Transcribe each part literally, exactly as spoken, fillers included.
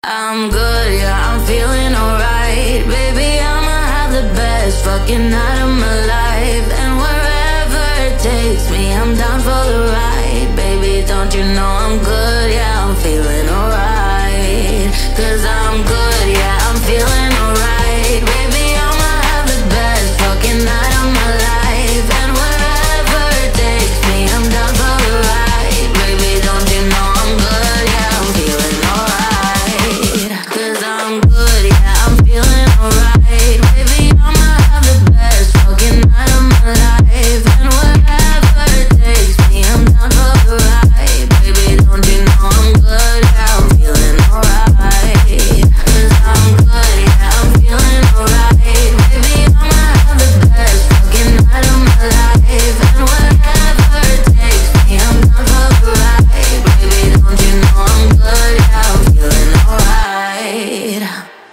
I'm good, yeah, I'm feeling alright. Baby, I'ma have the best fucking night of my life. And wherever it takes me, I'm down for the ride. Baby, don't you know I'm good, yeah, I'm feeling alright. Cause I'm good, yeah, I'm feeling alright. Baby, I'ma have the best fucking night of my life. And wherever it takes me, I'm down for the ride. Baby, don't you know I'm good, yeah, I'm feeling alright. Cause I'm good, yeah, I'm feeling alright. Baby, I'ma have the best fucking night of my life. And wherever it takes me, I'm down for the ride. Baby, don't you know I'm good, yeah, I'm feeling alright. Cause I'm good, yeah, I'm feeling alright. Baby, I'ma have the best fucking night of my life. And wherever it takes me, I'm down for the ride. Baby, don't you know I'm good, yeah, I'm feeling alright.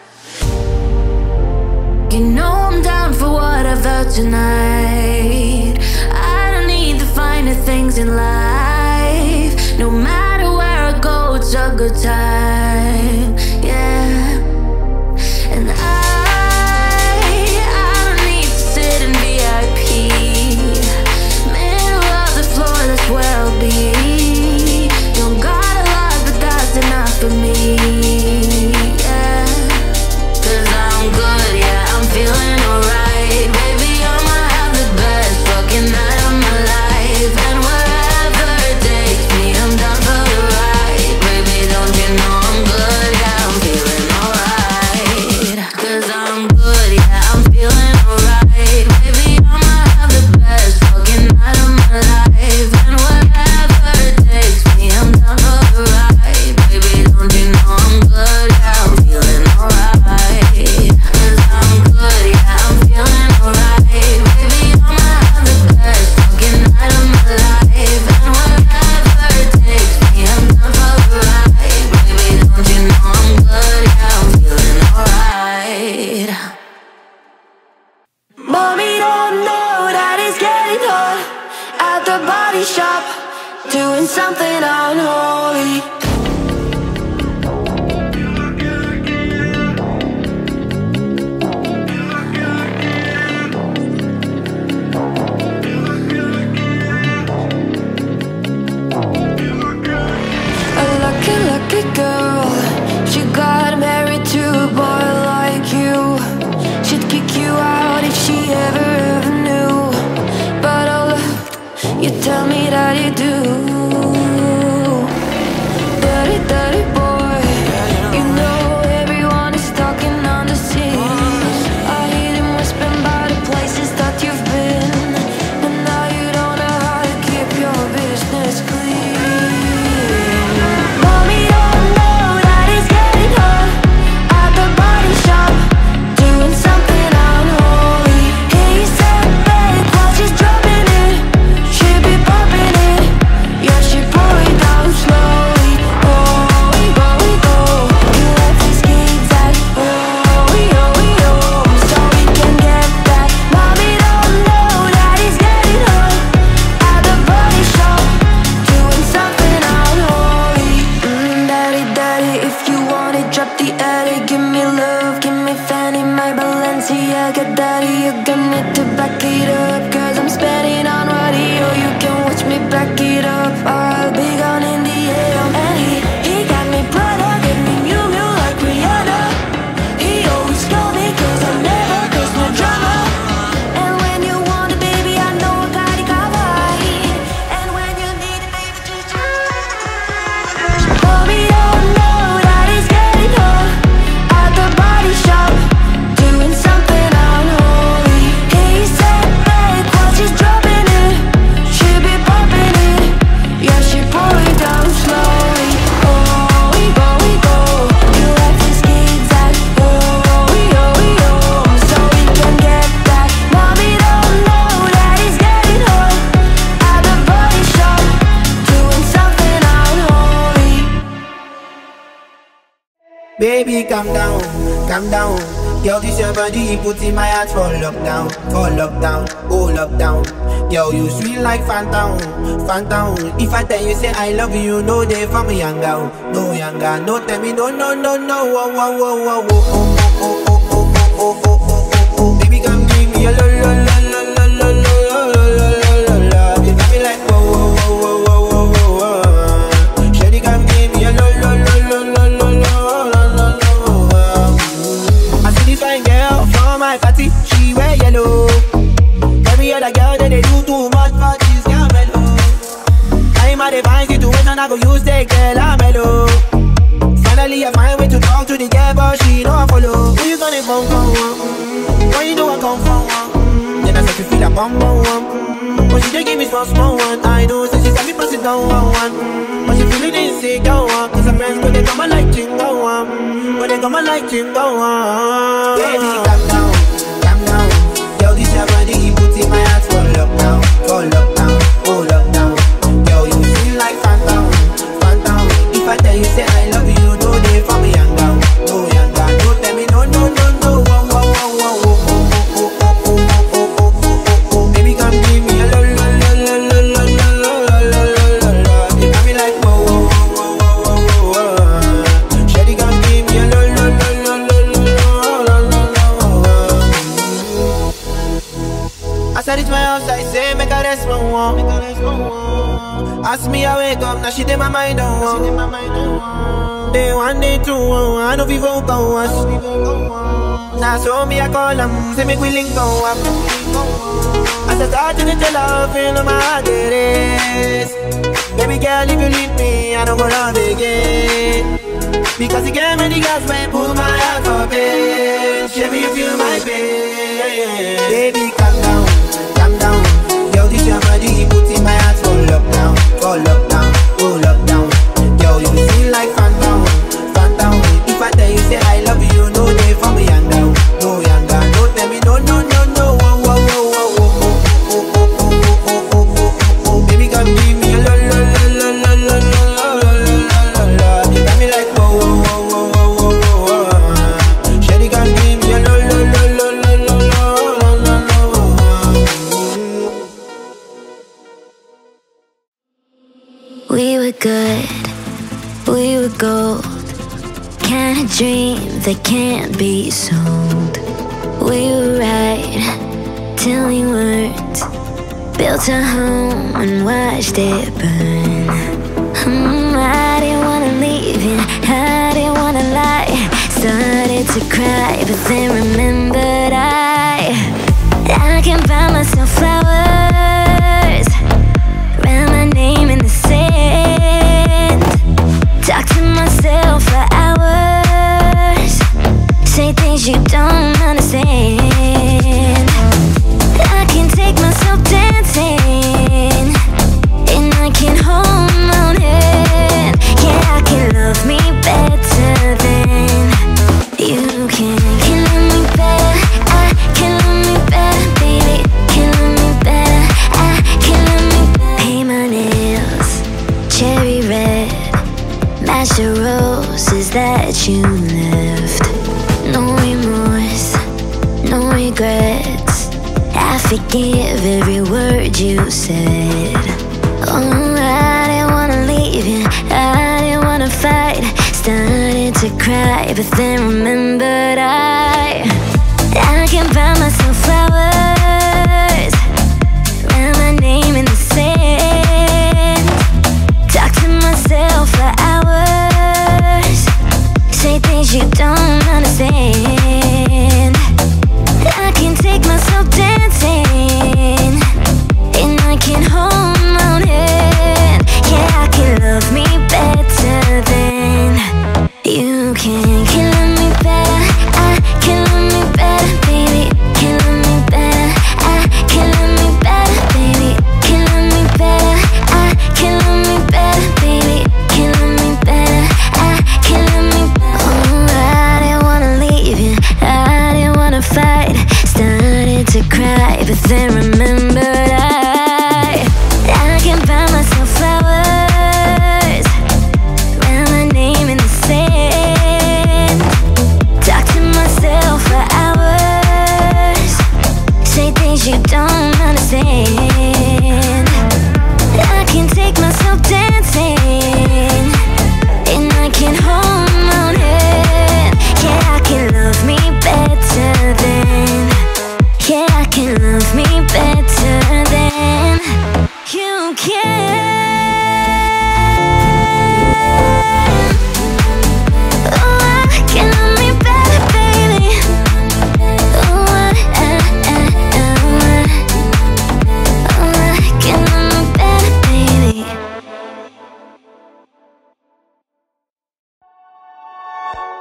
You know I'm down for whatever tonight. I don't need the finer things in life. No matter where I go, it's a good time, yeah. And I, I don't need to sit in V I P. Middle of the floor, that's where I'll be. Don't got a lot, but that's enough for me, yeah. Cause I'm good, yeah, I'm feeling alright. Baby, I'ma have the best fucking night of my life. And wherever it takes me, I'm down for the ride. Baby, don't you know I'm good, yeah, I'm feeling alright. Cause I'm good, yeah, I'm feeling alright. Baby, I'ma have the best fucking night of my life. And wherever it takes me, I'm down for the ride. Baby, don't you know I'm good, yeah, I'm feeling alright. Cause I'm good, yeah, I'm feeling alright. Baby, I'ma have the best fucking night of my life. And wherever it takes me, I'm down for the ride. Baby, don't you know I'm good, yeah, I'm feeling alright. Mommy don't know that it's getting hot at the body shop, doing something unholy. A lucky, lucky girl, she got married to a boy like you. She'd kick you out if she ever, ever knew. But oh look, you tell me that you do. Dirty, dirty boy, you know everyone is talking on the scene. I hear them whispering about the places that you've been. And now you don't know how to keep your business clean. Mommy don't know that it's getting hot at the body shop, doing something unholy. He said, babe, while she's dropping it, she be bumping it. Yeah, she pull it down slowly. Oh, we go, we go. You left his kids at oh, we oh, we oh, so we can get that. Mommy don't know that he's getting hot at the body shop, doing something unholy. Mm, daddy, daddy, if you want it, drop the attic. Give me love, give me Fanny, my Balenciaga. Daddy, you're gonna need to back it up, cause I'm spending on radio. You can watch me back it up, or I'll be gone in the air. And he, he got me Prada, get me Miu Miu like Rihanna. He always told me cause I never cause no drama. And when you want it, baby, I know I got it covered. And when you need it, baby, just Mommy don't know that it's getting hot at the body shop, doing something unholy. He said, babe, while she's dropping it, she be bumping it. Yeah, she pull it down slowly. Oh, we go, we go. You left his kids at oh, we oh, we oh, so we can get that. Mommy don't know that he's getting hot at the body shop, doing something unholy. Baby, calm down, calm down. Girl, this your body, put in my heart for lockdown, for lockdown, oh lockdown. Yo, you sweet like Phantom, Phantom. If I tell you say I love you, no day for me young girl, no young girl, no tell me no, no, no, no. Whoa, whoa, whoa, whoa, whoa, oh, oh, oh, oh, oh, oh, oh, oh, oh, oh. Baby, come give me a lo, lo, lo, lo, lo, lo, lo, lo, lo, lo, lo. You got me like whoa, whoa, whoa, whoa, whoa, whoa, whoa. Shady, come give me a lo, lo, lo, lo, lo, lo, lo, lo, lo. I see this fine girl from my party, she wear yellow. Every other girl that they do too much, but she's girl mellow. I'm at a fine situation, I go use the girl, I'm mellow. Finally I find way to talk to the girl, but she don't follow. Who you gonna phone for? Mm-hmm. Why you know I come from one? Mm-hmm. Then I start to feel a bum bum one. Mm-hmm. But she just give me small small one. I know, so she got me pass it down one one. Mm-hmm. But she feeling insecure one. Cause her friends go they come and like chingo one. Mm-hmm. But they come and like chingo one. Baby, calm down, calm down. Yo, this your body, he put in my heart for lockdown, for lockdown, oh lockdown. Yo, you feel like Phantom, Phantom. If I tell you say I love you, no day for me young girl, no young girl. No tell me no, no, no, no. Whoa, whoa, whoa, whoa, whoa, oh, oh, oh, oh, oh, oh, oh, oh, oh. Baby, come give me a lo, lo, lo, lo, lo, lo, lo, lo, lo, lo, lo. You got me like whoa, whoa, whoa, whoa, whoa, whoa. Shady, come give me a lo, lo, lo, lo, lo, lo, lo, lo. I said it's my house, I say make a rest one one. Ask me I wake up, now she did my mind don't want. Day one, day two, I know people go us. Now so me I call them, say make we link go up. As I start to tell her, feel on my heart it is. Baby girl, if you leave me, I don't go love again. Because you gave me the gas when pull my heart for pain. Share me you feel my pain. Baby, calm down, calm down. Yo, this your body, put in my heart for lockdown, for lockdown, oh lockdown. Yo, you feel like Phantom, Phantom. If I tell you say I love you, no day for me young girl, no young girl. No tell me no, no, no, no. Whoa, whoa, whoa, whoa, whoa, oh, oh, oh, oh, oh, oh, oh, oh. Baby, come give me a lo, lo, lo, lo, lo, lo, lo, lo, lo. You got me like whoa, whoa, whoa, whoa, whoa, whoa. Shady, come give me a lo, lo, lo, lo, lo, lo, lo, lo, lo. We were good, we were gold. Kind of dream that can't be sold. We were right till we weren't. Built a home and watched it burn. mm, I didn't wanna leave you, I didn't wanna lie. Started to cry, but then remembered I I can buy myself flowers, write my name in the sand. Talk to myself for hours, say things you don't understand. I can take myself dancing, and I can hold my own hand. Yeah, I can love me better than you can. Can love me better, I can love me better, baby. Can love me better, I can love me better. Paint my nails cherry red, match the roses that you left. No remorse, no regrets, I forgive every word you said. Oh, I didn't wanna leave you, I didn't wanna fight. Started to cry, but then remembered I I can buy myself flowers, write my name in the sand. Talk to myself for hours, say things you don't understand. I can take myself dancing, and I can hold my own hand. Yeah, I can love me better than you can. Can love me better, I can love me better, baby. Can love me better, I can love me better, baby. Can love me better, I can love me better, baby. Can love me better, I can love me better. Oh, I didn't wanna leave you, I didn't wanna fight. Started to cry, but then remembered I I can buy myself flowers, write my name in the sand.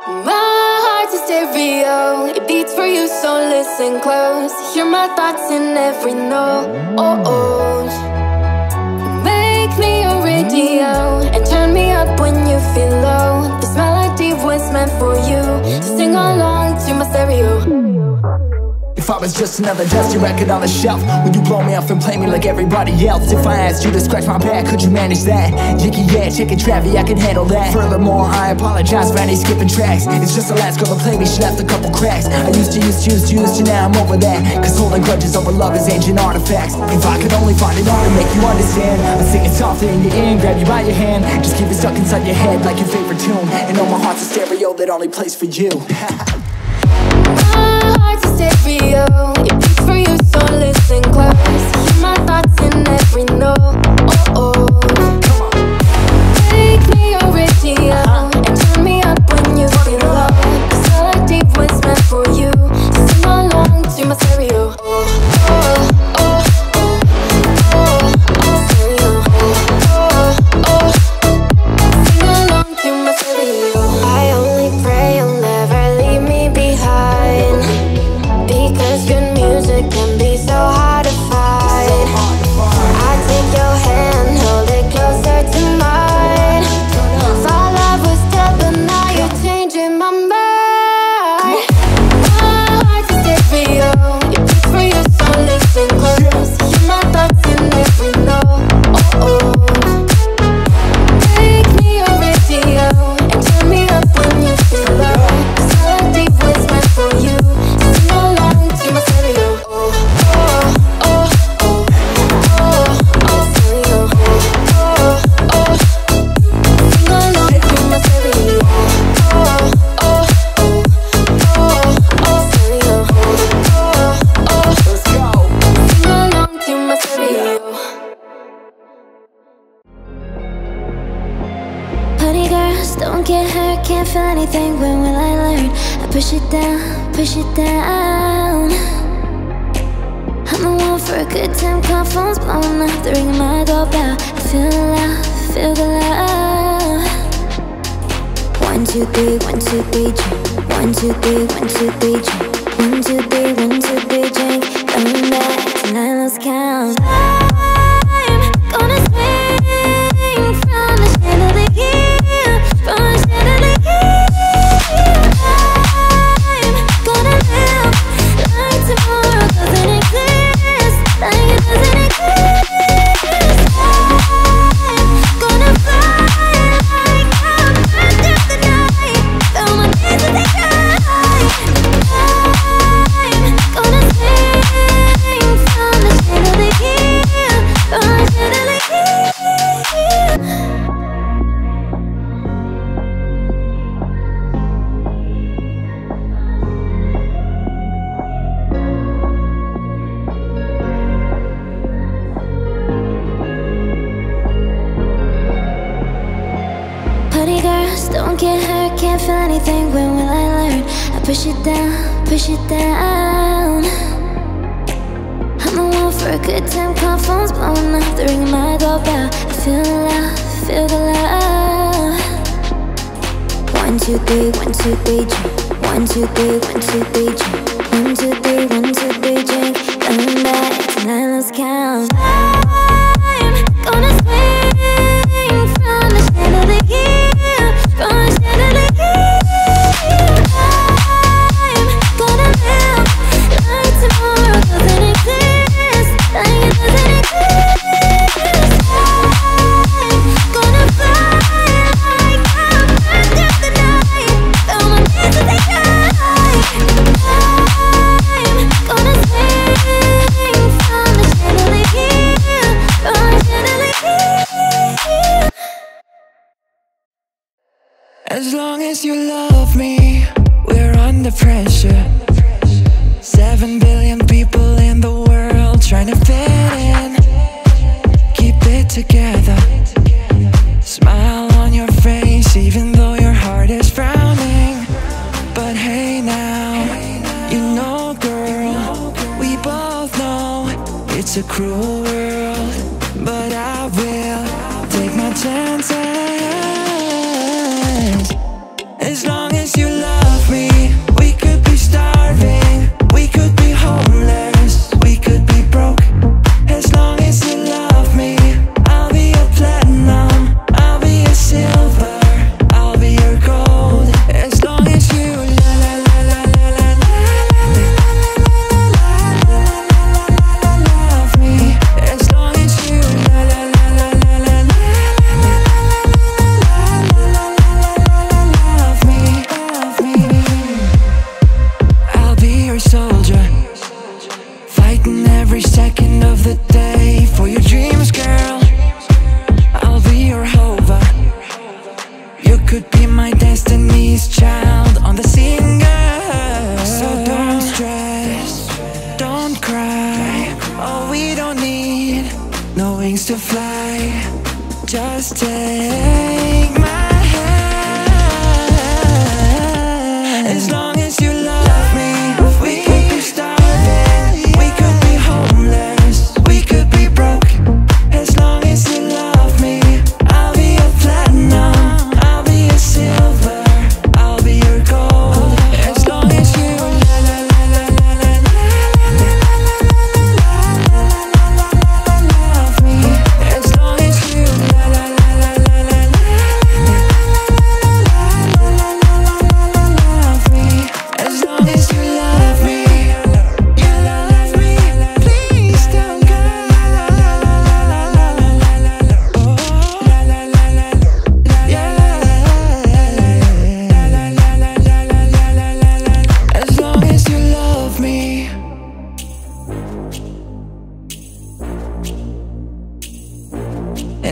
My heart's a stereo, it beats for you, so listen close. Hear my thoughts in every note. Oh, oh. Make me your radio and turn me up when you feel low. This melody was meant for you, so sing along to my stereo. If I was just another dusty record on the shelf, would you blow me off and play me like everybody else? If I asked you to scratch my back, could you manage that? Yicky yeah, chicken Travie, I can handle that. Furthermore, I apologize for any skipping tracks. It's just the last girl to play me, she left a couple cracks. I used to, used to, used to, used to, now I'm over that. Cause holding grudges over love is ancient artifacts. If I could only find it hard to make you understand, I'd sing it softly in your ear and grab you by your hand. Just keep it stuck inside your head like your favorite tune. And know my heart's a stereo that only plays for you. My heart's a stereo, it beats for you, so listen close. Hear my thoughts in every note. Oh, oh. Make me your radio and turn me up when you feel low. This melody was meant for you, so sing along to my stereo. Oh, oh, oh, oh, oh, oh, stereo. Oh, oh, oh, sing along to my stereo. I only pray you'll never leave me behind, because good music can be so hard to find. I take your hand, hold it closer to mine. Thought love was dead, but now you're changing my mind. My heart's a stereo, it beats for you, so listen close. Hear my thoughts in every note. Oh, oh. Make me your radio and turn me up when you feel low. This melody was meant for you, so sing along to my stereo. Oh, oh, oh, oh, oh, oh, stereo. Oh, oh, sing along to my stereo. Oh, oh, oh, oh, oh, stereo. Oh, oh, Let's go. sing along to my stereo. Honey girls, don't get hurt, can't feel anything, when will I learn? I push it down, push it down. I'm the one for a good time, call phones blowing up, the ring of my doorbell. I feel the love, feel the love. One, two, three, one, two, three, drink. One, two, three, one, two, three, drink. One, two, three, one, two, three, drink. Coming back tonight, let's count. I'm gonna swing from the chandelier, from the chandelier. I'm gonna live like tomorrow doesn't exist, like it doesn't exist. I'm gonna fly like I'm burnt through the night, though my days are high. I'm gonna swing from the chandelier, from the chandelier. Honey girls, don't get hurt, can't feel anything, when will I learn? I push it down, push it down. I'm the one for a good time, call phones blowing up, the ring of my doorbell. I feel the love, feel the love. One, two, three, one, two, three, drink. One, two, three, one, two, three, drink. One, two, three, one, two, three, drink. Coming back tonight, let's count. I'm gonna swing from the chandelier, from the chandelier. I'm gonna live like tomorrow doesn't exist, like it doesn't exist. I'm gonna fly like I'm burnt through the night, though my days are high. I'm gonna swing from the chandelier, from the chandelier. As long as you love me, we're under pressure. Seven billion people in the world trying to fit in. Keep it together. Smile on your face even though your heart is frowning. But hey now, you know girl, we both know it's a cruel world. But I will take my chances. As long as you love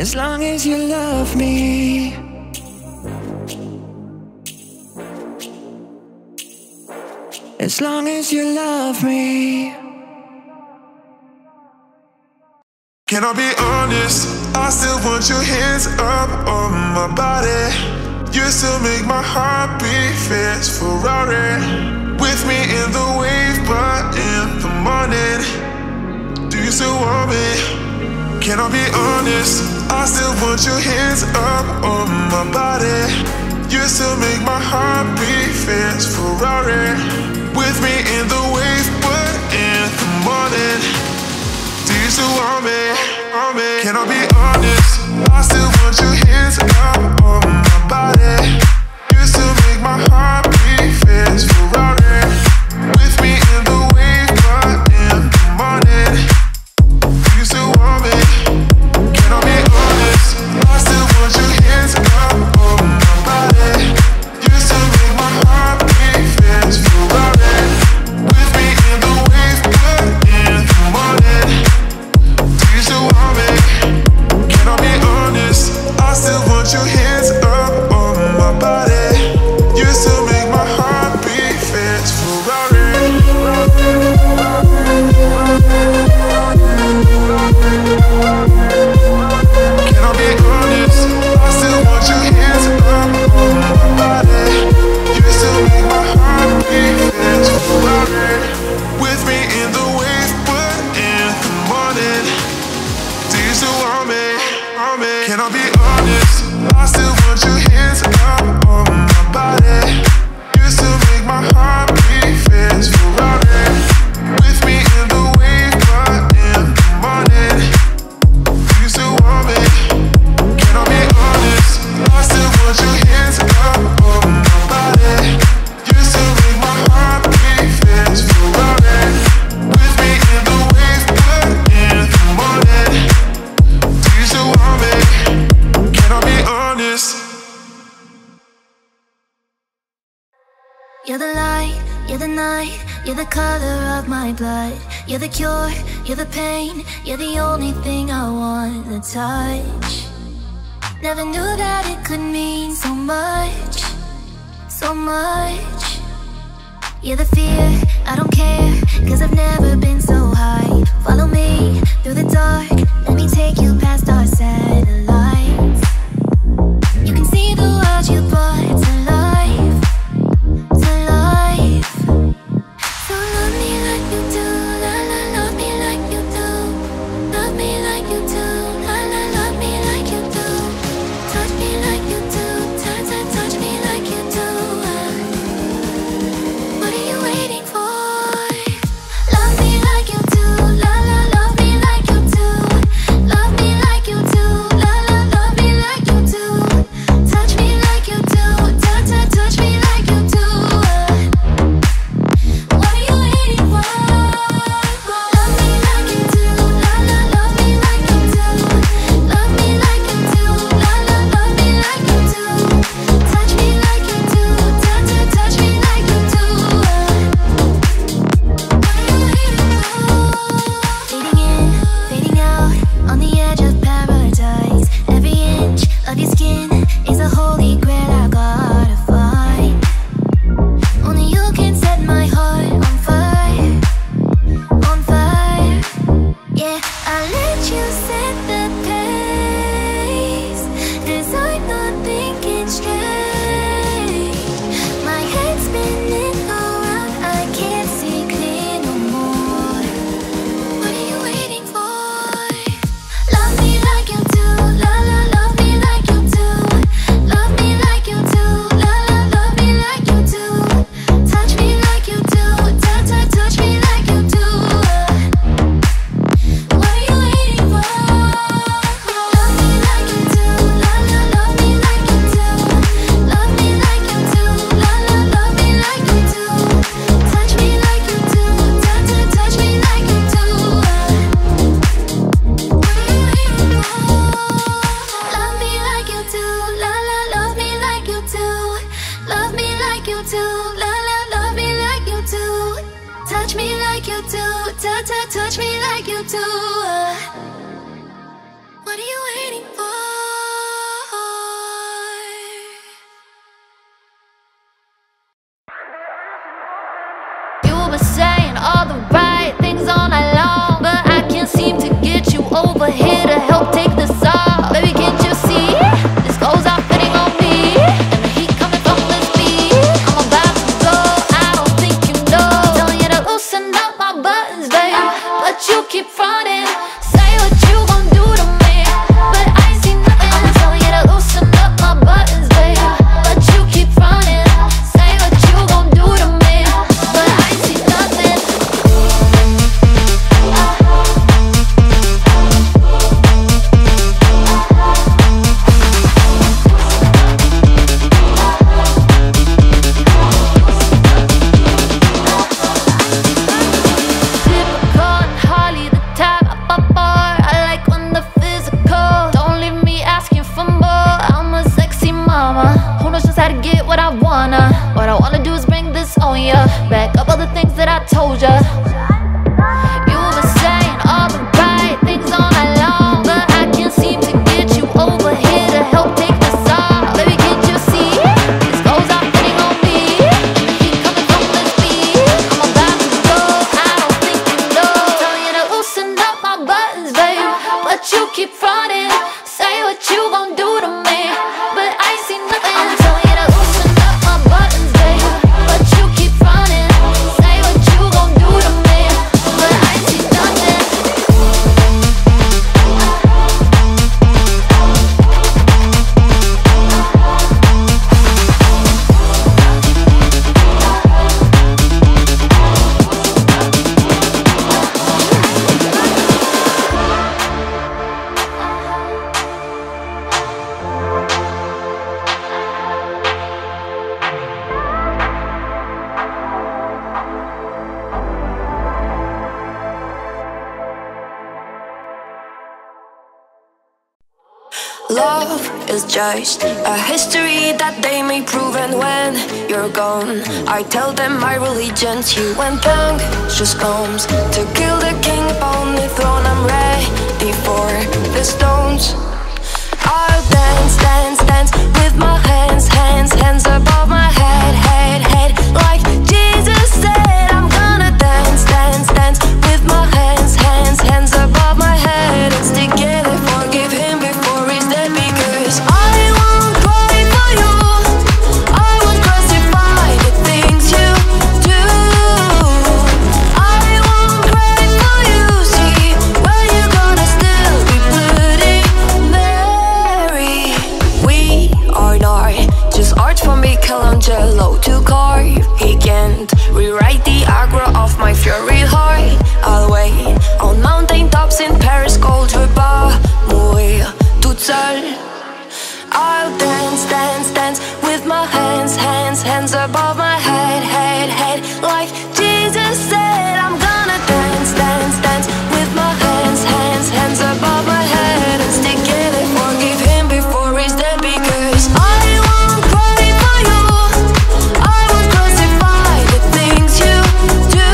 as long as you love me. As long as you love me. Can I be honest? I still want your hands up on my body. You still make my heart beat fast Ferrari. With me in the wave, but in the morning, do you still want me? Can I be honest? I still want your hands up on my body. You still make my heart beat fast Ferrari. With me in the wave, but in the morning, do you still want me? Want me? Can I be honest? I still want your hands up on my body. You still make my heart beat fast Ferrari. With me in the wave, but in the morning, do you still want me? Can I be honest? I still want your hands up on my body. You still make my heart beat fast Ferrari. With me in the wave, but in the morning, do you still want me? Can I be honest? I still want your hands up on my body. You still make my heart beat fast Ferrari. Can I be honest? I still want your hands up on my body. You still make my heart beat fast Ferrari. With me in the wave, but in the morning, do you still want me? Want me? Can I be honest? I still want your hands up on my body. You still make my heart beat fast Ferrari. With me in the wave, but in the morning, do you still want me? Can I be honest? I still want your hands up on my body. You still make my heart beat fast Ferrari. With me in the wave, but in the morning, do you still want me? Can I be honest? You're the light, you're the night, you're the color of my blood. You're the cure, you're the pain, you're the only thing I want to touch. Never knew that it could mean so much, so much. You're the fear, I don't care, cause I've never been so high. Follow me through the dark, let me take you past our satellites. You can see the world you brought to life, to life. So love me like you do, la la, love me like you do. Love me like you do, la la, love me like you do. Touch me like you do, touch, touch, touch me like you do. What are you waiting for? Love me like you do, la la, love me like you do. Love me like you do, la la, love me like you do. Touch me like you do, touch, touch, touch me like you do. What are you waiting for? Love me like you do, la la, love me like you do. Love me like you do, la la, love me like you do. Touch me like you do, touch, touch, touch me like you do. Fading in, fading out, on the edge of paradise. Every inch of your skin is a holy grail I gotta find. Only you can set my heart on fire, on fire. Yeah, I'll let you set the pace, cause I'm not thinking straight. My head's spinning around, I can't see clear no more. What are you waiting for? Love me like you do, la la, love me like you do. Love me like you do, la la, love me like you do. Touch me like you do, touch, touch, touch me like you do. What are you waiting for? Love me like you do, la la, love me like you do. Love me like you do, la la, love me like you do. Touch me like you do, touch, touch, touch me like you do. What are you waiting for? Love me like you do, la la, love me like you do. Love me like you do, la la, love me like you do. Touch me like you do, touch, touch, touch me like you do. What are you waiting for? You were saying all the right things all night long, but I can't seem to get you over here to help take this off. Baby, can't you see? This goes out fitting on me, and the heat coming from this beat. I'm about to go, I don't think you know. Telling you to loosen up my buttons, babe, but you keep fronting. Say what you gon' do to me, but I see nothing. I'm telling you to loosen up my buttons, babe, but you keep fronting. Say what you gon' do to me, but I see nothing. Typical and hardly the type I pop for. I like when the physical. Don't leave me asking for more. I'm a sexy mama who knows just how to get what I wanna. What I wanna do is bring this on ya. Back up all the things that I told ya. You were saying all the right things all night long, but I can't seem to get you over here to help take this off. Baby, can't you see? These clothes are fitting on me, and the heat coming from this beat. I'm about to go, I don't think you know. Telling you to loosen up my buttons, babe, but you keep fronting. Say what you gon' do to me, but I see nothing. I'm telling you to loosen up my buttons, babe, but you keep fronting. Say what you gon' do to me, but I see nothing. Love is just a history that they may prove, and when you're gone, I tell them my religion's you. When punctures comes to kill the king upon the throne, I'm ready for the stones. I'll dance, dance, dance with my hands, hands, hands above my head, head, head. Like Jesus said, I'm gonna dance, dance, dance with my hands, hands, hands above my head. And stick together, forgive him before he's dead, because I won't cry for you. I won't crucify the things you do. I won't cry for you. See, where you gonna still be bloody Mary. We are not just art from Michelangelo to carve. He can't rewrite the aggro of my fury heart. I'll wait on mountain tops in Paris, cold Ruba, mourir toute seule. I'll dance, dance, dance with my hands, hands, hands above my head, head, head. Like Jesus said, I'm gonna dance, dance, dance with my hands, hands, hands above my head. And stick together, forgive him before he's dead, because I won't cry for you. I won't crucify the things you do.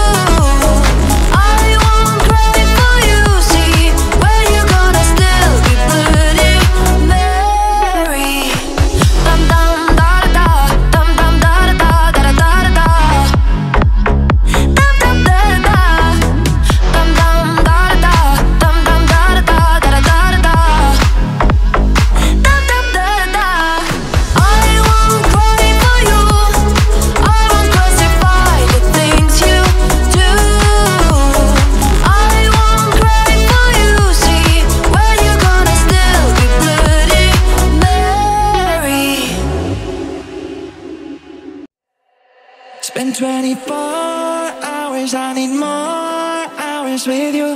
I won't cry for you. See, where you gonna still be bloody Mary. Dum dum da da da, dum dum da da da da da da da. Dum dum da da, dum dum da da, dum dum da da da da da da. Dum dum da da. I won't cry for you. I won't crucify the things you do. I won't cry for you. See, where you gonna still be bloody Mary. Spend twenty-four hours, I need more hours with you.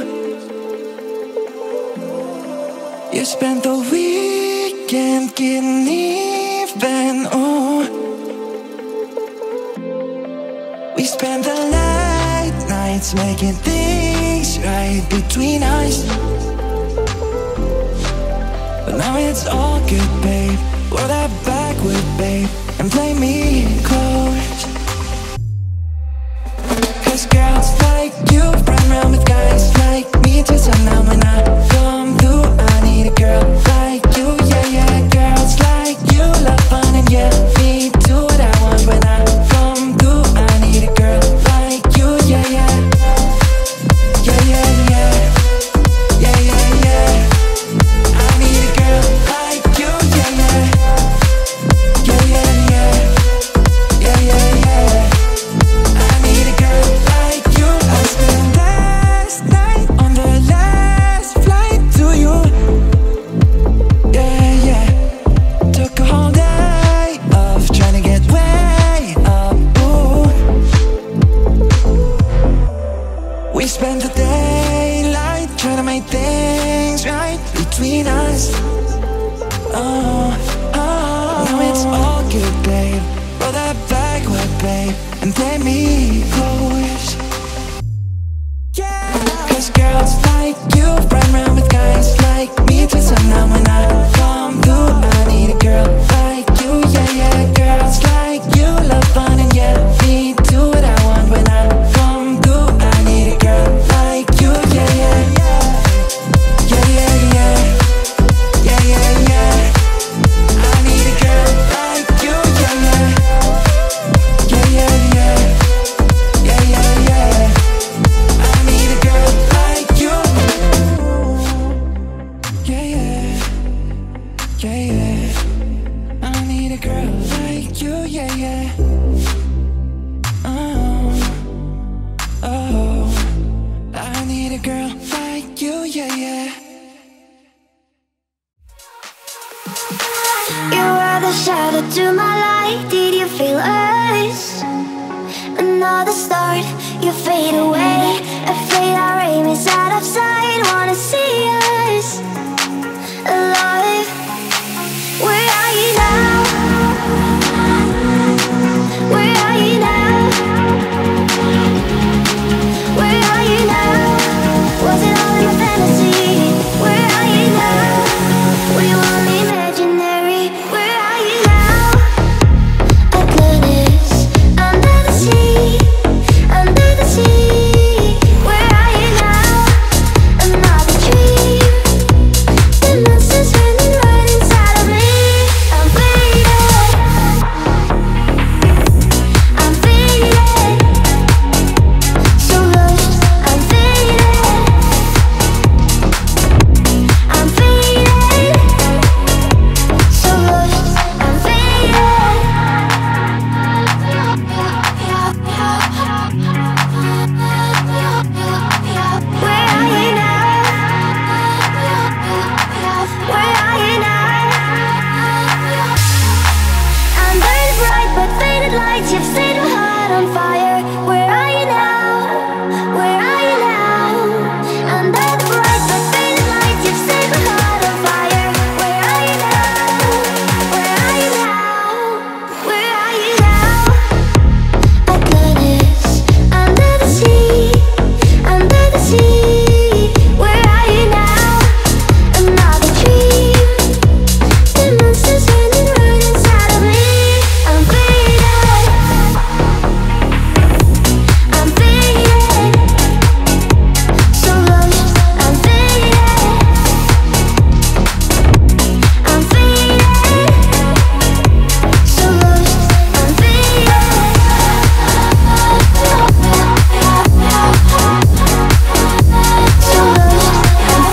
You spent the weekend getting even, oh. We spent the late nights making things right between us. But now it's all good, babe. Roll that backward, babe, and play me close. Cause girls like you run around with guys like me till sundown. When I come through, I need between us. Oh, oh, now it's all good, babe. Roll that backward, babe, and play me close. Yeah. Cause girls like you run around with guys like me till sundown. When I come through, I need a girl like you, yeah, yeah. Girls like you love fun and yeah, me do what I want. When I come through, I need a girl like you, yeah, yeah, yeah. Yeah, yeah, yeah. Yeah, yeah, yeah. I need a girl like you, yeah, yeah. Yeah, yeah, yeah. Yeah, yeah, yeah. I need a girl like you. Yeah, yeah. Yeah, yeah. I need a girl like you, yeah, yeah. Oh, oh. I need a girl like you, yeah, yeah. You are the shadow to my light. Did you feel us? Another start, you fade away. Afraid our aim is out of sight. Wanna see us alive. Where are you now? Where are you now? Where are you now? Was it all in a fantasy? Where are you now? Were you only imaginary? Where are you now? Atlantis, under the sea, under the sea. Where are you now? Another dream. The monster's running right inside of me. I'm faded. I'm faded. So lost. I'm faded. I'm faded. So lost. I'm faded. Where are you now? Where are you now? I'm burning bright but faded lights. You've set my heart on fire. Where are you now? Where are you now? Under the bright but faded lights. You've set my heart on fire. Where are you now? Where are you now? Where are you now? Atlantis, under the sea, under the sea. Where are you now? Another dream. The monster's running right inside of me. I'm faded. I'm faded. So lost. I'm faded. I'm faded. So lost. I'm faded. So lost. I'm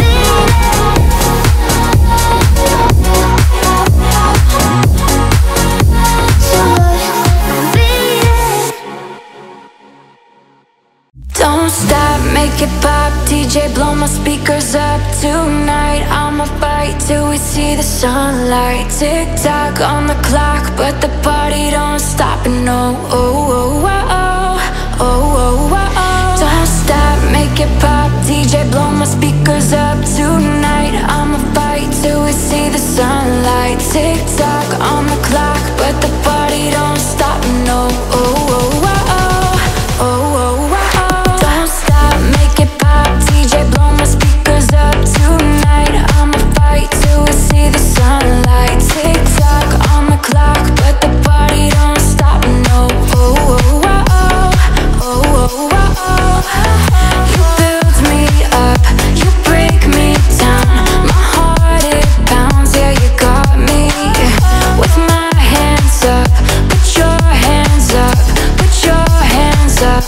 Don't stop, make it pop, D J blow my speakers up tonight. I'ma fight till we see the sunlight. Tick tock on the clock, but the party don't stop. And no, oh, oh, oh, oh, oh, oh, oh, oh. Don't stop, make it pop, D J blow my speakers up tonight. I'ma fight till we see the sunlight. Tick tock on the clock, but the party don't stop. And no, oh, oh, oh, oh, oh, oh, oh. Don't stop, make it pop, D J blow my speakers up tonight. I'ma fight till we see the sunlight. Tick tock on the clock, but the party don't stop. No, oh, oh, oh, oh, oh, oh, oh, oh. You build me up, you break me down. My heart it pounds, yeah, you got me. With my hands up, put your hands up, put your hands up.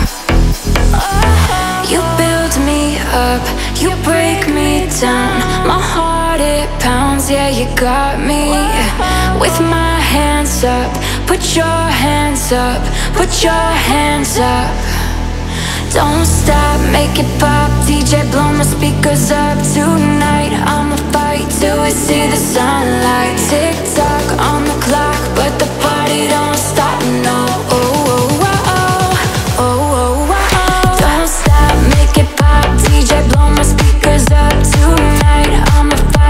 You build me up, you break me down. My heart it pounds, yeah, you got me. With my hands up, put your hands up, put your hands up. Don't stop, make it pop, D J blow my speakers up tonight. I'ma fight till we see the sunlight. Tick tock on the clock, but the party don't stop. No, oh, oh, oh, oh, oh, oh, oh. Don't stop, make it pop, D J blow my speakers up tonight. I'ma fight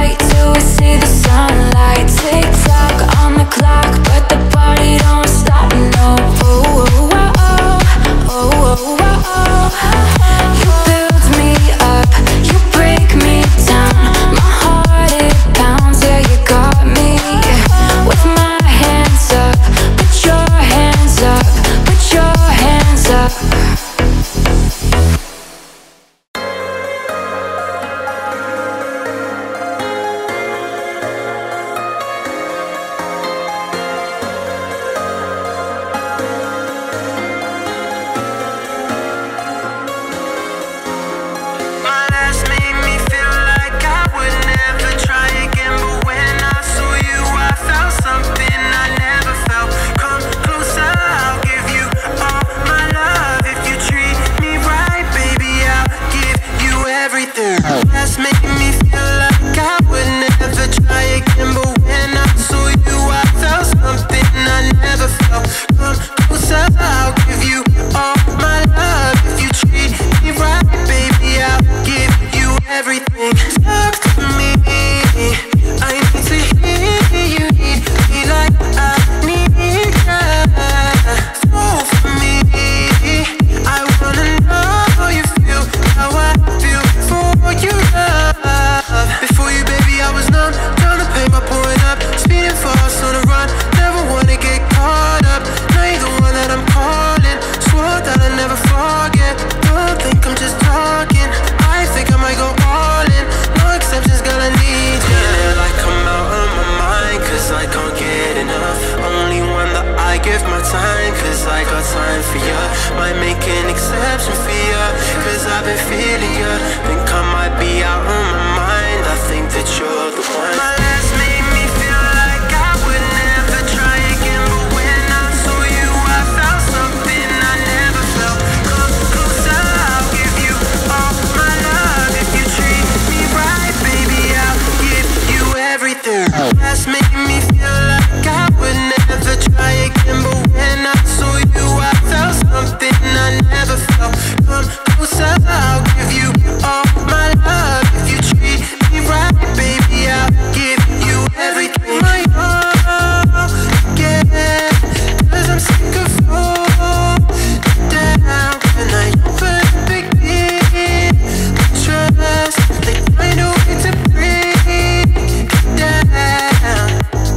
for ya. Might make an exception for ya, cause I've been feeling ya. Think I might be out on my mind. I think that you're the one. My last made me feel like I would never try again, but when I saw you I felt something I never felt. Come closer, I'll give you all my love. If you treat me right, baby, I'll give you everything. Last made me feel like I would never try again, but when I saw you I felt something I never felt. Come closer, I'll give you all my love. If you treat me right, baby, I'll give you everything. My all again, cause I'm sick of falling down. And I put a big deal trust, like find a way to break it down.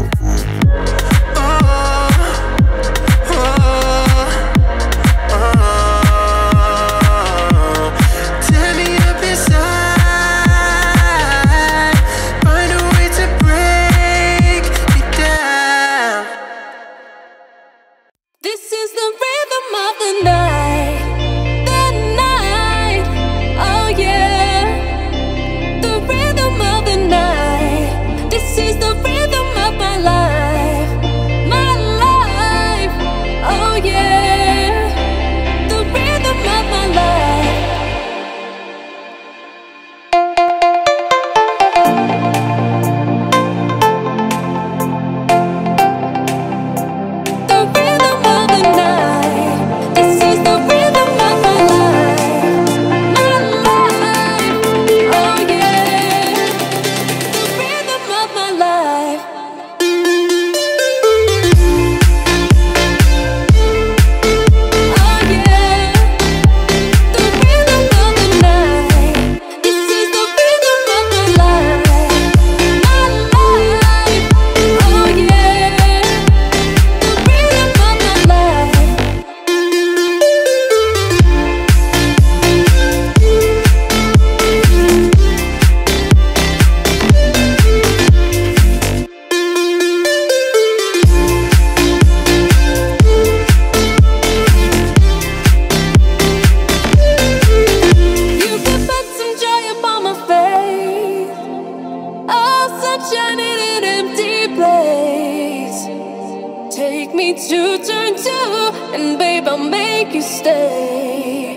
Oh, oh, oh. Tear me up inside, find a way to break it down. This is the rhythm of the night, the night, oh yeah. The rhythm of the night. This is the rhythm of my life, my life, oh yeah. The rhythm of my life. The rhythm of the night. This is the rhythm of my life, my life, oh yeah. The rhythm of my life. Oh yeah. The rhythm of the night. This is the rhythm of my life, my life, oh yeah. The rhythm of my life. You can put some joy upon my face. Oh, sunshine in an empty place. Take me to turn two, and babe, I'll make you stay.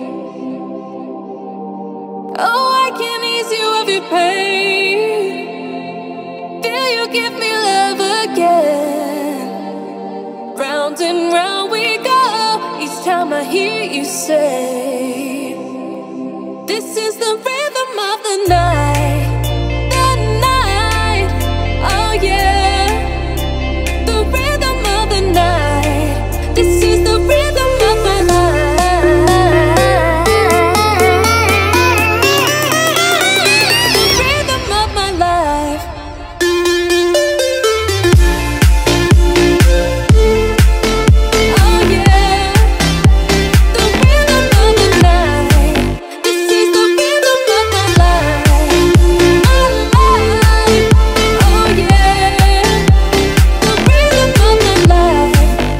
Oh, I can ease you of your pain. Feel you give me love again. Round and round we go, each time I hear you say, this is the rhythm of the night, the night, oh yeah. The rhythm of the night. This is the rhythm of my life. The rhythm of my life. Oh yeah. The rhythm of the night. This is the rhythm of my life, my life. Oh yeah. The rhythm of my life.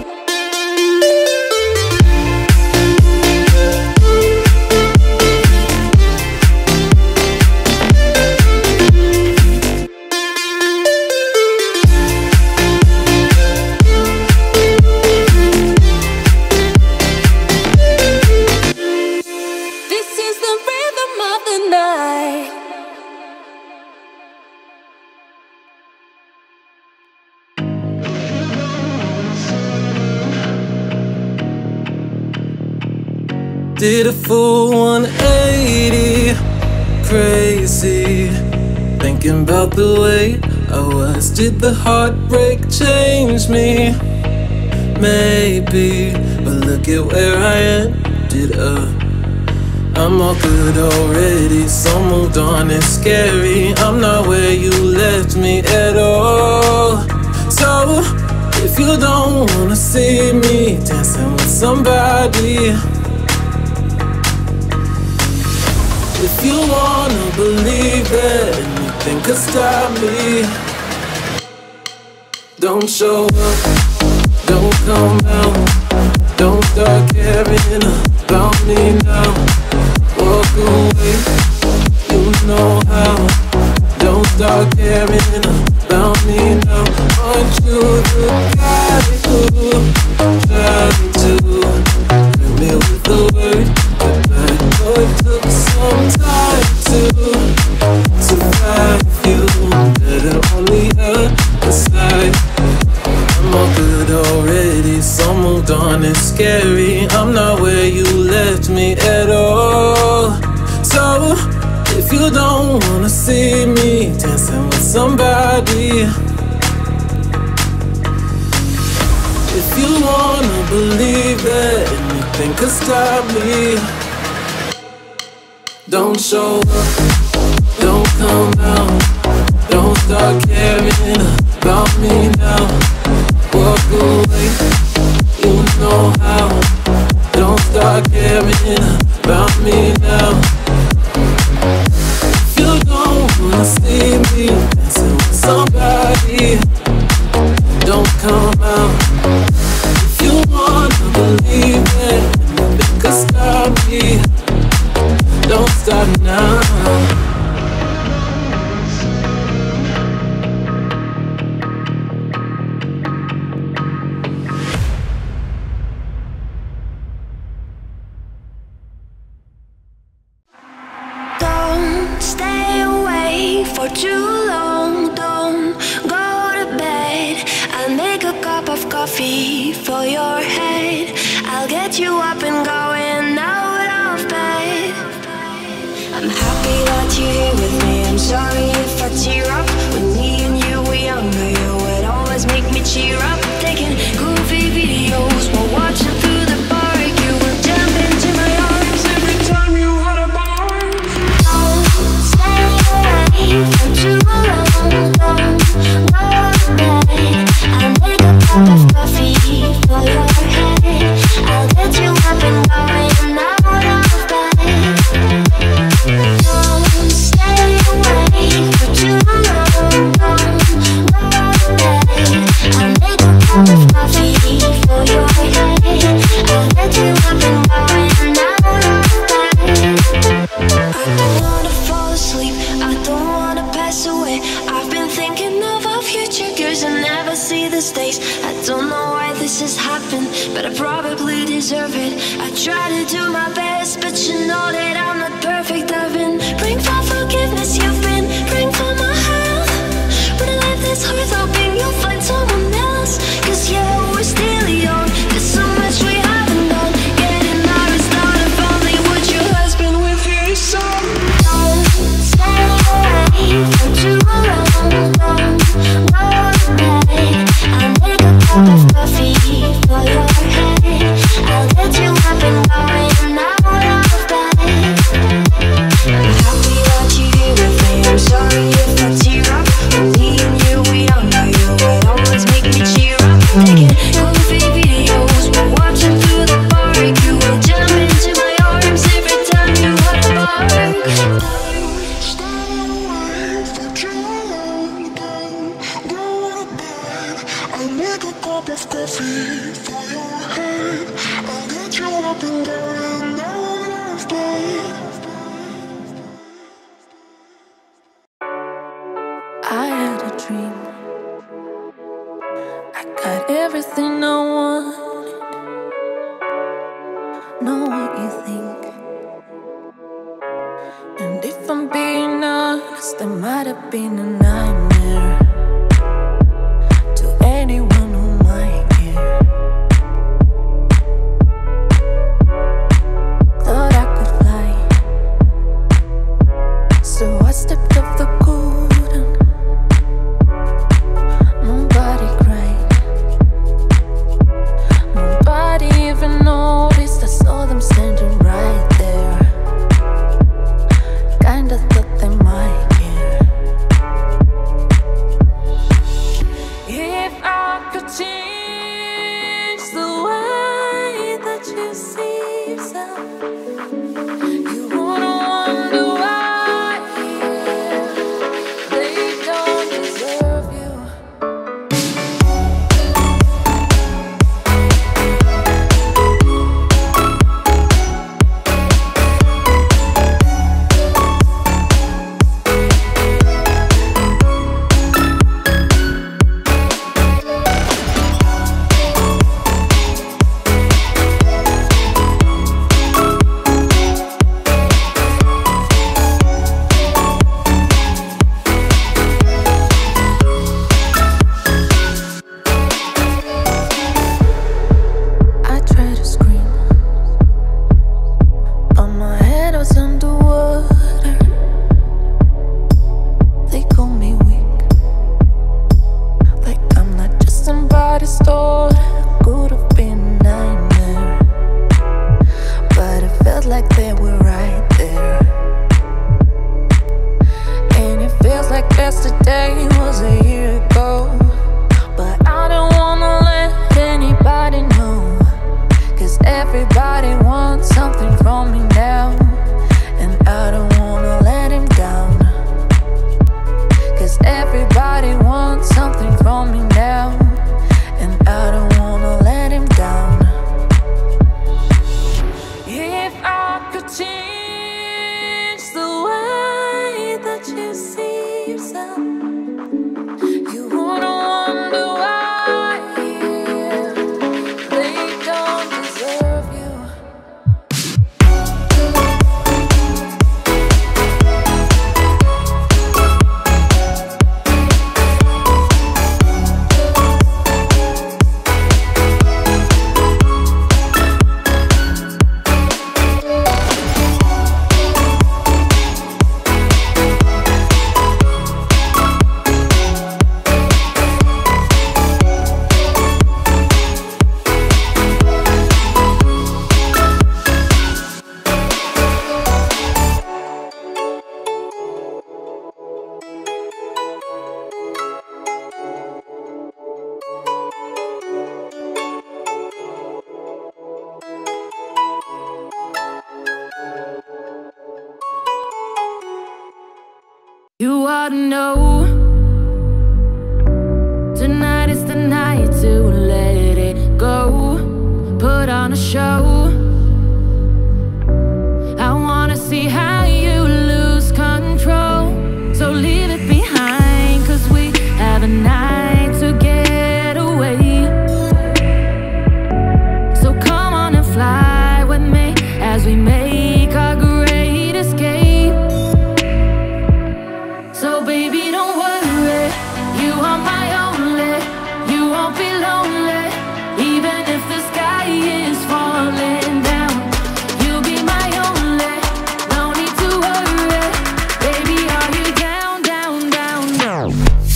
This is the rhythm of the night. Did a full one eighty, crazy, thinking about the way I was. Did the heartbreak change me? Maybe, but look at where I ended up. I'm all good already, so moved on, it's scary. I'm not where you left me at all. So, if you don't wanna see me dancing with somebody, if you wanna believe that anything could stop me, don't show up, don't come out. Don't start caring about me now. Walk away, you know how. Don't start caring about me now. Aren't you the guy who tried to hurt me with the word goodbye? Oh, it took some time to survive you. Better only aside. I'm all good already, so moved on, it's scary. I'm not where you left me at all. So if you don't wanna see me dancing with somebody, if you wanna believe that anything could stop me, don't show up, don't come out, don't start caring about me now. Walk away, you know how. Don't start caring about me now. If you don't wanna see me dancing with somebody, don't come out. If you wanna believe that nothing could stop me, don't stop now. For too long, don't go to bed. I'll make a cup of coffee for your head. I'll get you up and going out of bed. I'm happy that you're here with me. I'm sorry if I tear up. When me and you were younger, you would always make me cheer up. Taking goofy videos while watching through the park. You would jump into my arms every time you had a bar. Don't stay away for too long, don't go to bed. I'll make a cup of coffee for your head. I'll get you up and going out of bed. Don't stay away for too long, don't go to bed. I'll make a cup of coffee for your head. I'll get you up and going out of bed. I don't wanna fall asleep, I don't wanna pass away. I've been thinking of our future girls and never see the stakes. I don't know why this has happened, but I probably deserve it. I try to do my best, but you know that I'm not perfect. I've been praying for forgiveness, you've been praying for my health. When I life this hard, hoping you'll find someone else. Cause yeah, we're still young, there's so much we haven't done. Getting married, start a family, would your husband with his son? Don't stay away for too long, don't go to bed. I'll make a cup of coffee for your head. I'll get you up and going out of bed. I'm happy that you're here with me. I'm sorry if I tear up. When me and you were younger, you would always make me cheer up. Taking goofy videos while watching through the park. You would jump into my arms every time you had a bark. Stay away for too long, don't go to bed. I'll make a cup of coffee for your head. I'll get you up and going out of bed. I had a dream. I got everything I wanted. Know what you think. And if I'm being honest, it might have been a nightmare to anyone who might care. Thought I could fly, so I stepped off the golden. Nobody cried, nobody even noticed. I saw them standing right there. Kinda thought they might care. gotta know, tonight is the night to let it go. Put on a show. I wanna see how you lose control. So leave it behind, cause we have a night to get away. So come on and fly with me as we make our great escape. So baby, don't worry, you are my only. You won't be lonely, even if the sky is falling down. You'll be my only, no need to worry. Baby, are you down, down, down, down?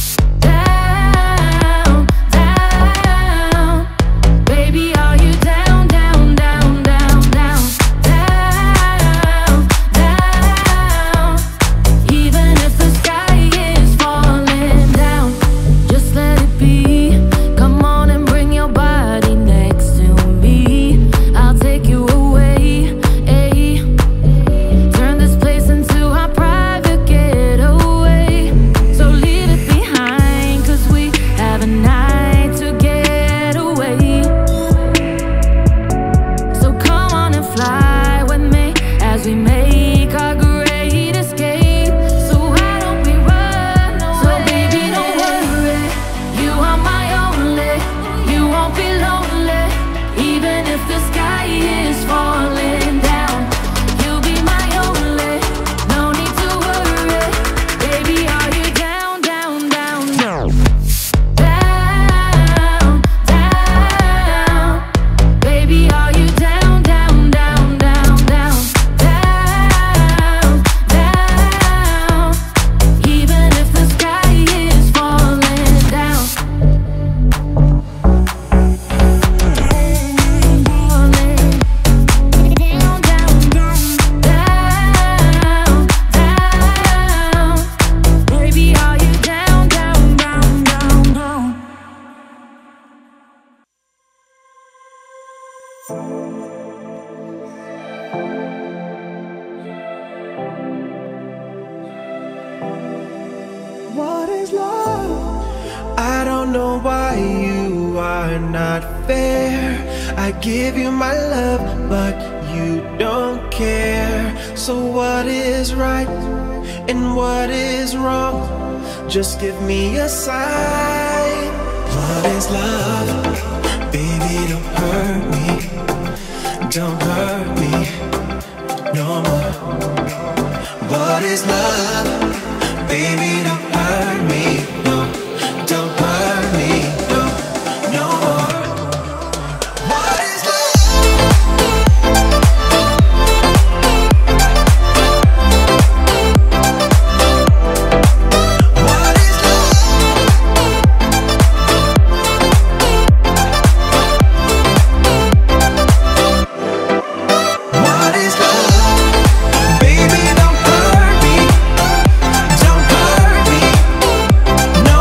Down, down. Baby, are you down, down, down, down, down? Down, down. Even if the sky is falling down, just let it be. Come on and bring your body next to me. I'll take you away, ayy. Turn this place into our private getaway. So leave it behind, cause we have a night to get away. So come on and fly with me as we make our great escape. So why don't we run away? So baby, don't worry, you are my only. You won't be lonely, even if the sky is falling down. You'll be my only, no need to worry. Baby, are you down, down, down, down? Down, down. Baby, are you down, down, down, down, down? Down, down. Even if the sky is falling down. What is love? I don't know why you are not fair. I give you my love, but you don't care. So what is right and what is wrong? Just give me a sign. What is love? Baby, don't hurt me. Don't hurt me no more. What is love? Baby, don't hurt me. No, don't hurt me. No, no more. What is love? What is love? What is love? Baby, don't hurt me. Don't hurt me. No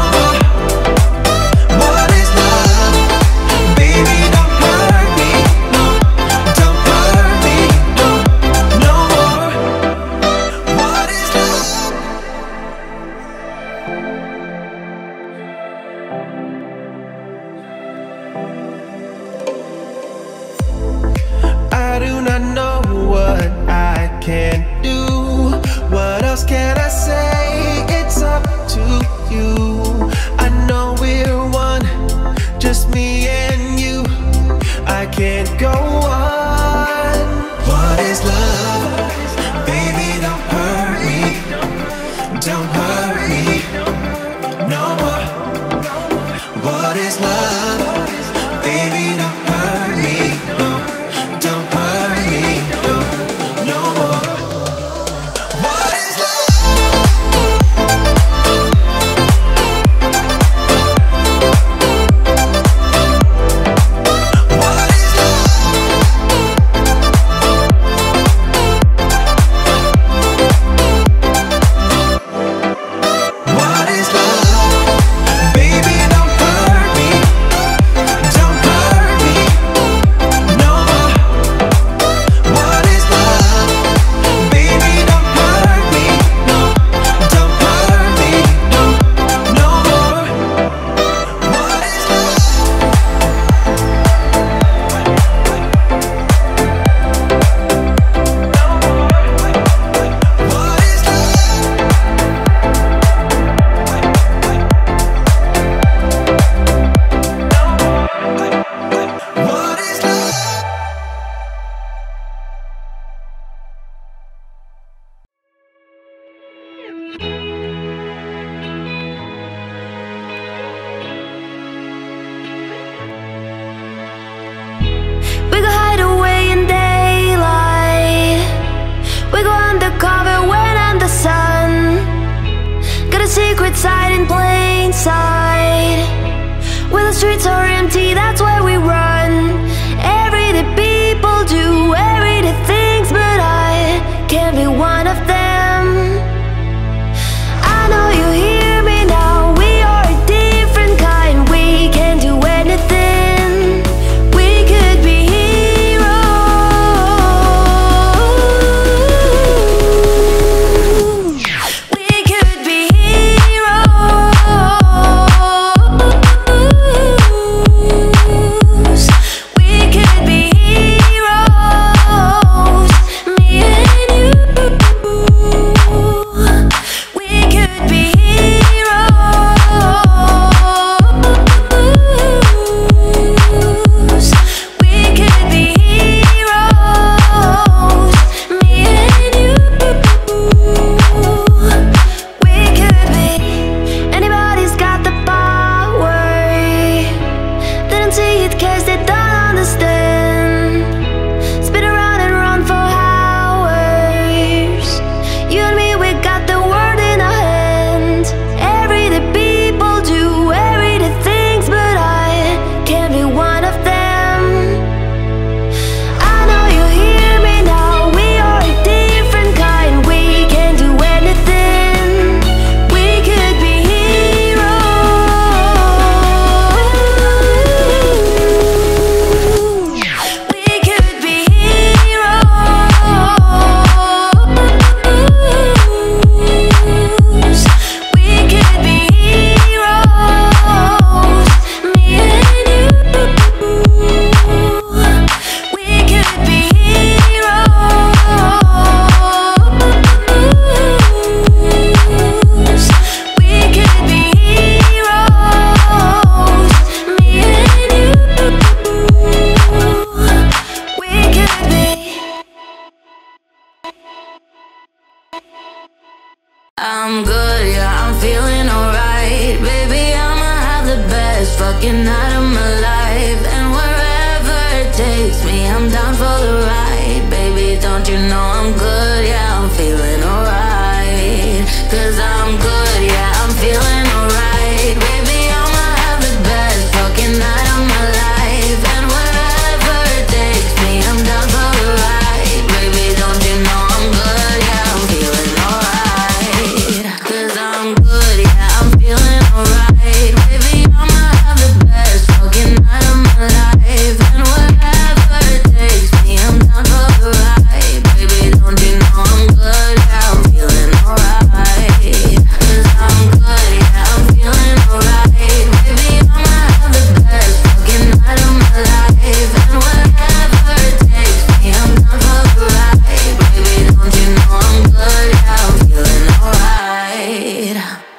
I'm good, yeah, I'm feeling alright. Baby, I'ma have the best fucking night of my life. And wherever it takes me, I'm down for the ride. Baby, don't you know I'm good, yeah, I'm feeling alright. Cause I'm good, yeah, I'm feeling alright. Baby, I'ma have the best fucking night of my life. And wherever it takes me, I'm down for the ride. Baby, don't you know I'm good, yeah, I'm feeling alright. Cause I'm good, yeah, I'm feeling alright. Baby, I'ma have the best fucking night of my life. And wherever it takes me, I'm down for the ride. Baby, don't you know I'm good, yeah, I'm feeling alright. Cause I'm good, yeah, I'm feeling alright. Baby, I'ma have the best fucking night of my life. And wherever it takes me, I'm down for the ride. Baby, don't you know I'm good, yeah, I'm feeling alright.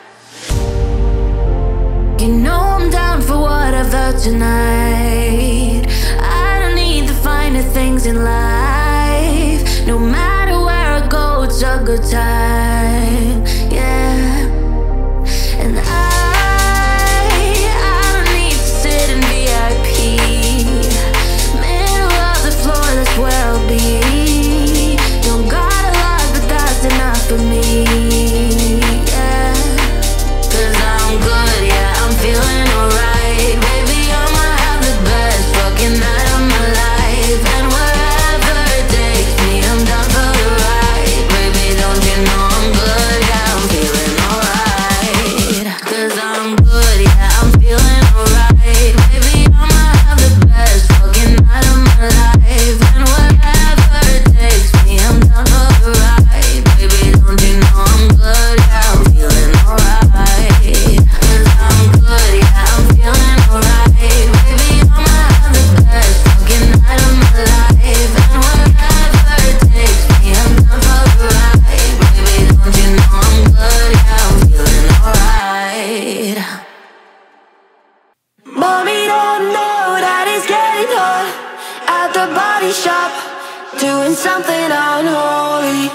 You know I'm down for whatever tonight. I don't need the finer things in life. No matter where I go, it's a good time, yeah. And I, I don't need to sit in V I P. Middle of the floor, that's where I'll be. Don't got a lot, but that's enough for me, yeah. Cause I'm good, yeah, I'm feeling alright. Baby, I'ma have the best fucking night of my life. And wherever it takes me, I'm down for the ride. Baby, don't you know I'm good, yeah, I'm feeling alright. Cause I'm good, yeah, I'm feeling alright. Baby, I'ma have the best fucking night of my life. And wherever it takes me, I'm down for the ride. Baby, don't you know I'm good, yeah, I'm feeling alright. Cause I'm good, yeah, I'm feeling alright. Baby, I'ma have the best fucking night of my life. And wherever it takes me, I'm down for the ride. Baby, don't you know I'm good, yeah, I'm feeling alright. Mommy don't know that it's getting hot at the body shop, doing something unholy.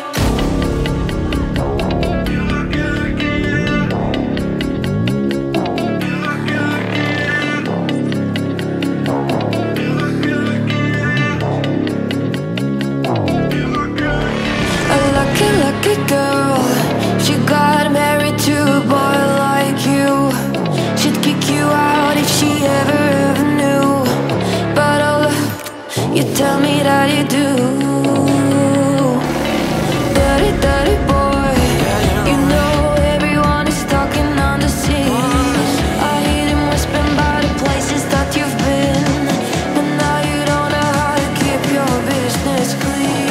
A lucky, lucky girl, she got married to a boy like you. She'd kick you out if she ever, ever knew. But oh look, you tell me that you do. Dirty, dirty boy, you know everyone is talking on the scene. I hear them whispering about the places that you've been, but now you don't know how to keep your business clean.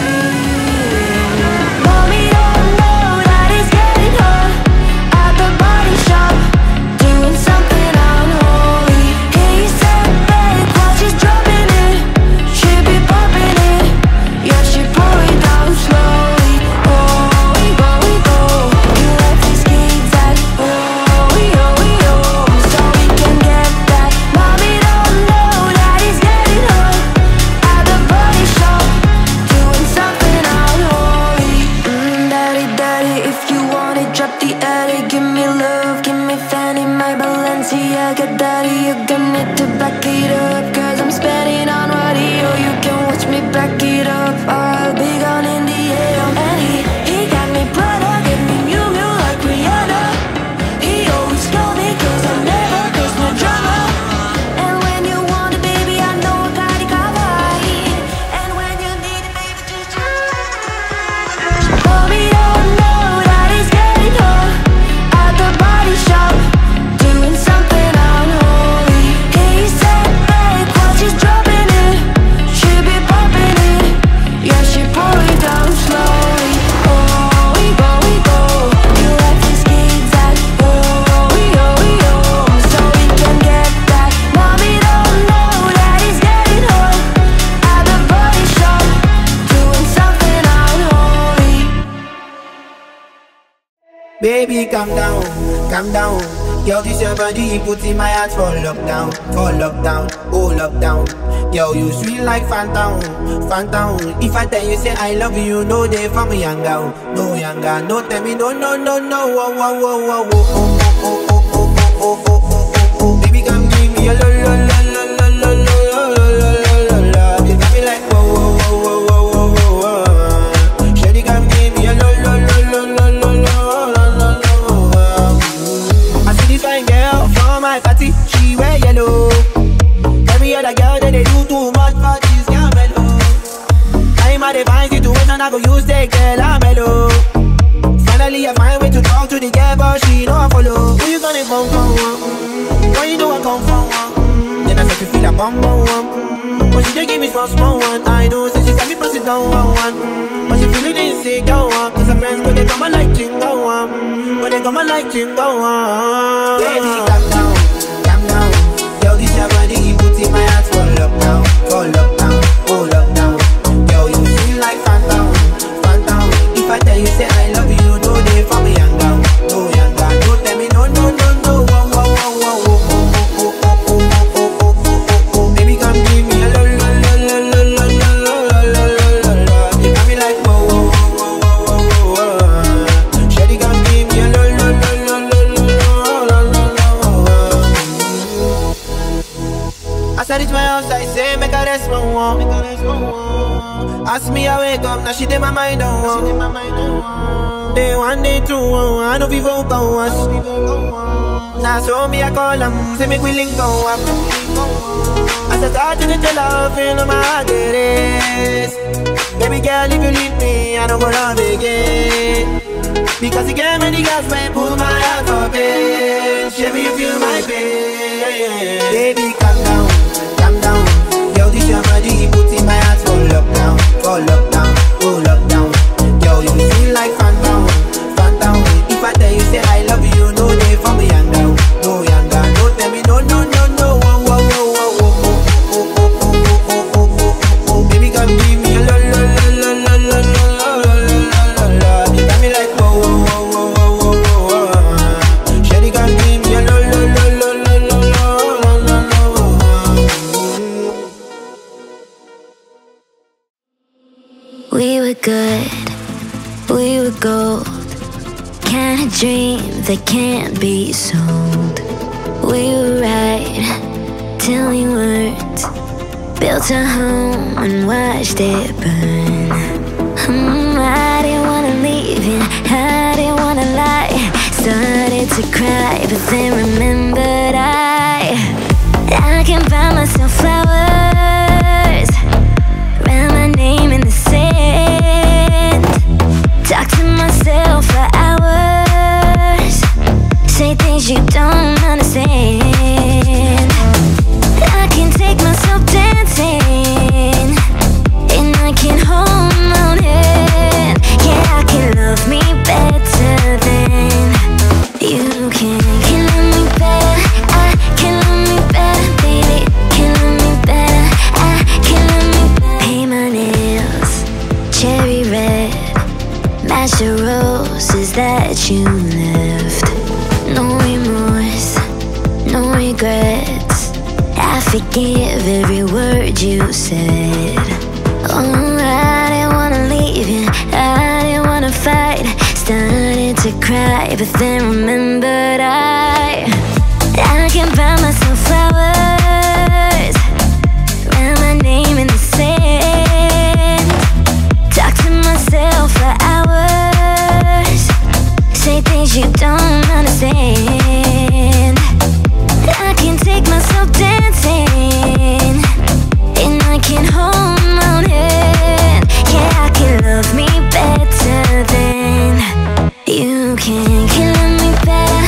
Mommy don't know that it's getting hot at the body shop, doing something unholy. He said babe while she's dropping it, she be popping it. Yeah, she pull it down slowly. Oh, we go, we go. You left these kids at oh, we oh, we oh, so we can get that. Mommy don't know that it's getting hot at the body shop, doing something unholy. Mm, daddy, daddy, if you want it, drop the attic. Give me love, give me Fanny, my Balenciaga. Daddy, you're gonna need to back it up, cause I'm spending on radio. You can watch me back it up, or I'll be gone in the air. And he, he got me Prada, get me Miu Miu like Rihanna. He always call me cause I never cause no drama. And when you want it, baby, I know I got it covered. And when you need it, baby, just Mommy don't know that it's getting hot at the body shop, doing something unholy. He said babe while she's dropping it, she be popping it. Yeah, she pull it down slowly. Oh, we go, we go. You left these kids at oh, we oh, we oh, so we can get that. Mommy don't know that it's getting hot at the body shop, doing something unholy. Baby, calm down, calm down. Yo, this your body, put in my heart for lockdown, for lockdown, oh lockdown. Yo, you sweet like phantom, phantom. If I tell you say I love you, no day for me younger, no younger. No tell me no, no, no, no, oh, oh, oh, oh, oh, oh, oh, oh, oh, oh, oh, oh, oh. Baby, come give me a lo, lo, lo, lo, lo, lo, lo, lo, lo, lo, lo. You got me like whoa, whoa, whoa, whoa, whoa, whoa, whoa. Shawty, come give me a lo, lo, lo, lo, lo, lo, lo, lo, lo. I see this fine girl from my party, she wear yellow. Every other girl that they do too much for this girl mellow. I'm at a fine situation, I go use the girl I'm mellow. Finally I find way to talk to the girl, but she know I follow. Who you gonna come from? Mm-hmm. Where you know I come from? Mm-hmm. Then I start to feel a bum bum one. Mm-hmm. But she just give me small small one. I know, so she got me press it down one one. Mm-hmm. But she feeling insecure one. Cause her friends when they come and like chingo one. Mm-hmm. When they come and like chingo one. Baby, calm down, calm down. Yo, this your body, put in my heart for lockdown, for lockdown, oh lockdown. Yo, you feel like phantom, phantom. If I tell you say I love you, no day for me younger, no younger. No tell me no, no, no, no, oh, oh, oh, oh, oh, oh, oh, oh, oh, oh, oh, oh, oh. Baby, come give me a lo, lo, lo, lo, lo, lo, lo, lo, lo, lo, lo. You got me like whoa, whoa, whoa, whoa, whoa, whoa. Shawty, come give me a lo, lo, lo, lo, lo, lo, lo, lo, lo. As I reach my house, I say, make a rest, one, one. Ask me, I wake up, now she did my mind on one. Day one, day two, I know people go us. Now so me, I call them, say make we link go up. As I start to tell her, feel on my heart it is. Baby girl, if you leave me, I don't go love again. Because you gave me the gas, man, pull my heart for pain. Show me you feel my pain. Baby, calm down, calm down. Yo, this your body, put in my heart for lockdown, for lockdown, oh lockdown. Yo, you feel like phantom, phantom. If I tell you say I love you, no day for me younger, no younger. No tell me no, no, no, no, oh, oh, oh, oh, oh, oh, oh, oh, oh, oh, oh, oh. Baby, come give me a lo, lo, lo, lo, lo, lo, lo, lo, lo, lo. You got me like whoa, whoa, whoa, whoa, whoa, whoa. Shawty, come give me a lo, lo, lo, lo, lo, lo, lo, lo, lo. We were good, we were gold. Kind of dream that can't be sold. We were right till we weren't. Built a home and watched it burn. mm, I didn't wanna leave you, I didn't wanna lie. Started to cry, but then remembered I I can buy myself flowers, write my name in the sand. Talk to myself for hours, say things you don't understand. I can take myself dancing, and I can hold my own hand. Yeah, I can love me better than you can. Can love me better, I can love me better, baby. Can love me better, I can love me better. Paint my nails cherry red, match the roses that you left. No remorse, no regrets, I forgive every word you said. Oh, I didn't wanna leave you, I didn't wanna fight. Started to cry, but then remembered I I can buy myself flowers, write my name in the sand. Talk to myself for hours, say things you don't understand. I can take myself dancing, and I can hold my own hand. Yeah, I can love me better than you can. Can love me better,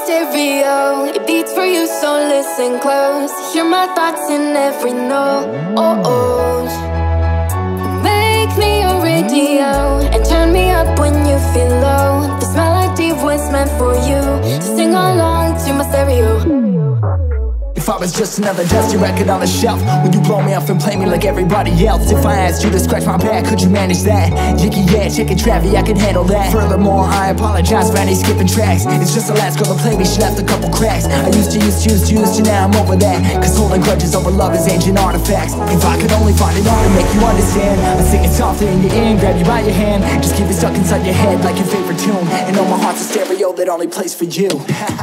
stereo, it beats for you, so listen close. Hear my thoughts in every note. Oh, oh. Make me your radio and turn me up when you feel low. This melody was meant for you, so sing along to my stereo. If I was just another dusty record on the shelf, would you blow me off and play me like everybody else? If I asked you to scratch my back, could you manage that? Yicky, yeah, chicken Travie, I can handle that. Furthermore, I apologize for any skipping tracks. It's just the last girl that played me, she left a couple cracks. I used to, used to, used to, used to, now I'm over that. Cause holding grudges over love is ancient artifacts. If I could only find it hard to make you understand, I'd sing it softly in your ear and grab you by your hand. Just keep it stuck inside your head like your favorite tune. And know my heart's a stereo that only plays for you.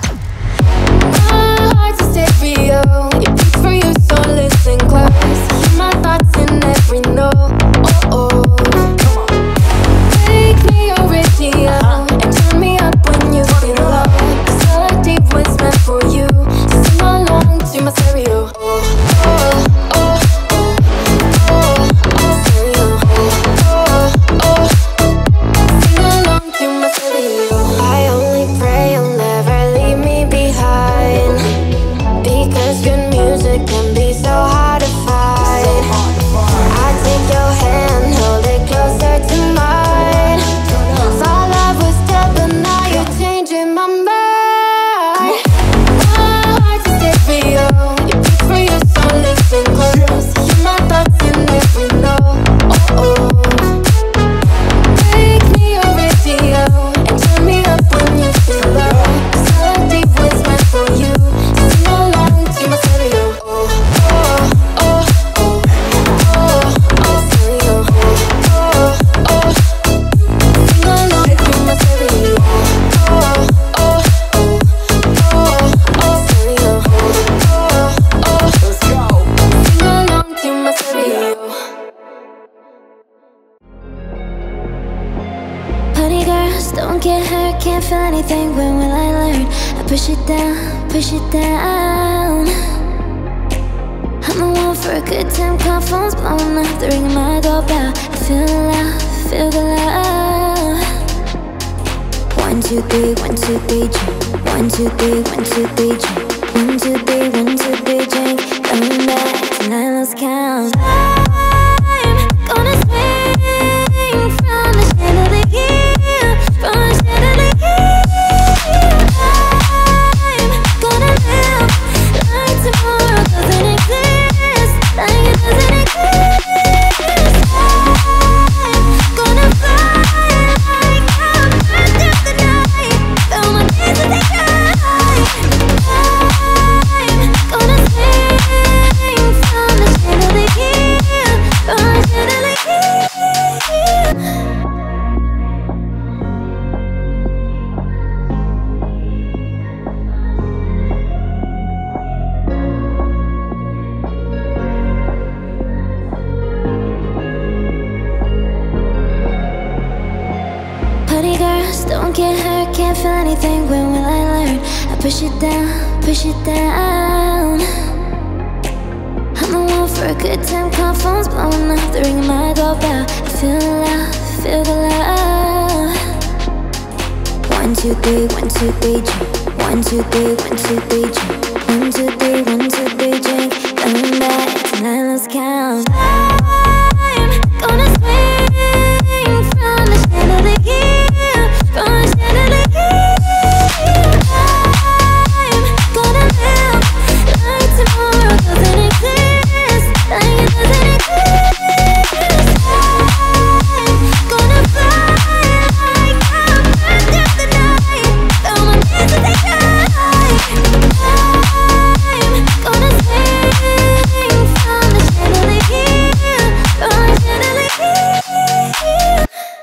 My heart's a stereo, it beats for you, so listen close. Hear my thoughts in every note. Oh, oh. Make me your radio and turn me up when you feel low. This melody was meant for you, so sing along to my stereo. Oh, oh, oh, oh, oh, oh, stereo. Oh, oh, sing along to my stereo. I only pray you'll never leave me behind, because good music can be so hard to find. I take your hand, hold it closer to mine. Thought love was dead, but now you're changing my mind. My heart's a stereo, it beats for you, so listen close. Hear my thoughts in every note. Oh, oh. Make me your radio and turn me up when you feel low. This melody was meant for you, so sing along to my stereo. Oh, oh, oh, oh, oh, oh, stereo. Oh, oh, sing along to my stereo. Oh, oh, oh, oh, oh, stereo. Oh, oh, Let's go. sing along to my stereo. Honey girls, don't get hurt, can't feel anything, when will I learn? I push it down, push it down. I'm the one for a good time, call phones blowing up, the ring of my doorbell. I feel the love, feel the love. One, two, three, one, two, three, drink. One, two, three, one, two, three, drink. One, two, three, one, two, three, drink. Coming back tonight, let's count. I'm gonna swing from the chandelier, from the chandelier. I'm gonna live like tomorrow doesn't exist, like it doesn't exist. I'm gonna fly like I'm burnt through the night, though my days will take time. I'm gonna swing from the chandelier, from the chandelier. Honey girls, don't get hurt, can't feel anything, when will I learn? I push it down, push it down. I'm the one for a good time, call phones blowing up, the ring of my doorbell. I feel the love, feel the love. One, two, three, one, two, three, drink. One, two, three, one, two, three, drink. One, two, three, one, two, three, drink. Coming back tonight, let's count. I'm gonna swing from the chandelier, from the chandelier. I'm gonna live like tomorrow doesn't exist, like it doesn't exist. I'm gonna fly like I'm burnt through the night, though my days will take time. I'm gonna swing from the chandelier, from the chandelier.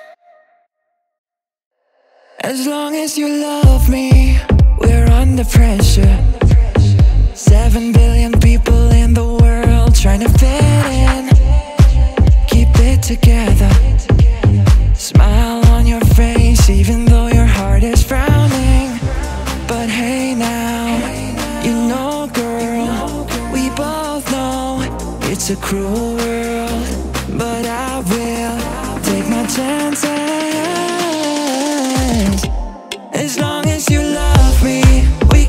As long as you love me, we're under pressure. Seven billion people in the world trying to fit in. Keep it together. Smile on your face even though your heart is frowning. But hey now, you know girl, we both know it's a cruel world. But I will take my chances. As long as you love me, we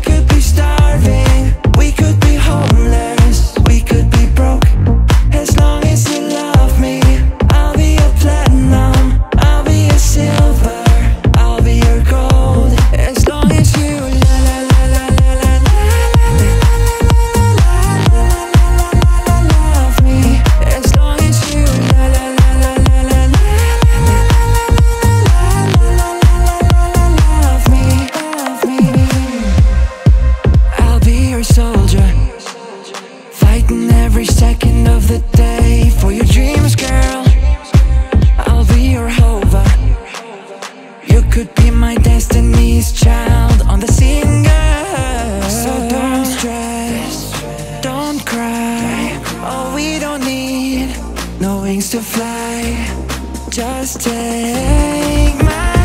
Destiny's Child on the singer. So don't stress, don't cry. Oh, we don't need no wings to fly. Just take my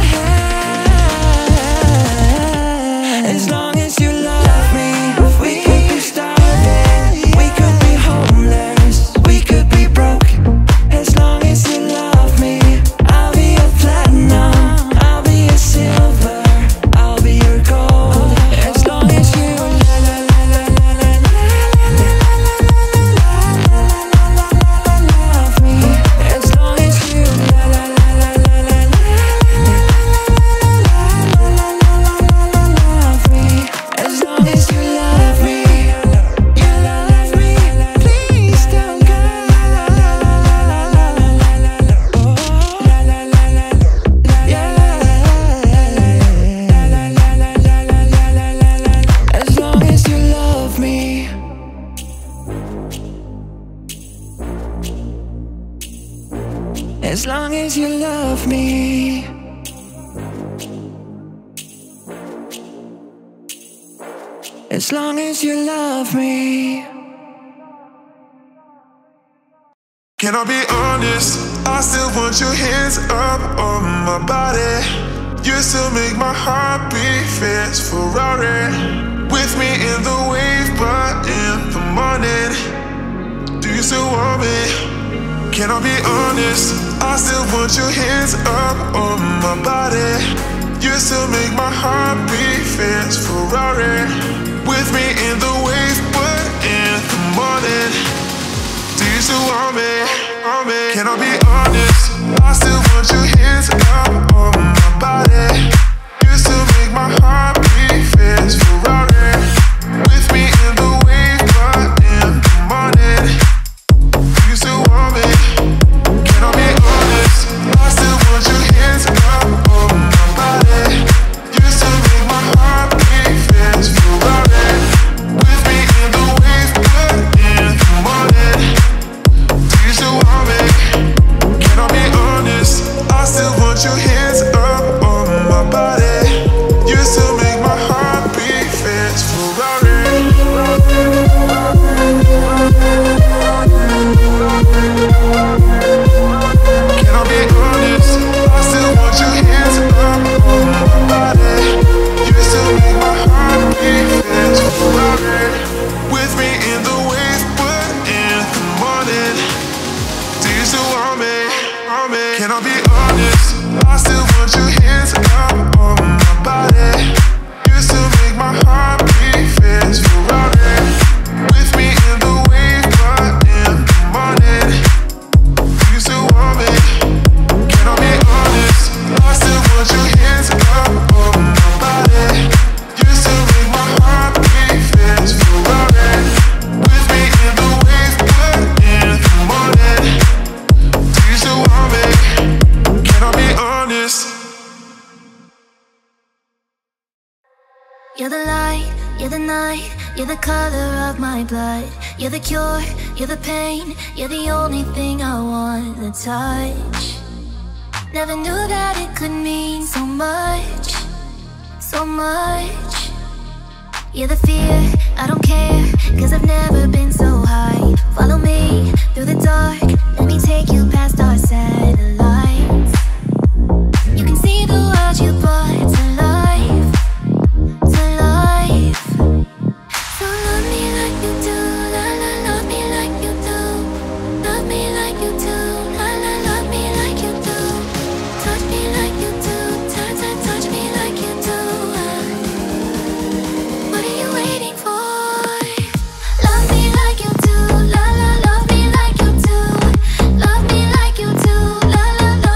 hand. As long as you love me, we could be starving, we could be homeless, we could be broke. As long as you love me, I'll be your platinum, I'll be your silver, I'll be your gold. As long as you la la la la la la love me. As long as you la la la la la la love me. As long as you love me, you love me. Please don't go. As long as you love me. As long as you love me. As long as you love me. Can I be honest? I still want your hands up on my body. You still make my heart beat fast Ferrari. With me in the wave, but in the morning, do you still want me? Can I be honest? I still want your hands up on my body. You still make my heart beat fast Ferrari. With me in the wave, but in the morning, do you still want me? Want me? Can I be honest? I still want your hands up on my body. You still make my heart beat fast Ferrari. With me in the wave, but in the morning, do you still want me? Can I be honest? I still want your hands up on my body. You still make my heart beat fast Ferrari. With me in the wave, but in the morning, do you still want me? Can I be honest? I still want your hands up on my body. You still make my heart beat fast Ferrari. Can I be honest? I still want your hands up on my body. You still make my heart beat fast Ferrari. With me in the wave, but in the morning, do you still want me? Want me? Can I be honest? I still want your hands up on my body. You still make my heart beat fast Ferrari. With me in the wave, but in the morning, do you still want me? Can I be honest? I still want your hands up on my body. You still make my heart beat fast Ferrari. With me in the wave, but in the morning, do you still want me? Can I be honest? You're the light, you're the night, you're the color of my blood. You're the cure, you're the pain, you're the only thing I want to touch. Never knew that it could mean so much, so much. You're the fear, I don't care, cause I've never been so high. Follow me through the dark, let me take you past our satellites. You can see the world you brought to life, to life. So love me like you do, la la, love me like you do. Love me like you do, la la, love me like you do. Touch me like you do, touch, touch, touch me like you do. What are you waiting for? Love me like you do, la la, love me like you do. Love me like you do, la la, love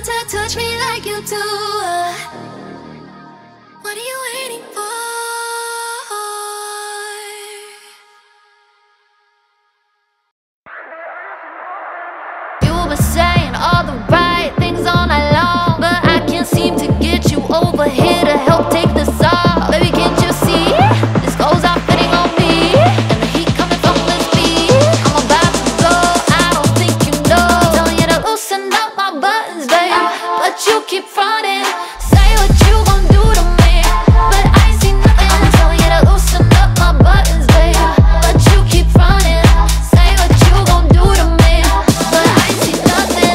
to touch me like you do. What are you waiting for? You were saying all the right things all night long, but I can't seem to get you over here to help take this off. Baby, can't you see? This clothes are fitting on me, and the heat coming from this beat. I'm about to go, I don't think you know. Telling you to loosen up my buttons, babe, but you keep fronting. Say what you gon' do to me, but I see nothing. I'm telling you to loosen up my buttons, babe, but you keep fronting. Say what you gon' do to me, but I see nothing.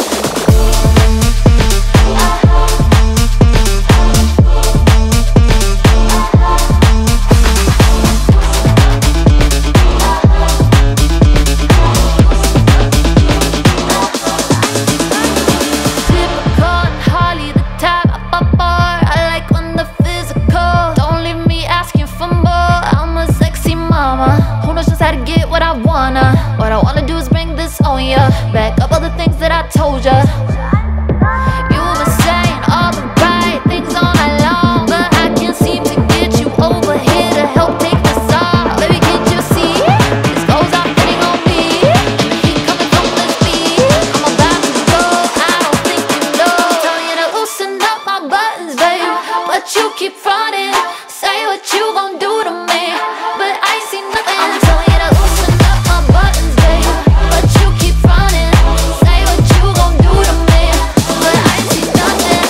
Typical and hardly the type I fall for. I like when the physical. Don't leave me asking for more. I'm a sexy mama who knows just how to get what I wanna. What I wanna do is bring this on ya. Back up all the things that I told ya. You were saying all the right things all night long, but I can't seem to get you over here to help take this off. Baby, can't you see? These clothes are fitting on me, and the heat coming from this beat. I'm about to go, I don't think you know. Telling you to loosen up my buttons, babe, but you keep fronting. Say what you gon' do to me, but I see nothing. I'm telling you to loosen up my buttons, babe, but you keep fronting. Say what you gon' do to me, but I see nothing.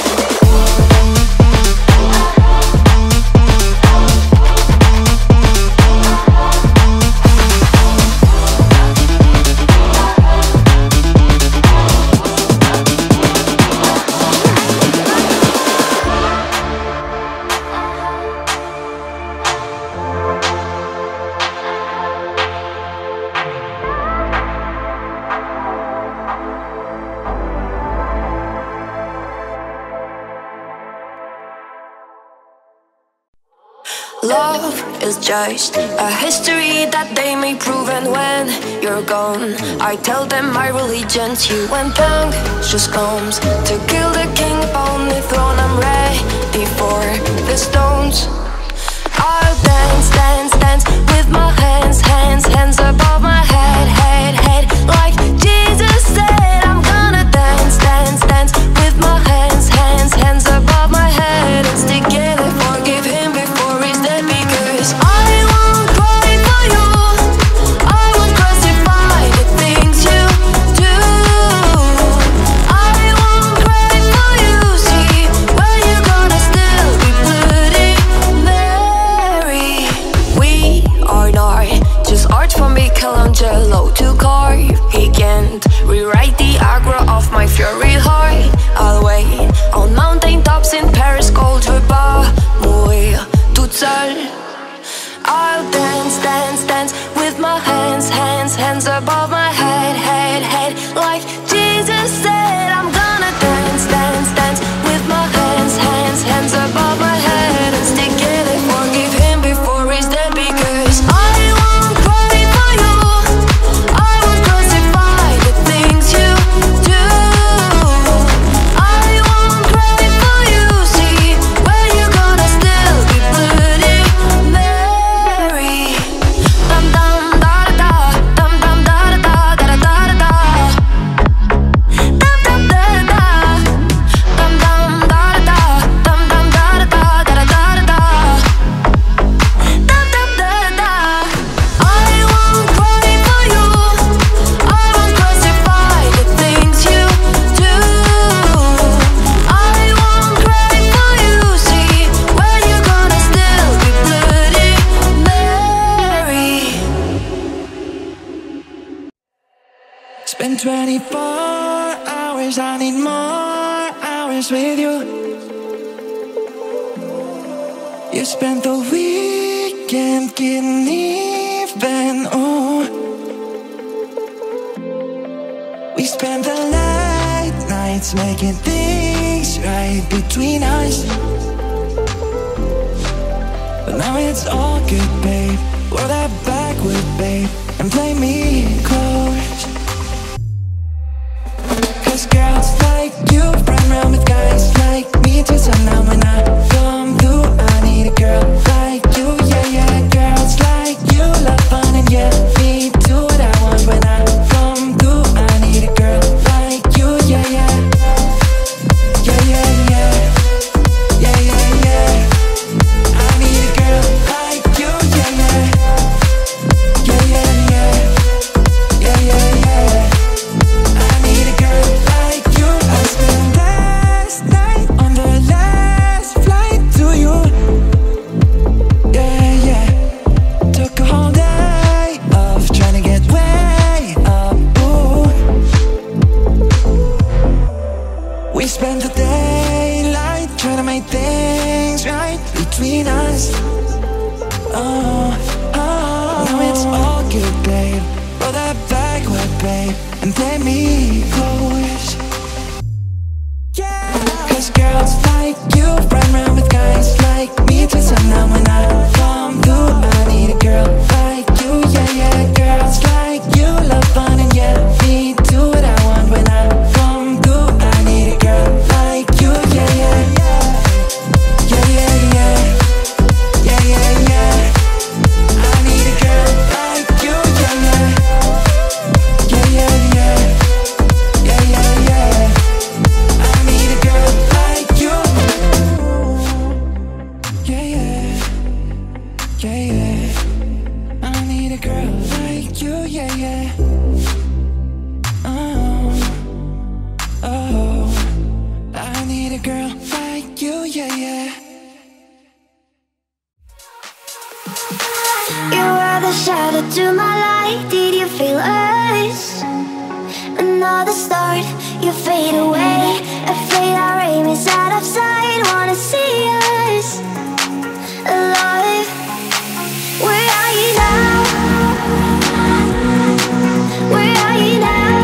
Love is just a history that they may prove, and when you're gone, I tell them my religion's you. When punctures comes to kill the king upon the throne, I'm ready for the stones. I'll dance, dance, dance with my hands, hands, hands above my head, head, head. Like Jesus said, I'm gonna dance, dance, dance with my hands, hands, hands above my head, and stick together, forgive him before he's dead, because I won't cry for you, I won't crucify the things you do. I won't cry for you, see, when you're gonna still be bloody Mary. We are not just art from Michelangelo to carve. He can't rewrite the aggro of my fury heart. I'll wait on mountain tops in Paris, cold pas mourir toute seule. I'll dance, dance, dance with my hands, hands, hands above my head, head, head. Like Jesus said, I'm gonna dance, dance, dance with my hands, hands, hands above my head, and stick together, forgive him before he's dead, because I won't cry for you, I won't crucify the things you do. I won't cry for you, see, when you're gonna still be bloody Mary. Dum dum da da da, dum dum da da da da da da da. Dum dum da da da, dum dum da da da, dum dum da da da da da da da. Dum dum da da da. I won't cry for you, I won't crucify the things you do. I won't cry for you, see, when you're gonna still be bloody Mary. Spend twenty-four hours, I need more hours with you. You spent the weekend getting even, oh. We spent the late nights making things right between us, but now it's all good, babe. Roll that backward, babe, and play me close. Cause girls like you run around with sun down when I come through. I need a girl like you, yeah, yeah. Girls like you love fun and yeah, me do what I want when I come through. I need a girl like you, yeah, yeah. Yeah, yeah, yeah. Yeah, yeah, yeah. I need a girl like you, yeah, yeah. Yeah, yeah, yeah. Yeah, yeah, yeah. I need a girl like you. I spent last night on the last flight to you. Yeah, yeah. Took a whole day off trying to get way up. Ooh. We spent the daylight trying to make things right between us. Oh, oh. Now it's all good, babe. Roll that backward, babe, and play me close. Yeah. Cause girls like you run around with guys like me till sundown when I come through. I need a girl like you, yeah, yeah. Girls like you love fun and yeah, me do what I want when I come through. I need a girl like you, yeah, yeah, yeah. Yeah, yeah, yeah. Yeah, yeah, yeah. I need a girl like you, yeah, yeah. Yeah, yeah, yeah. Yeah, yeah, yeah. I need a girl like you. Yeah, yeah. Yeah, yeah. I need a girl like you, yeah, yeah. Oh, oh. I need a girl like you, yeah, yeah. You are the shadow to my light. Did you feel us? Another start, you fade away. Afraid our aim is out of sight. Wanna see us alive. Where are you now? Where are you now?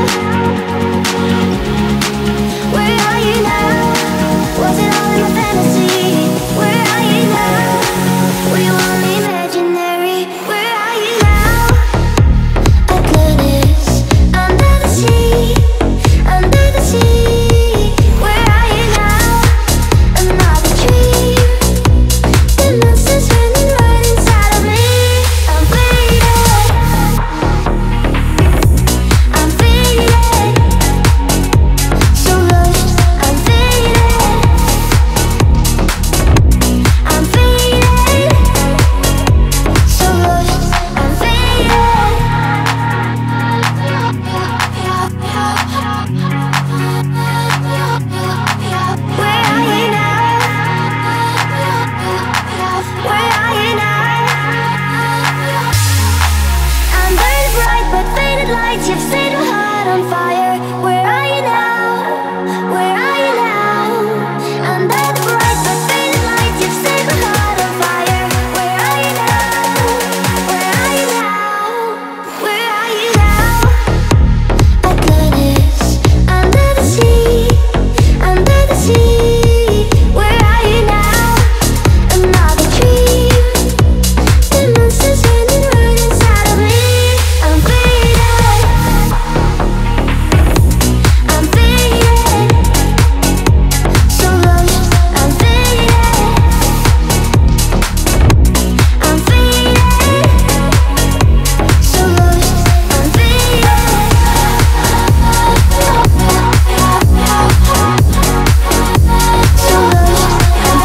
Where are you now? Was it all in a fantasy? Where are you now? Were you only imaginary? Where are you now? Atlantis, under the sea, under the sea. Where are you now? Another dream. The monster's running right inside of me. I'm faded. I'm faded. So lost. I'm faded. I'm faded. So lost. I'm faded. Where are you now? Where are you now? I'm burning bright but faded lights. You've set my heart on fire. Where are you now? Where are you now? Under the bright but faded lights, you've set my heart on fire. Where are you now? Where are you now? Where are you now? Atlantis, under the sea, under the sea. Where are you now? Another dream. The monster's running right inside of me. I'm faded. I'm faded. So lost. I'm faded. I'm faded. So lost. I'm faded. So lost. I'm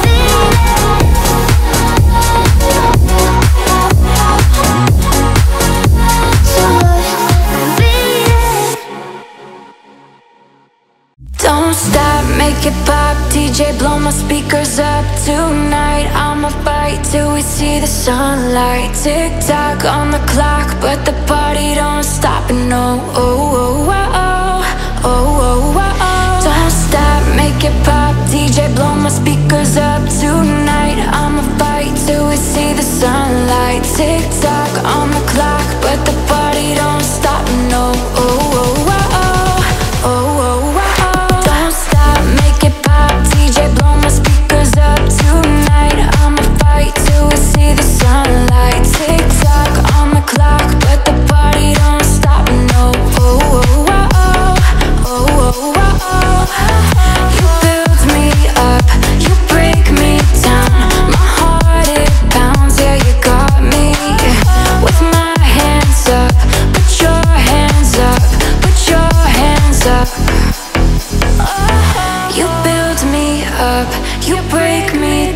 Don't stop, make it pop, D J blow my speakers up. Tonight I'ma fight till we see the sunlight. Tick tock on the clock, but the party don't stop. And no, oh, oh, oh, oh, oh, oh, oh, oh. Don't stop, make it pop, D J blow my speakers up. Tonight I'ma fight till we see the sunlight. Tick tock on the clock, but the party don't stop. And no, oh, oh, oh, oh, oh, oh, oh. Don't stop, make it pop, D J blow my speakers up. Tonight I'ma fight till we see the sunlight. Tick tock on the clock, but the party don't stop. No, oh, oh, oh, oh, oh, oh, oh, oh. You build me up, you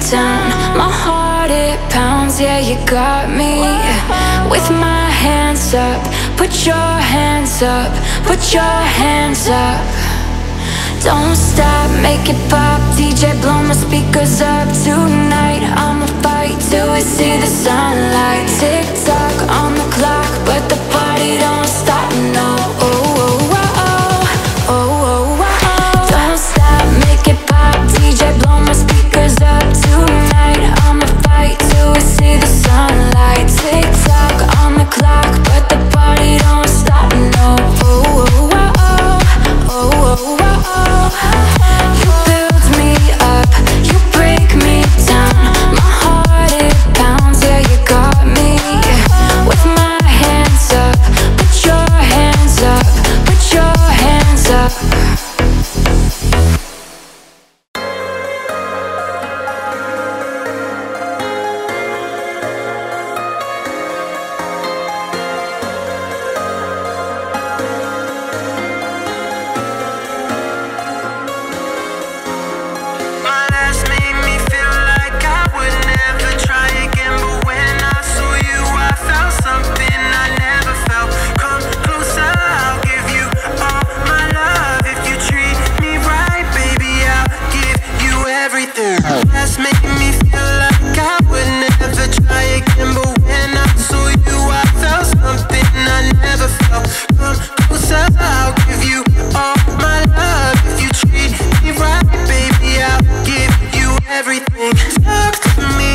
down. My heart, it pounds, yeah, you got me. With my hands up, put your hands up, put your hands up. Don't stop, make it pop, D J blow my speakers up. Tonight I'ma fight till we see the sunlight. Tick tock on the clock, but the party don't stop, no. Oh, oh, oh, oh, oh, oh, oh. Don't stop, make it pop, D J blow my speakers up. Tonight I'ma fight till we see the sunlight. Tick tock on the clock, but the party don't stop, no. Oh, oh, oh, oh, oh, oh, oh. You build me up, you break me down. My heart, it pounds, yeah, you got me. With my hands up, put your hands up, put your hands up. Last made me feel like I would never try again, but when I saw you, I felt something I never felt. Come closer, I'll give you all my love. If you treat me right, baby, I'll give you everything. Talk to me,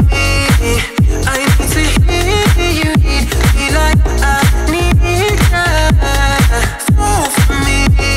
I need to hear you need me like I need you. Fall for me,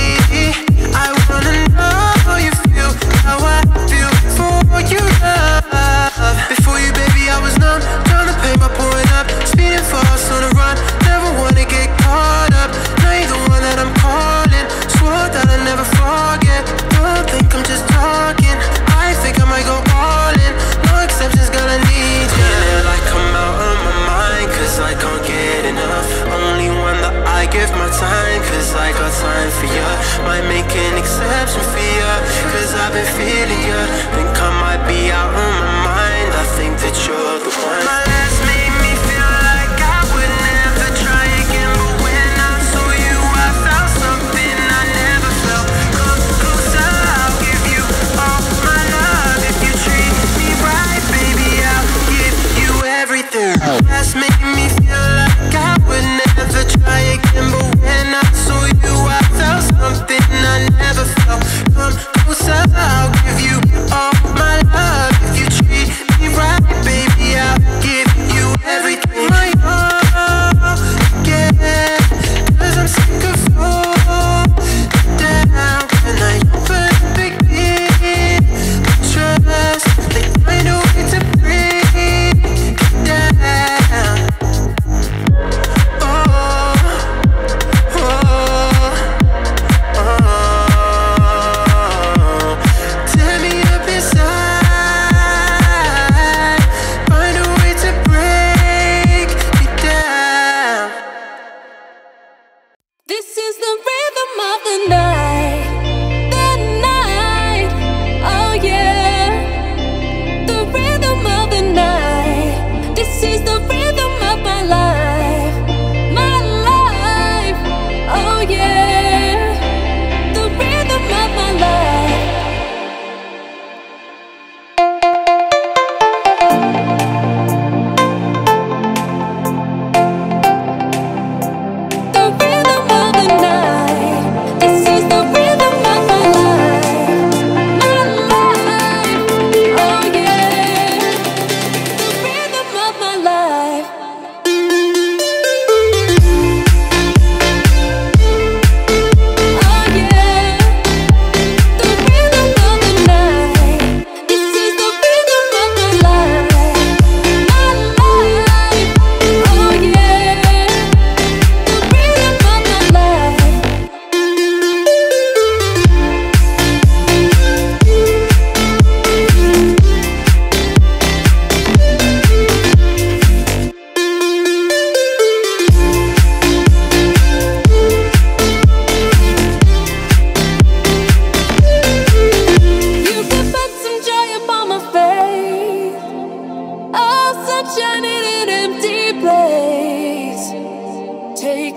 I wanna know you feel how I feel for you, love. Before you, baby, I was numb, trying to pay my point up, speeding fast on the run, never wanna get caught up. Now you're the one that I'm calling, swore that I'd never forget. Don't think I'm just talking, I think I might go all in. No exceptions, girl, I need you. Feeling like I'm out of my mind, cause I can't get enough. Only one that I give my time, cause I got time for you. Might make an exception for you, cause I've been feeling you. Think I might be out of my mind, I think that you're the one. My last made me feel like I would never try again, but when I saw you, I felt something I never felt. Come closer, I'll give you all my love. If you treat me right, baby, I'll give you everything. Last made me feel like I would never try again, but when I saw you, I felt something I never felt. Come closer, I'll give you all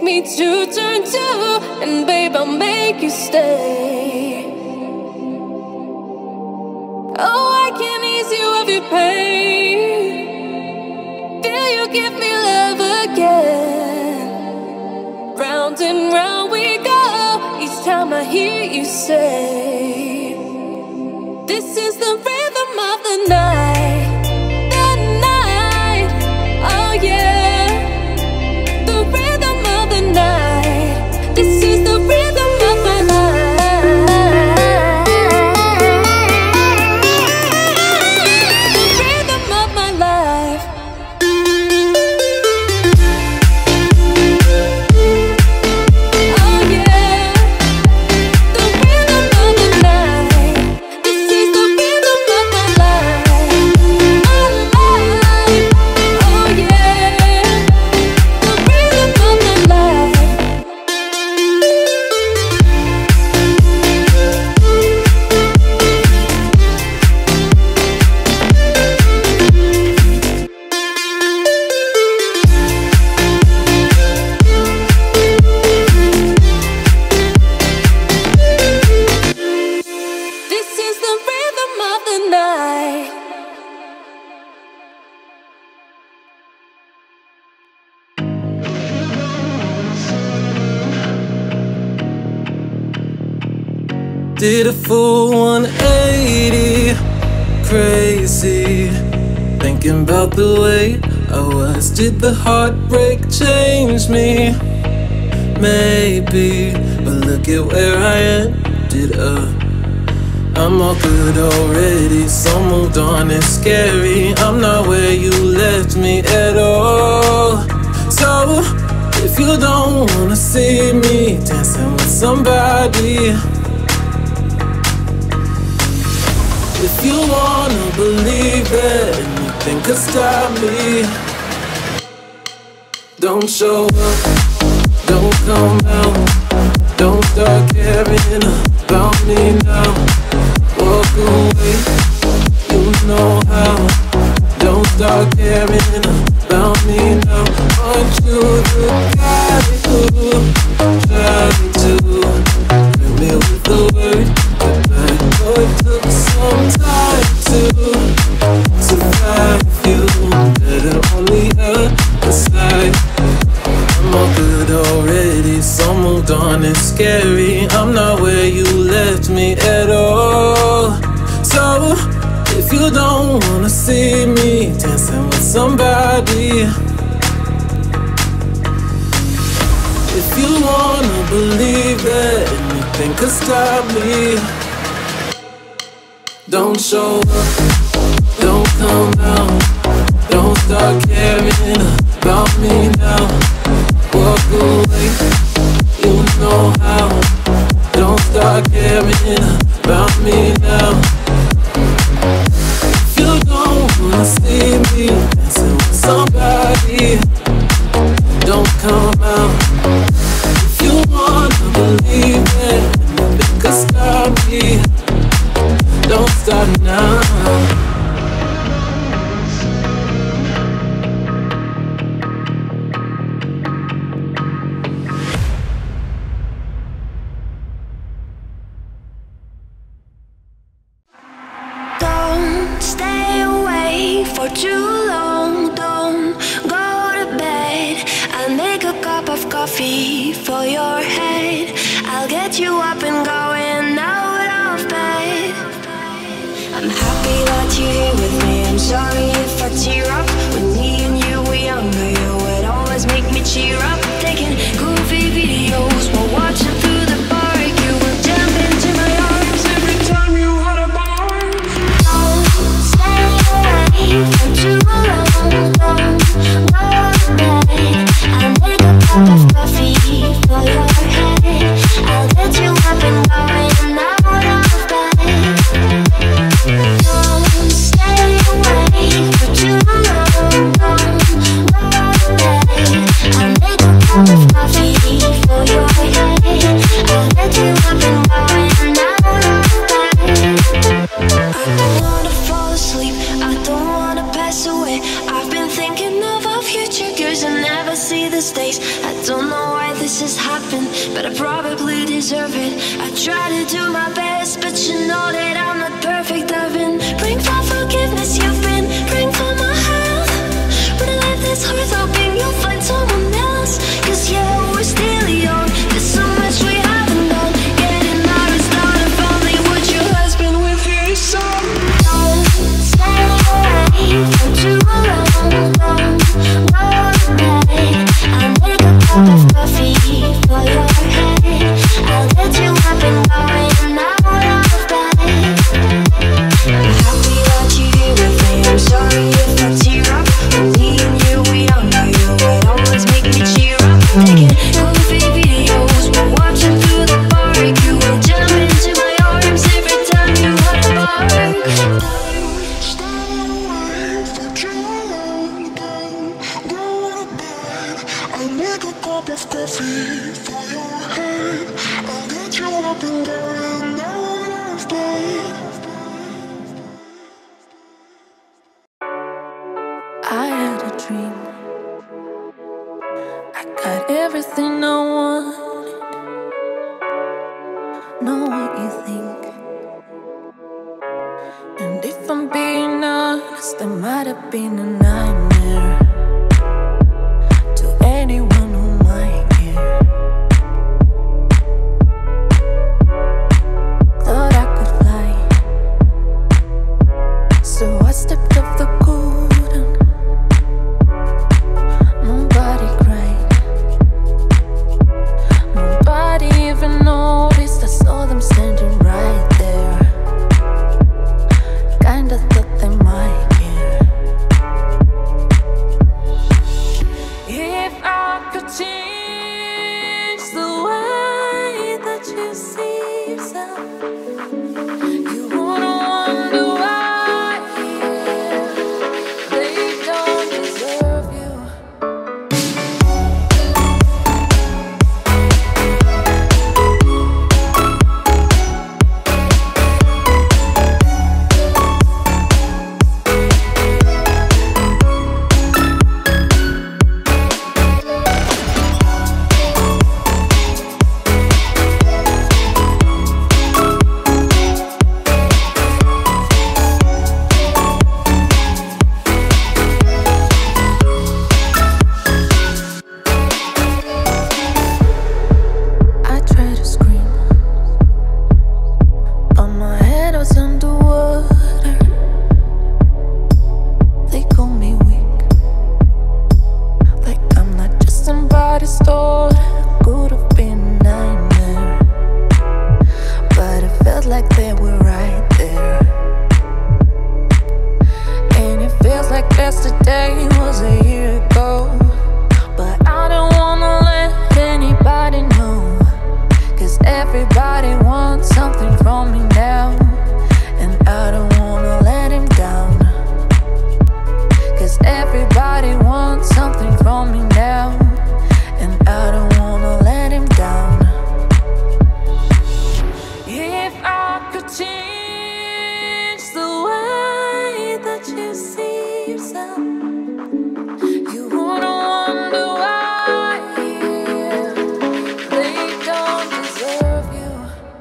me to turn to, and babe, I'll make you stay. Oh, I can ease you of your pain. Feel you give me love again. Round and round we go, each time I hear you say, this is the rhythm of the night. The night, oh yeah. The rhythm of the night. This is the rhythm of my life. The rhythm of my life. Oh yeah. The rhythm of the night. This is the rhythm of my life. My life. Oh yeah. The rhythm of my life. This is the rhythm of the night. Did a full one eighty, crazy, thinking about the way I was. Did the heartbreak change me? Maybe, but look at where I ended up. I'm all good already, so moved on, it's scary. I'm not where you left me at all. So, if you don't wanna see me dancing with somebody, if you wanna believe that anything could stop me, don't show up, don't come out, don't start caring about me now. Walk away, you know how. Don't start caring about me now. Aren't you the guy who tried to fill me with the word goodbye? Oh, it took some time to survive you. Better on the other side. I'm all good already, so moved on, it's scary. I'm not where you left me at all. So, if you don't wanna see me dancing with somebody, if you wanna believe that anything could stop me, don't show up, don't come out, don't start caring about me now. Walk away, you know how. Don't start caring about me now. If you don't wanna see me dancing with somebody, don't come out. If you wanna believe that anything could stop me, don't start now. Don't stay away for too long. Don't go to bed. I'll make a cup of coffee for your head. I'll get you up and going out of bed. I'm happy that you're here with me. I'm sorry if I tear up. When me and you were younger, you would always make me cheer up. Taking goofy videos while watching through the park. You would jump into my arms every time you had a bar. Don't stay away for too long. Don't go to bed. I'll make a cup of coffee for your head. I'll get you up and going out of bed. Don't stay away for too long. Don't go to bed. I'll make a cup of coffee for your head. I'll get you up and going out of bed. I don't wanna fall asleep, I don't wanna pass away. I've been thinking of our future, cause I never see the stakes. I don't know why this this has happened, but I probably deserve it. I try to do my best, but you know that I'm not perfect. I've been praying for forgiveness, you've been praying for my health. When I let this heart open, you'll find someone else. Cause yeah, we're still young, there's so much we haven't done. Getting married, start a family, would your husband with his son? Don't stay away for too long, don't go to bed. I'll make a cup of coffee for your head. I'll let you up and going out of bed. I'm happy that you're here with me, I'm sorry if I tear up. When me and you were younger, you would always make me cheer up. Taking goofy videos, we're watching through the park. You will jump into my arms every time you hug the park. I'll make a cup of coffee for your head. I'll get you up and going out of bed. I had a dream. I got everything I wanted. Know what you think. And if I'm being honest, it might have been a nightmare to anyone who might care. Thought I could fly, so I stepped off the golden. Nobody cried, nobody even noticed. I saw them standing right there. Kinda thought they might care. If I could change the way that you see yourself, you wouldn't wonder why, yeah, they don't deserve you. I tried to scream, but my head was underwater. They call me weak, like I'm not just somebody's daughter. Could have been a nightmare, but it felt like they were right there. And it feels like yesterday was a year ago. But I don't wanna let anybody know, cause everybody wants something from me now. And I don't wanna let him down, cause everybody wants something from me now. And I don't wanna let him down. If I could change the way that you see yourself, you wouldn't wonder why, yeah, they don't deserve you.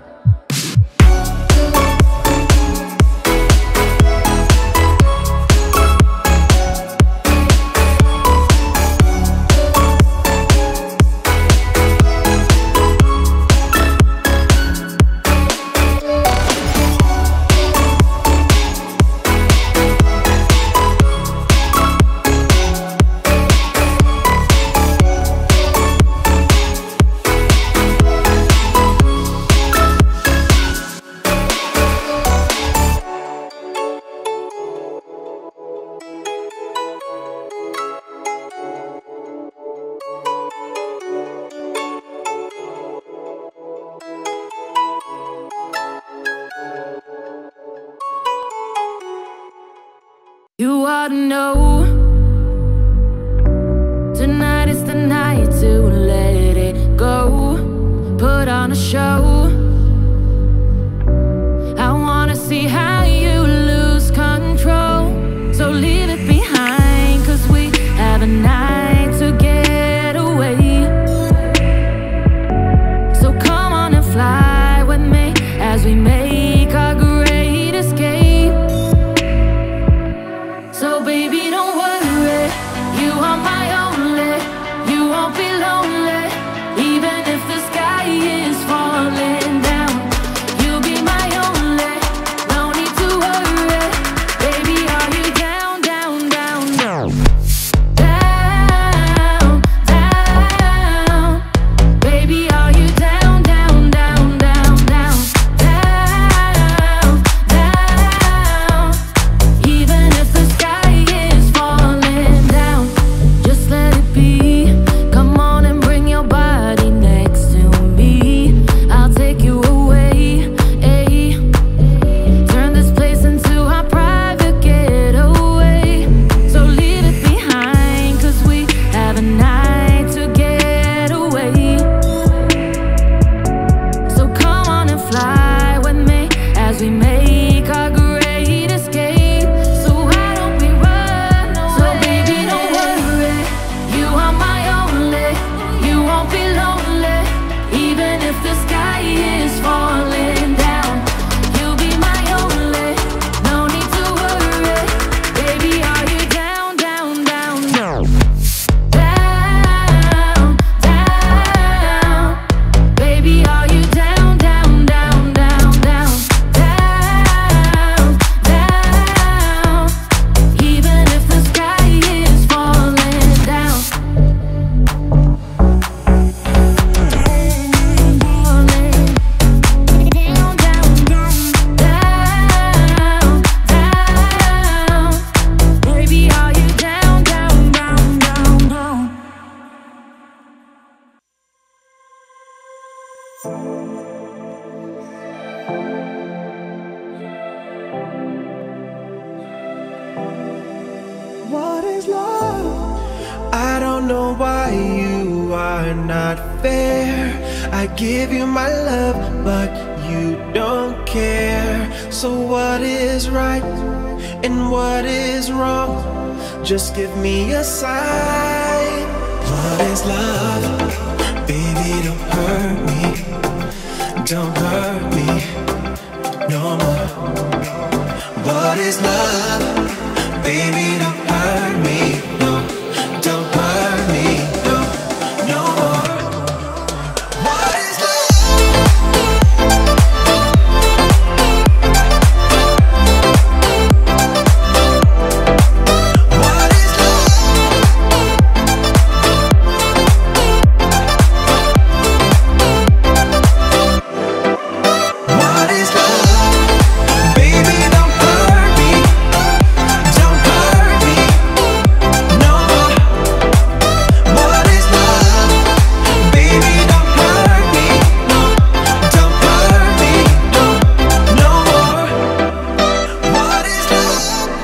You ought to know, tonight is the night to let it go. Put on a show. I wanna see how you lose control. So leave it behind, cause we have a night to get away. What is love? I don't know why you are not fair. I give you my love, but you don't care. So what is right and what is wrong? Just give me a sign. What is love? Baby, don't hurt me. Don't hurt me no more. What is love? Baby, don't hurt me. No, don't hurt me. No, no more. What is love? What is love? What is love? Baby, don't hurt me. Don't hurt me no more. What is love? Baby, don't hurt me. No, don't hurt me. No, no more. What is love?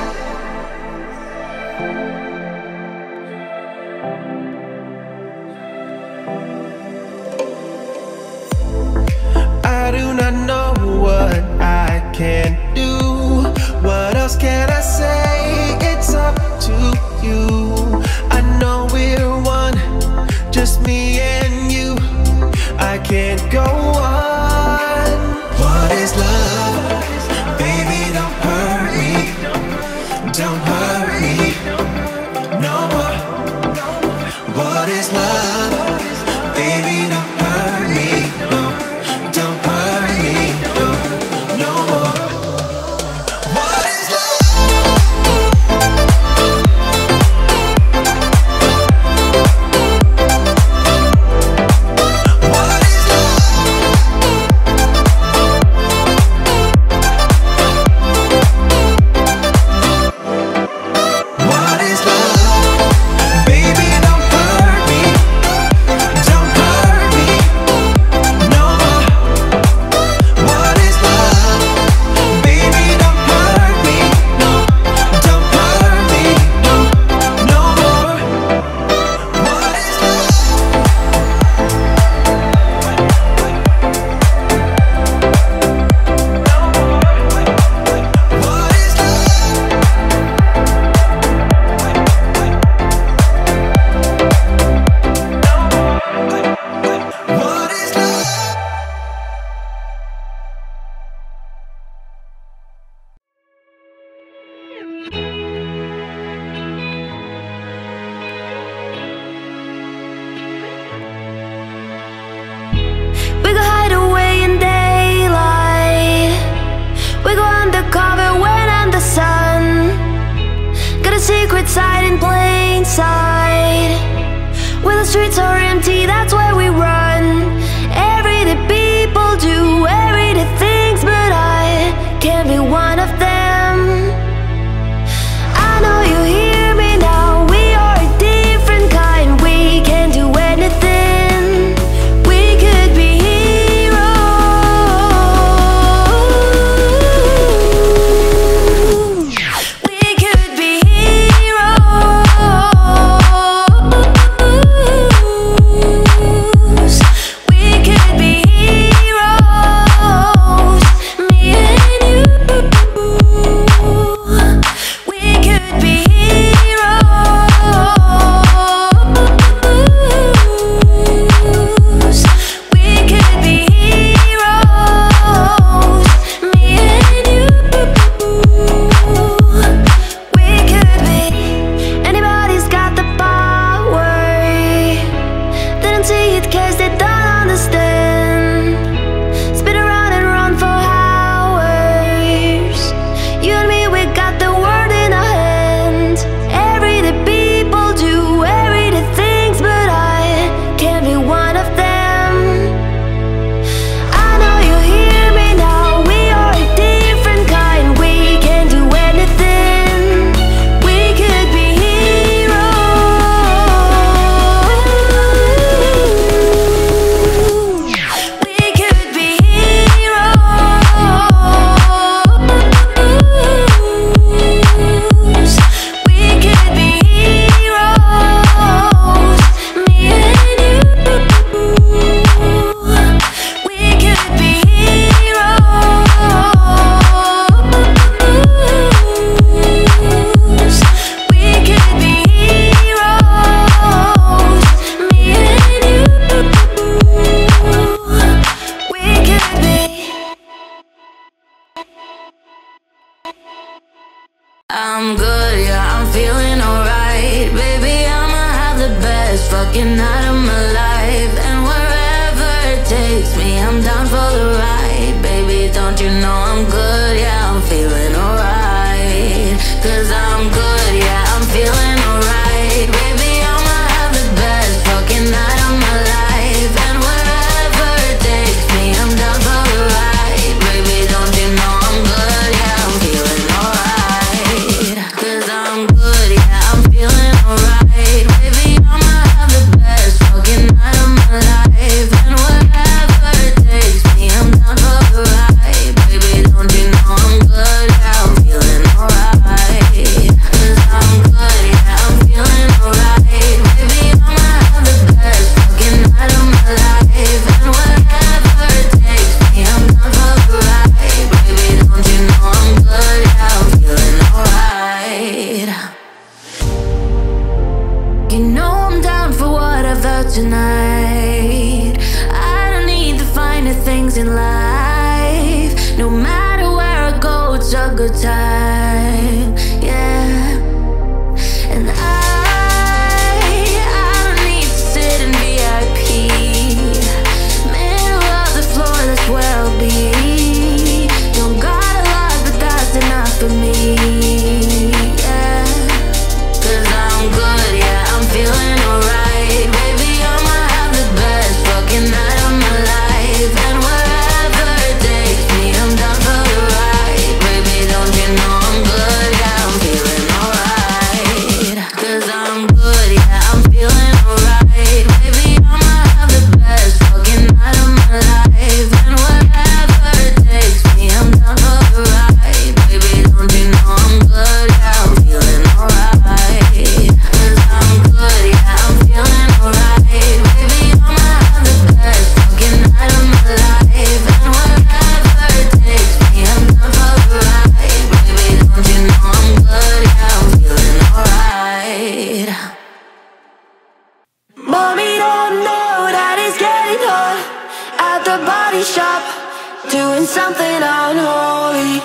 I do not know what I can do. What else can I say? It's up to you. I know we're one, just me and you. I can't go on. What is love? Baby, don't hurt me. Don't hurt me no more. What is love? Baby, don't hurt me. No, don't hurt me. No, no more. What is love? What is love? What is love? Baby, don't hurt me. Don't hurt me no more. What is love? Baby, don't hurt me. No, don't hurt me. No, no more. What is love? What is love? What is love? We go hide away in daylight. We go undercover when under sun. Got a secret side in plain sight. When the streets are empty, that's where we run. Everyday people do everyday things, but I can't be one of them. I know you hear me now. We are a different kind. We can do anything. We could be heroes. We could be heroes. tonight. I don't need the finer things in life. No matter where I go, it's a good time, yeah. And I, I don't need to sit in V I P. Middle of the floor, that's where I'll be. Don't got a lot, but that's enough for me, yeah. Cause I'm good, yeah, I'm feeling alright. Baby, I'ma have the best fucking night of my life. And wherever it takes me, I'm down for the ride. Baby, don't you know I'm good, yeah, I'm feeling alright. Cause I'm good, yeah, I'm feeling alright. Baby, I'ma have the best fucking night of my life. And wherever it takes me, I'm down for the ride. Baby, don't you know I'm good, yeah, I'm feeling alright. Cause I'm good, yeah, I'm feeling alright. Baby, I'ma have the best fucking night of my life. And wherever it takes me, I'm down for the ride. Baby, don't you know I'm good, yeah, I'm feeling alright. Mommy don't know that it's getting hot at the body shop, doing something unholy.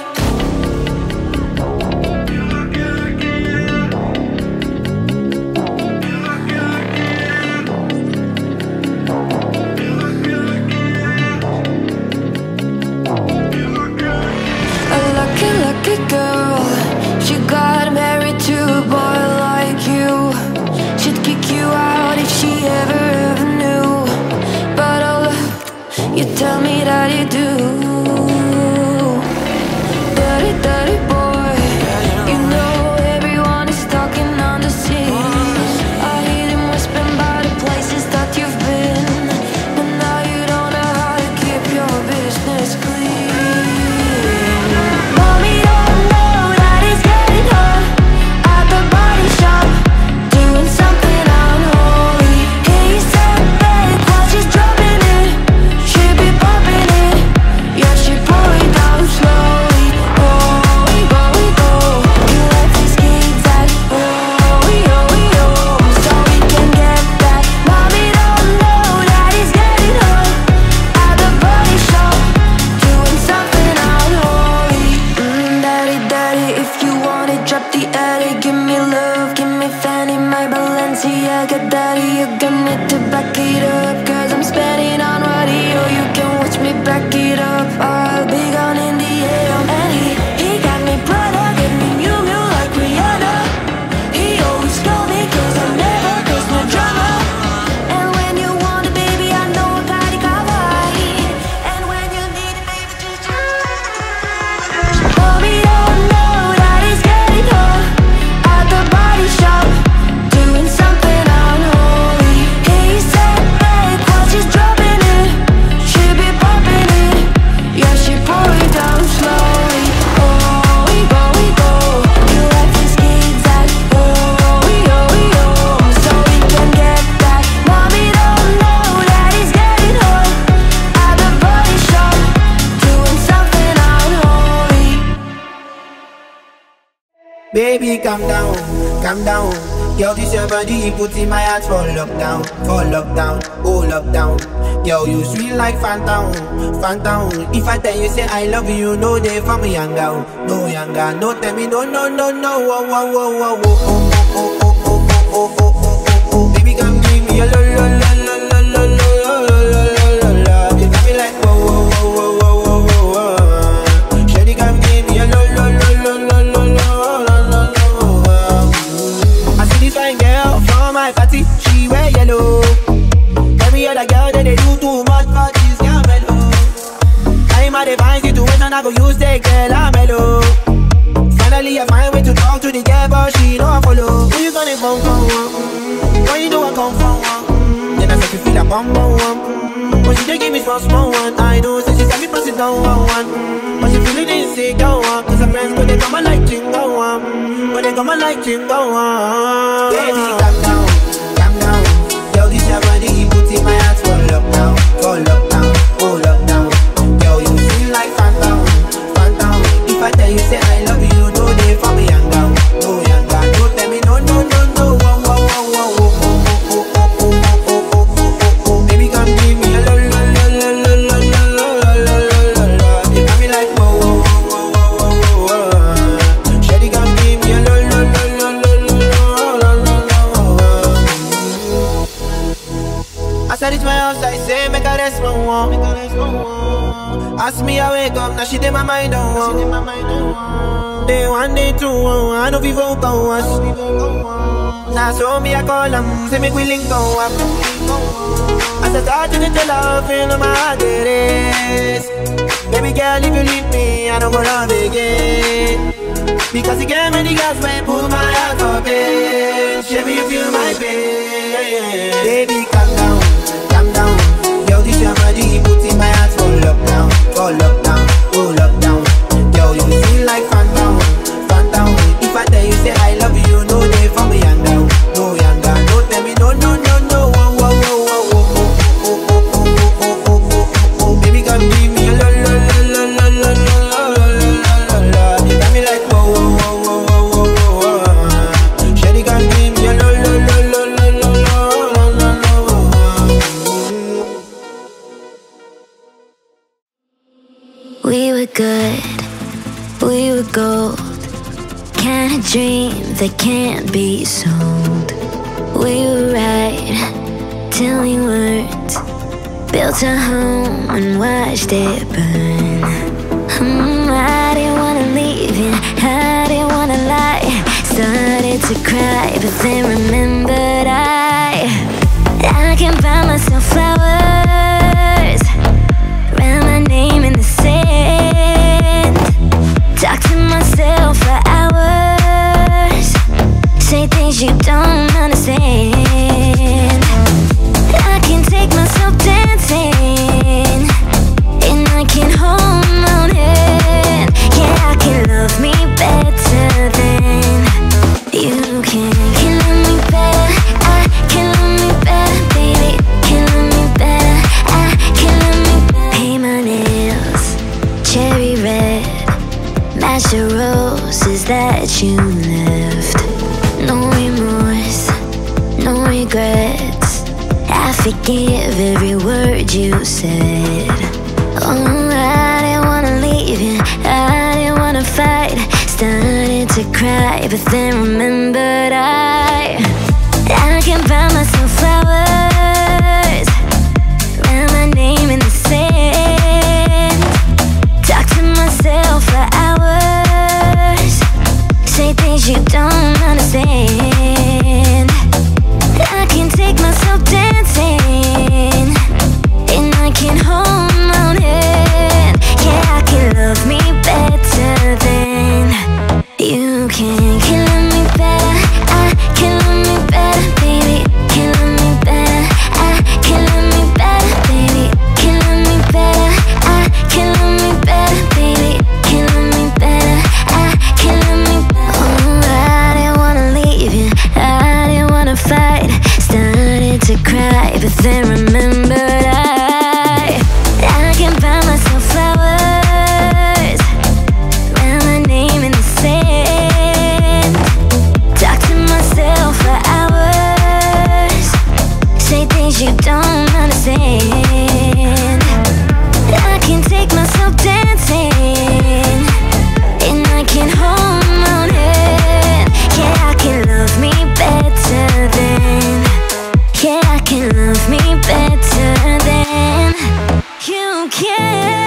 A lucky, lucky girl, she got married to a boy like you. She'd kick you out if she ever, ever knew. But oh look, you tell me that you do. Dirty, dirty boy, you know everyone is talking on the scene. I hear them whispering about the places that you've been, but now you don't know how to keep your business clean. Mommy don't know that it's getting hot at the body shop, doing something unholy. He said back while she's dropping it, she be popping it, yeah, she pull it down slowly. Oh, we go, we go, you left these kids at oh, we oh, we oh, so we can get that. Mommy don't know that it's getting hot at the body shop, doing something unholy. Mm, daddy, daddy, if you want it, drop the attic. Give me love, give me Fanny, my Balenciaga daddy. You're gonna need to back it up, cause I'm spending on radio. You can watch me back it up, I'll be gone in the air. And he, he got me Prada, get me Miu Miu like Rihanna. He always call me cause I'm never, cause no drama. And when you want it, baby, I know I got it covered. And when you need it, baby, just Mommy don't know that it's getting hot at the body shop, doing something unholy. He said back while she's dropping it, she be popping it, yeah, she pull it down slowly. Oh, we go, we go, you left these kids at oh, we oh, we oh, so we can get that. Mommy don't know that it's getting hot at the body shop, doing something unholy. Baby, calm down, calm down. Girl, this your body, put in my heart for lockdown, for lockdown, oh lockdown. Girl, you sweet like phantom, phantom. If I tell you say I love you, no day for me young girl, no young girl. No tell me no, no, no, no, oh, oh, oh, oh, oh, oh, oh, oh, oh, oh, oh, oh, oh, oh. Baby, come give me a lo, lo, lo, lo, lo, lo, lo, lo, lo, lo, lo. You got me like whoa, whoa, whoa, whoa, whoa, whoa, whoa. Shawty, come give me a lo, lo, lo, lo, lo, lo, lo. I see this fine girl from my party, she wear yellow. Every other girl that they do too much, but she's girl mellow. I'm at a fine situation, I go use the girl, I'm mellow. Finally I find way to talk to the girl, but she don't follow. Who you gonna phone for? Mm-hmm. Why you know I come for one? Mm-hmm. Then I start to feel a bum bum one. Mm-hmm. But she just give me small small one. I know, so she said me pass it down one one. Mm-hmm. But she feeling insecure one. Cause her friends, but they come and like chingo one. Mm-hmm. But they come and like chingo one. Baby, calm down, calm down. Yo, this your body, put in my heart for lockdown, for lockdown, oh lockdown. Yo, you feel like phantom, phantom. If I tell you say I love you, no day for me young girl, no young girl. No tell me no, no, no, no, oh, oh, oh, oh, oh, oh, oh, oh, oh, oh, oh, oh, oh, reach my house, I say, make a rest my one. Ask me, I wake up, now she did my mind on one. Day one, day two, I know people go us. Now so me, I call them, say make we link go up. As I start to tell her, feel my heart it is. Baby girl, if you leave me, I don't go love again. Because you gave me the gas, man, pull my heart for pain. Show me you feel my pain. Baby, calm down, calm down. Yo, this your body, put in my heart for lockdown, for lockdown, for lockdown. Yo, you feel like phantom, phantom. If I tell you say I love you, no day for me young down, no young down. No tell me no, no, no, no. Whoa, whoa, whoa, whoa, whoa, oh, oh, oh, oh, oh, oh, oh, oh. Baby, come give me a la la la la la la la la la. You got me like whoa, whoa, whoa, whoa, whoa, whoa. Shawty, come give me a la la la la la la la la. We were good, we were gold. Kind of dream that can't be sold. We were right till we weren't. Built a home and watched it burn. mm, I didn't wanna leave you, I didn't wanna lie. Started to cry, but then remembered I I can buy myself flowers, write my name in the sand, talk to myself for hours, say things you don't understand. I can take myself dancing, and I can hold my own hand. Yeah, I can love me better than you can. Can love me better, I can love me better, baby. Can love me better, I can love me better. Paint my nails cherry red, match the roses that you left. No remorse, no regrets, I forgive every word you said. Oh, I didn't wanna leave you, I didn't wanna fight. Started to cry, but then remembered I I can buy myself flowers, write my name in the sand, talk to myself for hours, say things you don't understand. I can take myself dancing, and I can hold my own hand. Yeah, I can love me better than you can. Can love me better, I can love me better, baby. Can love me better, I can love me better, baby. Can love me better, I can love me better, baby. Can love me better, I can love me better. Oh, I didn't wanna leave you, I didn't wanna fight. Started to cry, but then remembered I I can buy myself flowers, write my name in the sand, talk to myself for hours, say things you don't understand. I can take myself dancing, and I can hold my own hand. Yeah, I can love me better than, yeah, I can love me better than you can.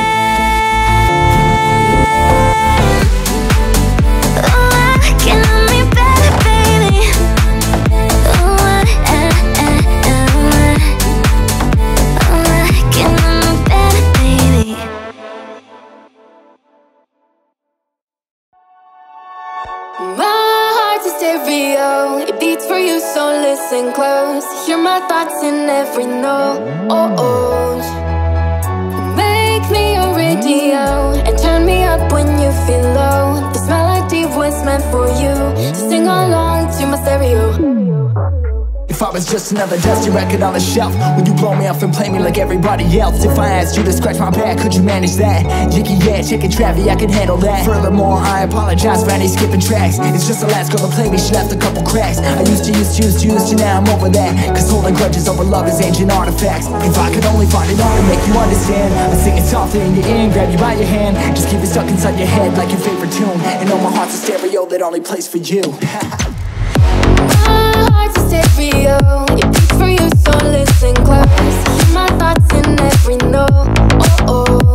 Oh, I can love me better, baby. Oh, I, I, I, oh, I, oh, I can love me better, baby. My heart's a stereo, it beats for you, so listen close. Hear my thoughts in every note. Oh, oh. Make me your radio and turn me up when you feel low. This melody was meant for you, so sing along to my stereo. If I was just another dusty record on the shelf, would you blow me off and play me like everybody else? If I asked you to scratch my back, could you manage that? Yicky, yeah, chicken Travie, I can handle that. Furthermore, I apologize for any skipping tracks. It's just the last girl to play me, she left a couple cracks. I used to, used to, used to, used to, now I'm over that. Cause holding grudges over love is ancient artifacts. If I could only find it all to make you understand, I'd sing it softly in your ear and grab you by your hand. Just keep it stuck inside your head like your favorite tune. And know my heart's a stereo that only plays for you. My heart's a stereo, it beats for you, so listen close. Hear my thoughts in every note. Oh, oh.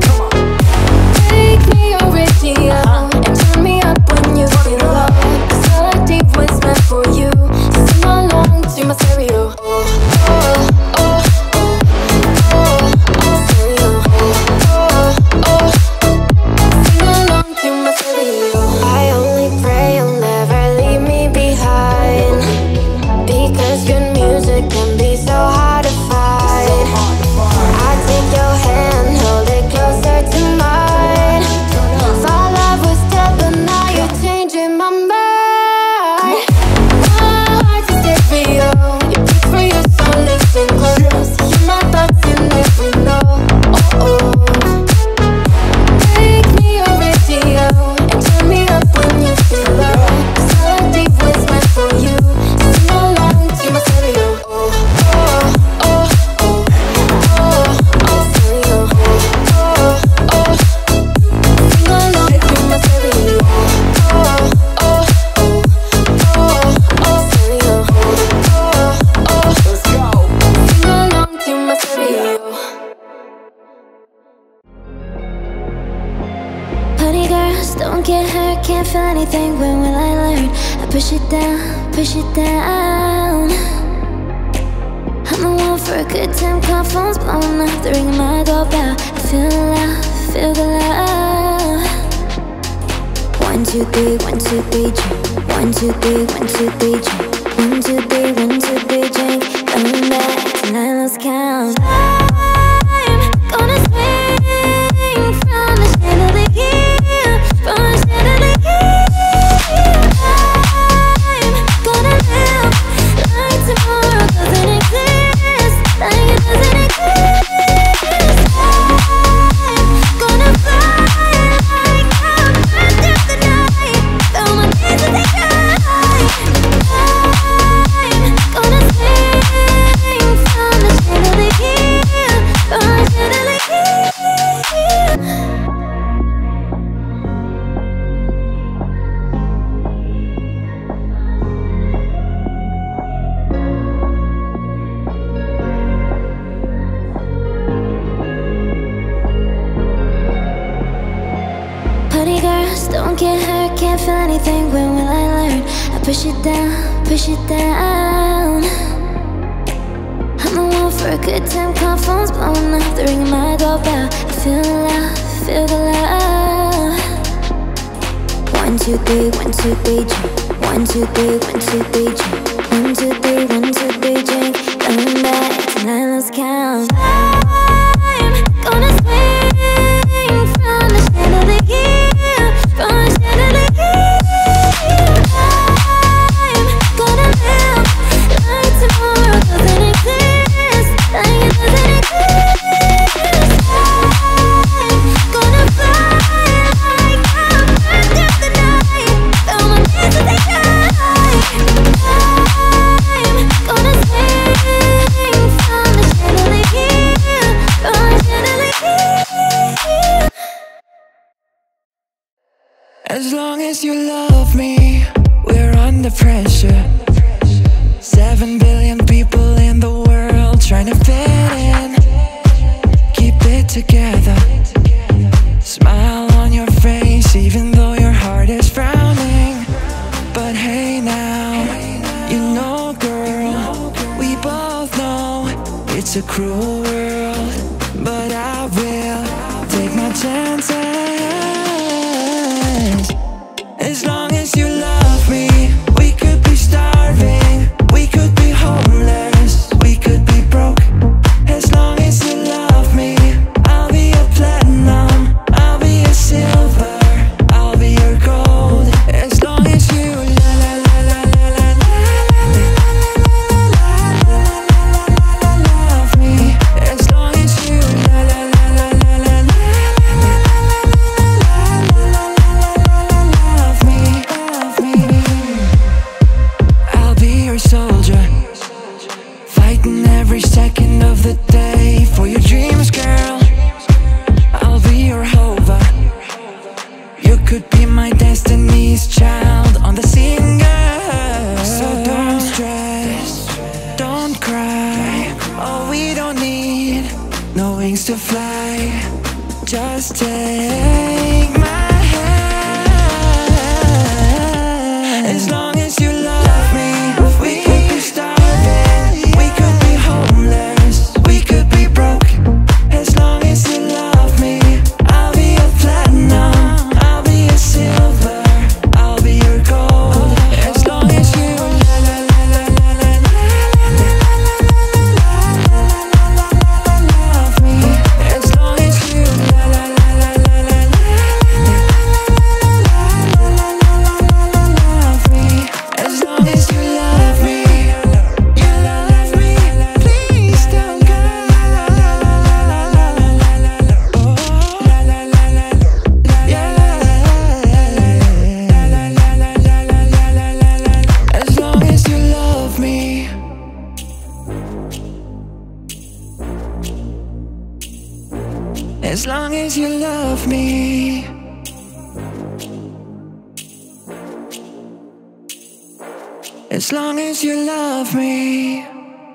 Make me your radio and turn me up when you feel low. Cause all I did was meant for you. So sing along to my stereo. Oh, oh, oh, oh, oh, oh, stereo. Oh, oh, oh, sing along to my stereo. I only pray you'll never leave me behind, because good music can be so hard to find. I take your hand, hold it closer to mine. Thought love was dead, but now you're changing my mind. My heart's a stereo, it beats for you, so listen close. Hear my thoughts in every note. Oh, oh. Make me your radio and turn me up when you feel low. Cause all I did was meant for you. So sing along to my stereo. Oh, oh, oh, oh, oh, oh, stereo. Oh, oh, sing along to my stereo. Oh, oh, oh, oh, oh, stereo. Oh, oh, Let's go. sing along to my stereo. Honey girls, don't get hurt, can't feel anything. When will I learn? I push it down, push it down. I'm the one for a good time, call phones blown up, the ring of my doorbell. I feel love, feel the love. One, two, three, one, two, three, drink. One, two, three, one, two, three, drink. One, two, three, one, two, three, drink. Coming back tonight, let's count. I'm gonna swing from the chandelier, from the chandelier. I'm gonna live like tomorrow doesn't exist, like it doesn't exist. I'm gonna fly like I'm first of the night, though my days are taken. I'm gonna swing from the chandelier, from the chandelier. Honey girls, don't get hurt, can't feel anything. When will I learn? I push it down, push it down. I'm the one for a good time, call phones blown up, the ring of my doorbell. I feel the love, feel the love. One, two, three, one, two, three, drink. One, two, three, one, two, three, drink. One, two, three, one, two, three, drink. Coming back tonight, let's count. I'm gonna swing from the chandelier, from the chandelier. I'm gonna live like tomorrow doesn't exist, like it doesn't exist. I'm gonna fly like I'm first of the night, though my days are taken. I'm gonna swing from the chandelier, from the chandelier. As long as you love me, we're under pressure. Seven billion people in the world trying to fit in. Keep it together. Smile on your face even though your heart is frowning. But hey now, you know girl, we both know it's a cruel world. But I will take my chances. As long as you love me, we could be starving, we could be homeless, we could be broke. As long as you love me, I'll be a platinum, I'll be a silver, I'll be your gold. As long as you la la la la la la la love me. As long as you la la la la la la la no wings to fly. Just take my hand. As long as you love me, we could be starving, we could be homeless, we could be broke. As long as you love me, I'll be your platinum, I'll be your silver, I'll be your gold. As long as you la la la la la la la love me. As long as you la la la la la la love me. As long as you love me, you love me. Please don't go. Oh, la la la la, yeah. As long as you love me. As long as you love me. As long as you love me.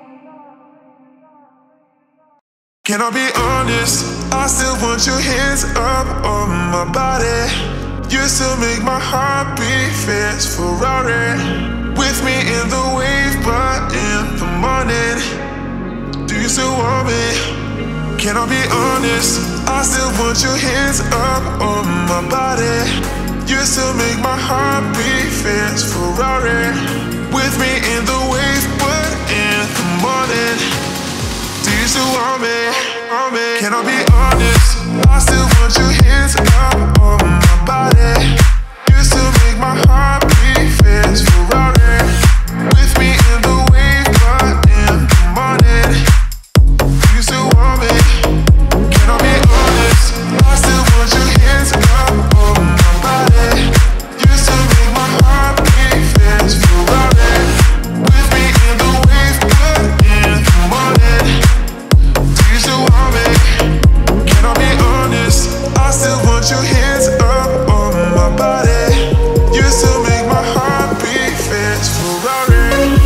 Can I be honest? I still want your hands up on my body. You still make my heart beat fast Ferrari. With me in the wave, but in the morning, do you still want me? Can I be honest? I still want your hands up on my body. You still make my heart beat fast Ferrari. With me in the wave, but in the morning, do you still want me? Want me? Can I be honest? I still want your hands up on my body. You still make my heart beat fast Ferrari. With me in the wave, but in the morning, do you still want me? Can I be honest? I still want your hands up on my body. You still make my heart beat fast Ferrari. With me in the wave, but in the morning, do you still want me? Can I be honest? I still want your hands up on my body. You still make my heart beat fast Ferrari.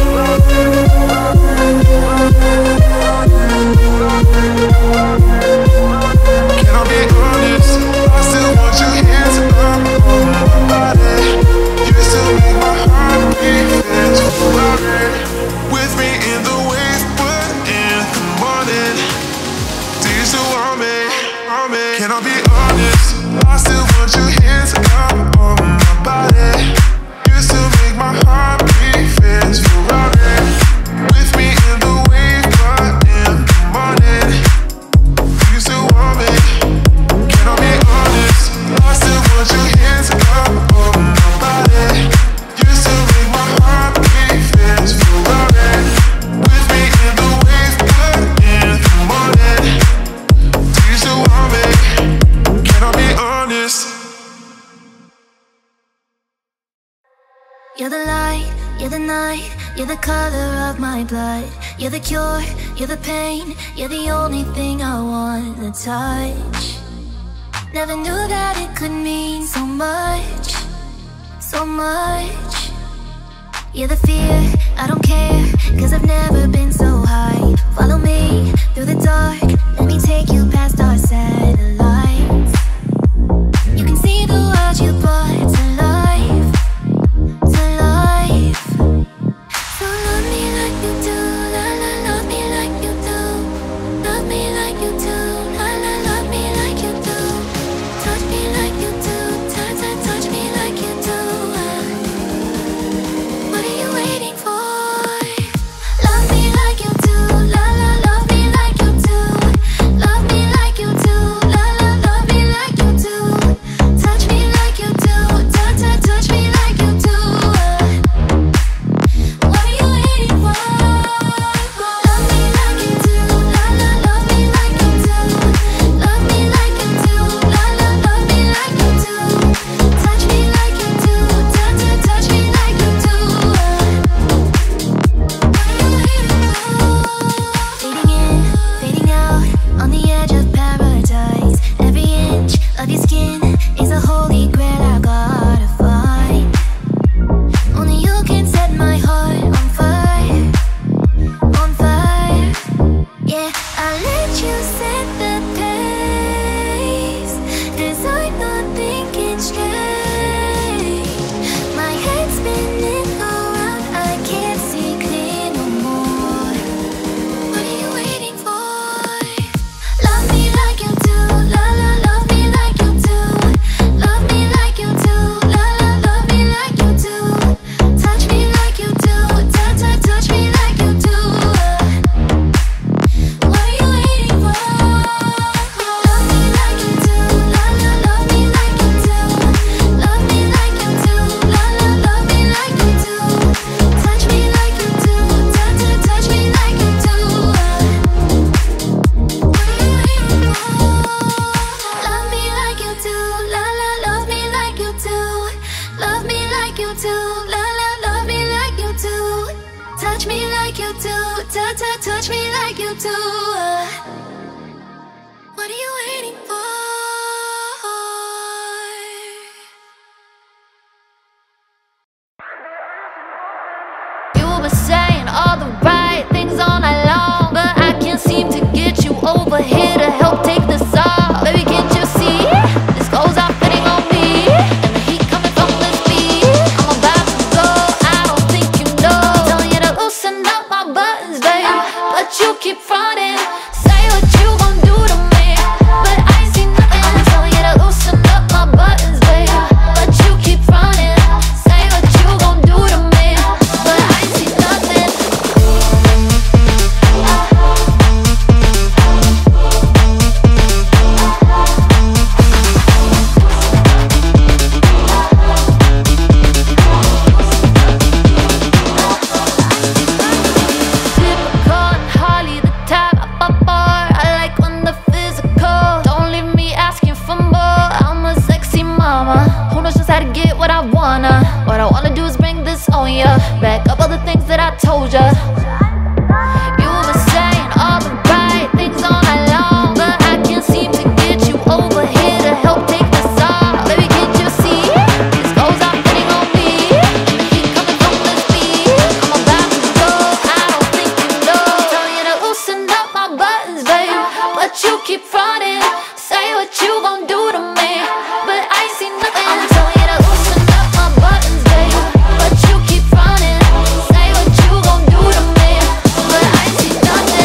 Can I be honest? I still want your hands up on my body. You still make my heart beat fast Ferrari. With me in the wave, but in the morning, do you still want me? Want me? Can I be honest? I still want your hands up on my body. You still make my heart beat fast Ferrari. With me in the wave, but in the morning, do you still want me? Can I be honest? I still want your hands up on my body. You still make my heart beat fast Ferrari. With me in the wave, but in the morning, do you still want me? Can I be honest? You're the light, you're the night, you're the color of my blood. You're the cure, you're the pain, you're the only thing I want to touch. Never knew that it could mean so much, so much. You're the fear, I don't care, cause I've never been so high. Follow me through the dark, let me take you past our satellites. You can see the world you brought to life, to life. So love me like you do, la la, love me like you do. Love me like you do, la la, love me like you do. Touch me like you do, touch, touch, touch me like you do. What are you waiting for? Love me like you do, la la, love me like let you set the pace. Design nothing can change. My head's spinning around, I can't see clear no more. What are you waiting for? Love me like you do, la la, love me like you do. Love me like you do, la la, love me like you do. Touch me like you do, ta ta, touch me like you do. What are you waiting for? Love me like you do, la la, love me like you do. Love me like you do, la la, love me like you do. Touch me like you do, ta ta, touch me like you do. What are you waiting for? Love me like you do, la la, love me like you do. Love me like you do, la la, love me like you do. Touch me like you do, ta ta, touch me like you do. What are you waiting for? You were saying all the right things all night long, but I can't seem to get you over here to help take this off. Baby, can't you see? This clothes are fitting on me, and the heat coming from this beat. I'm about to go, I don't think you know. Telling you to loosen up my buttons, babe, but you keep fronting. Say what you gon' do to me, but I see nothing. I'm telling you to loosen up my buttons, babe, but you keep fronting. Say what you gon' do to me, but I see nothing. Typical and hardly the type I fall for. I like when the physical. Don't leave me asking for more. I'm a sexy mama who knows just how to get what I wanna. What I wanna do is bring this on ya. Back up all the things that I told ya. You were saying all the right things all night long, but I can't seem to get you over here to help take this off. Baby, can't you see? These clothes are fitting on me, and the heat coming from this beat. I'm about to go, I don't think you know. Telling you to loosen up my buttons, babe, but you keep fronting. Say what you gon' do to me, but I see nothing. I'm telling you to loosen up my buttons, babe, but you keep fronting. Say what you gon' do to me, but I see nothing.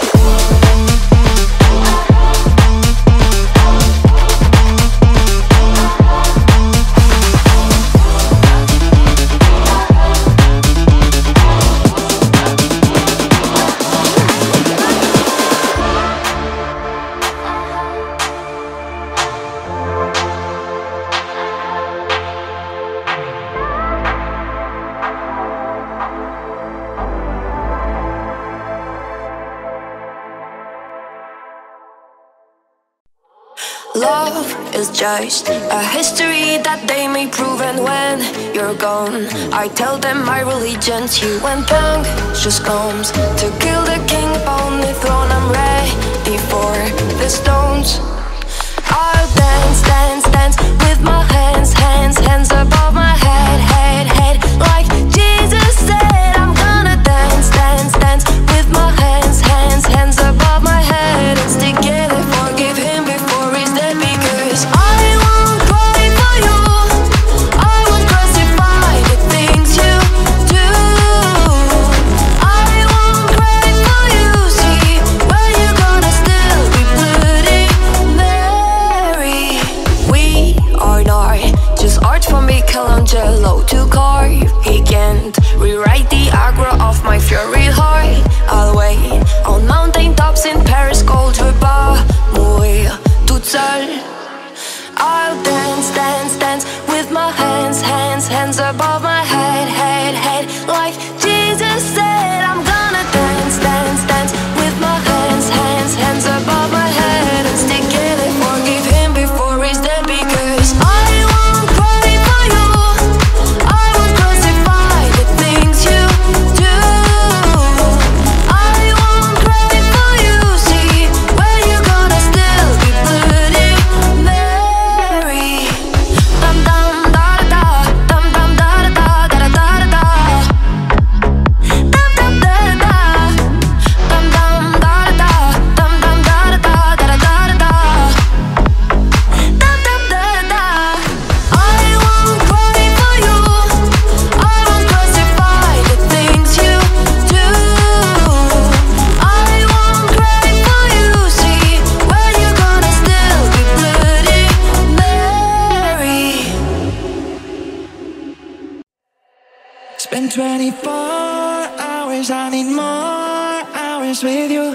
Love is just a history that they may prove, and when you're gone, I tell them my religion's you. When punctures comes to kill the king upon the throne, I'm ready for the stones. I'll dance, dance, dance with my hands, hands, hands above my head, head, head. Like Jesus said, I'm gonna dance, dance, dance with my hands, hands, hands above my head. It's together, forgive him before he's dead, because I won't cry for you. I won't crucify the things you do. I won't cry for you. See where you twenty-four hours, I need more hours with you.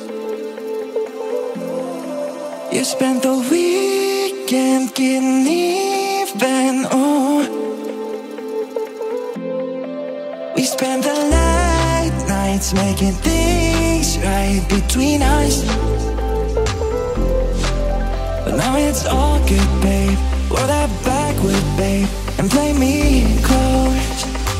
You spent the weekend getting even, ooh. We spent the late nights making things right between us. But now it's all good, babe. Roll that backward, babe, and play me close.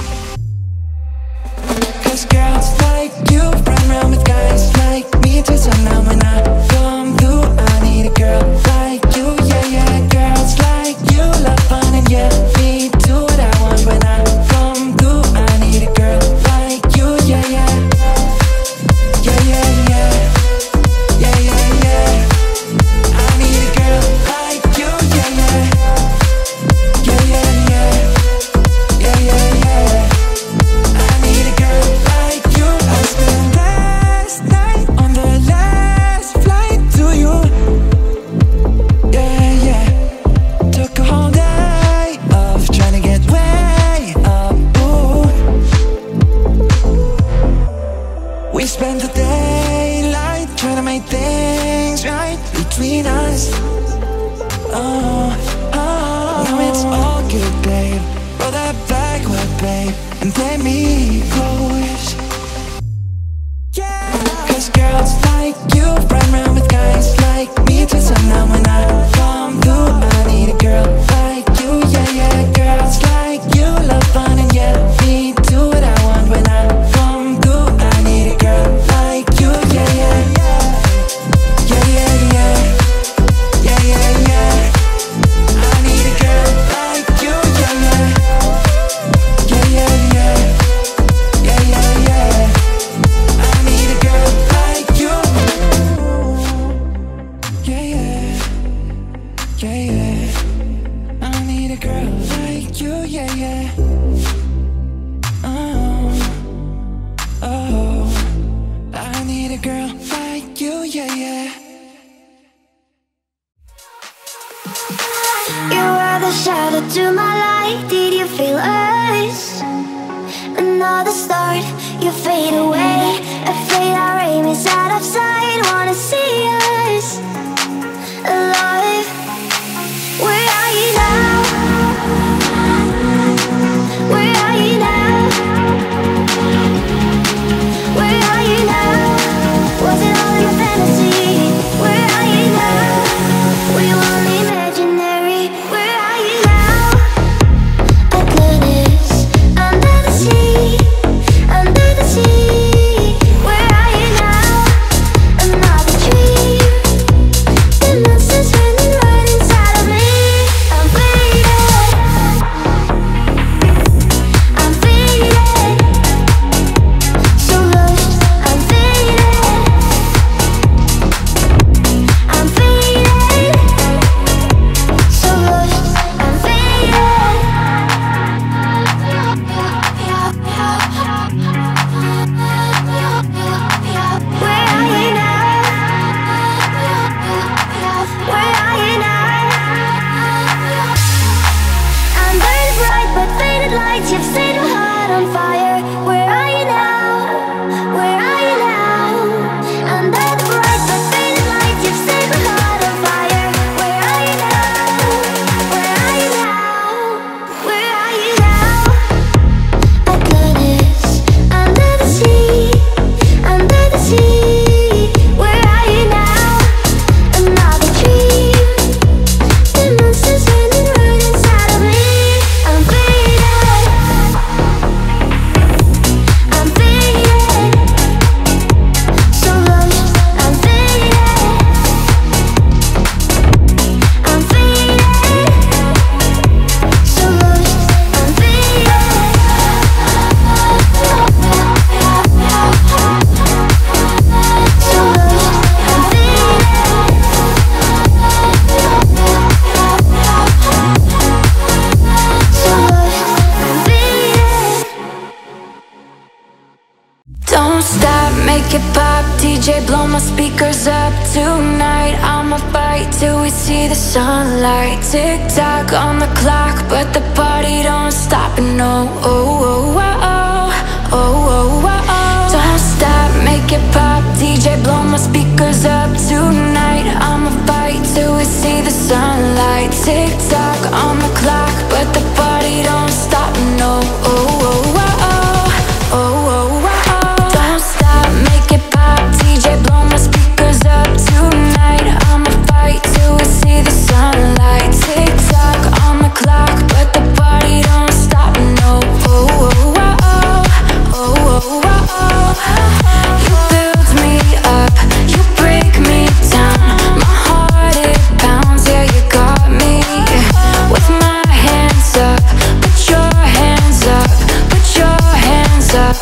Cause girls like you run around with guys like me till sundown. When I come through, I need a girl like you, yeah, yeah. Girls like you love fun and yeah, me do what I want. When I come through, I need a girl like you, yeah, yeah. Yeah, yeah, yeah. Yeah, yeah, yeah. I need a girl like you, yeah, yeah. Yeah, yeah, yeah. Yeah, yeah, yeah. I need a girl like you. I spent last night on the last flight to you. Yeah, yeah. Took a whole day off trying to get way up, ooh. We spent the daylight trying to make things right between us. Oh, oh. Now it's all good, babe. Roll that backward, babe, and play me close. Yeah. Cause girls like you run around with guys like me till sundown. When I come through, I need a girl like you, yeah, yeah. Girls like you love fun and yeah, me do what I want. When I come through, I need a girl like you, yeah, yeah. Yeah, yeah, yeah. Yeah, yeah, yeah. I need a girl like you, yeah, yeah. Yeah, yeah, yeah. Yeah, yeah, yeah. I need a girl like you. Yeah, yeah. Yeah, yeah. I need a girl like you, yeah, yeah. Oh, oh. I need a girl like you, yeah, yeah. You are the shadow to my light. Did you feel us? Another start, you fade away. Afraid our aim is out of sight. Wanna see us alive. Where are you now? Where are you now? Where are you now? Was it all in a fantasy? Where are you now? We were imaginary. Where are you now? Atlantis, under the sea, under the sea. Where are you now? Another dream. The monsters running right inside of me. I'm faded. I'm faded. So lost. I'm faded. I'm faded. So lost. I'm faded. Where are you now? Where are you now? I'm burning bright but faded lights. You've set my heart on fire. Where are you now? Where are you now? Under the bright but faded lights, you've set my heart on fire. Where are you now? Where are you now? Where are you now? Atlantis, under the sea, under the sea. Where are you now? Another dream. The monsters running right inside of me. I'm faded. I'm faded. So lost. I'm faded. I'm faded. So lost. I'm faded. So lost. I'm Don't stop, make it pop, D J blow my speakers up. Tonight I'ma fight till we see the sunlight. Tick tock on the clock, but the party don't stop. And no, oh, oh, oh, oh. oh, oh, oh, oh. Don't stop, make it pop, D J blow my speakers up tonight. I'ma fight till we see the sunlight. Tick tock on the clock, but the party don't stop, no. Oh, oh, oh, oh, oh, oh, oh, oh. Don't stop, make it pop, D J blow my speakers up tonight. I'ma fight till we see the sunlight. Tick tock on the clock, but the party don't stop, no. Oh, oh, oh, oh, oh, oh, oh, oh. You build me up, you break me down. My heart it pounds, yeah, you got me. With my hands up, put your hands up, put your hands up.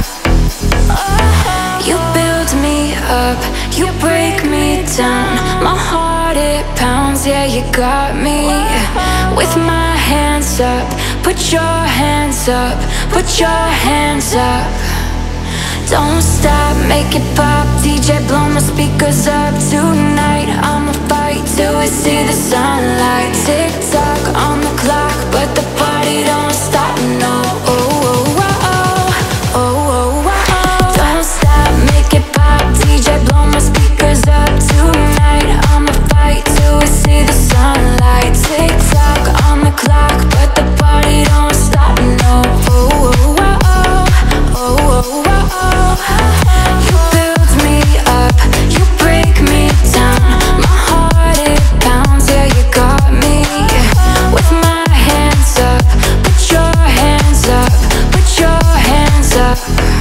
You build me up, you break me down. My heart it pounds, yeah, you got me. With my hands up, put your hands up, put your hands up. Don't stop, make it pop, D J blow my speakers up tonight. I'ma fight till we see the sunlight. Tick tock on the clock, but the party don't stop, no. Oh, oh, oh, oh, oh, oh, oh. Don't stop, make it pop, D J blow my speakers up tonight. I'ma fight till we see the sunlight. Tick tock on the clock, but the party don't stop, no. Oh, oh, oh, oh, oh, oh, oh. You build me up, you break me down. My heart it pounds, yeah, you got me. With my hands up, put your hands up, put your hands up.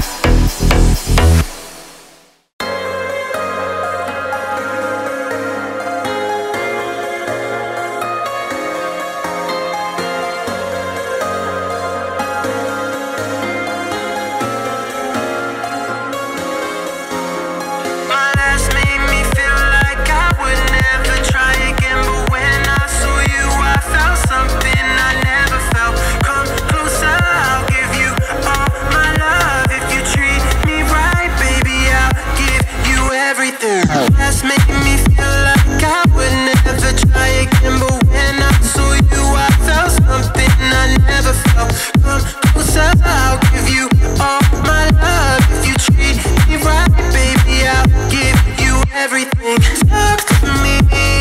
My last made me feel like I would never try again, but when I saw you, I felt something I never felt. Come closer, I'll give you all my love. If you treat me right, baby, I'll give you everything. Last made me feel like I would never try again, but when I saw you, I felt something I never felt. Come closer, I'll give you all my love. If you treat me right, baby, I'll give you everything. Talk to me,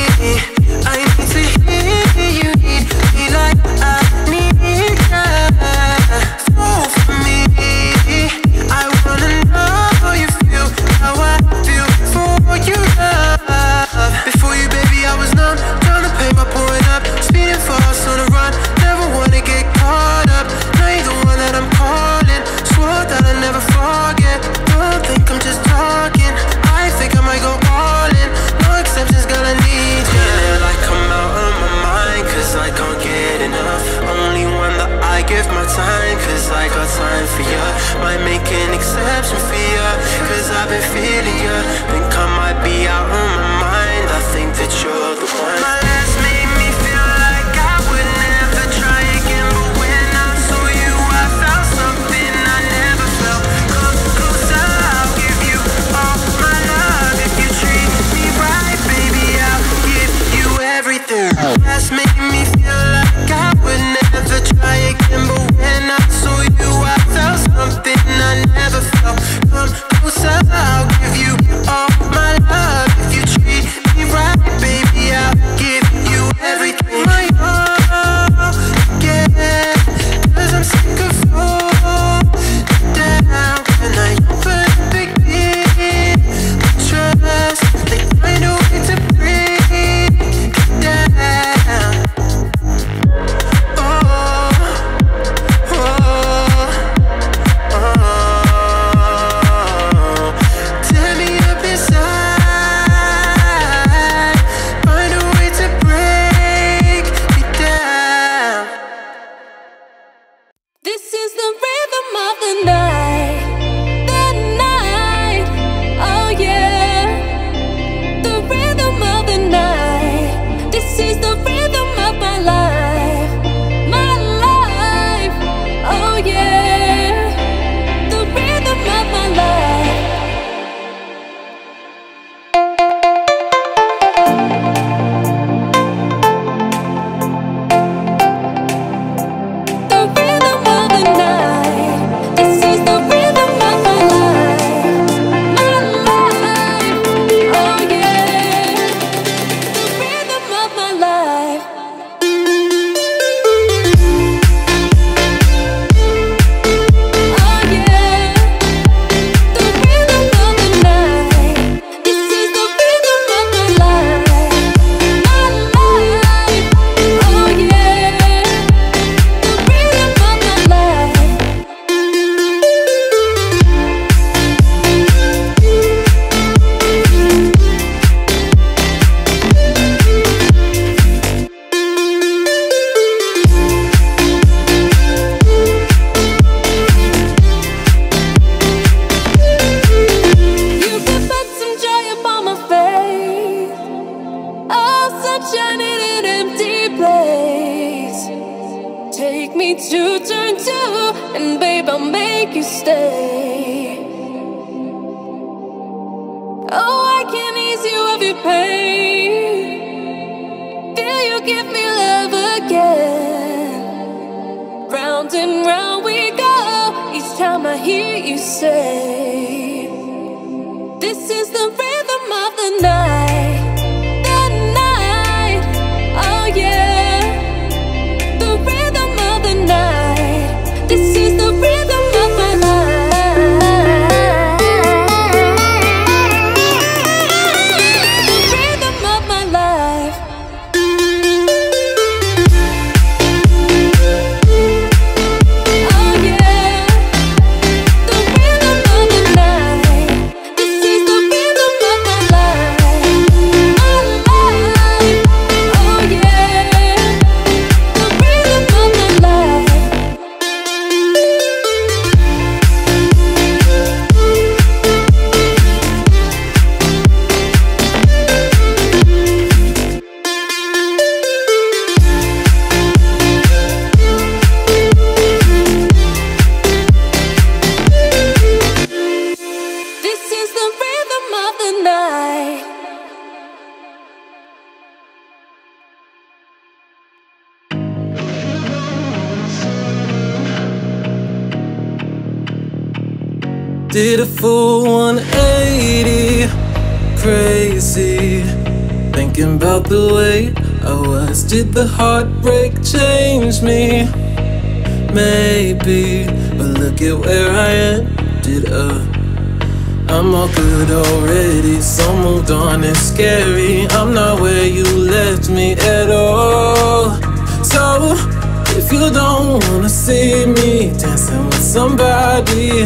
I need to hear you need me like I need you. So for me, I wanna know how you feel, how I feel for you, love. Before you, baby, I was numb, trying to pay my point up, speeding fast on the run, never wanna get caught up. Now you're the one that I'm calling, swore that I'd never forget. Don't think I'm just talking, I think I might go all in. No exceptions, girl, I need you. Feeling like I'm out of my mind, cause I can't get enough. Only one that I give my time, cause I got time for you. Might make an exception for you, cause I've been feeling you. Think I might be out of my mind, I think that you're the one. My last made me feel like I would never try again, but when I saw you, I felt something I never felt. Come closer, I'll give you all my love. If you treat me right, baby, I'll give you everything. Last made me feel like I would never try again, but when I saw you, I felt something I never felt. Come closer, I'll give you all my love. If you treat me right, baby, I'll give you everything. My all, yeah, cause I'm sick of falling down. And I begin trust, like find a way to break down. me to turn to, and babe, I'll make you stay. Oh, I can ease you of your pain. Feel you give me love again. Round and round we go. Each time I hear you say, this is the rhythm of the night. The night, oh yeah. The rhythm of the night. This is the rhythm of my life. The rhythm of my life. Did a full one eighty, crazy, thinking about the way I was. Did the heartbreak change me? Maybe, but look at where I ended up. I'm all good already, so moved on, it's scary. I'm not where you left me at all. So, if you don't wanna see me dancing with somebody,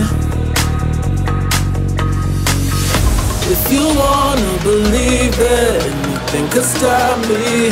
if you wanna believe that anything could stop me,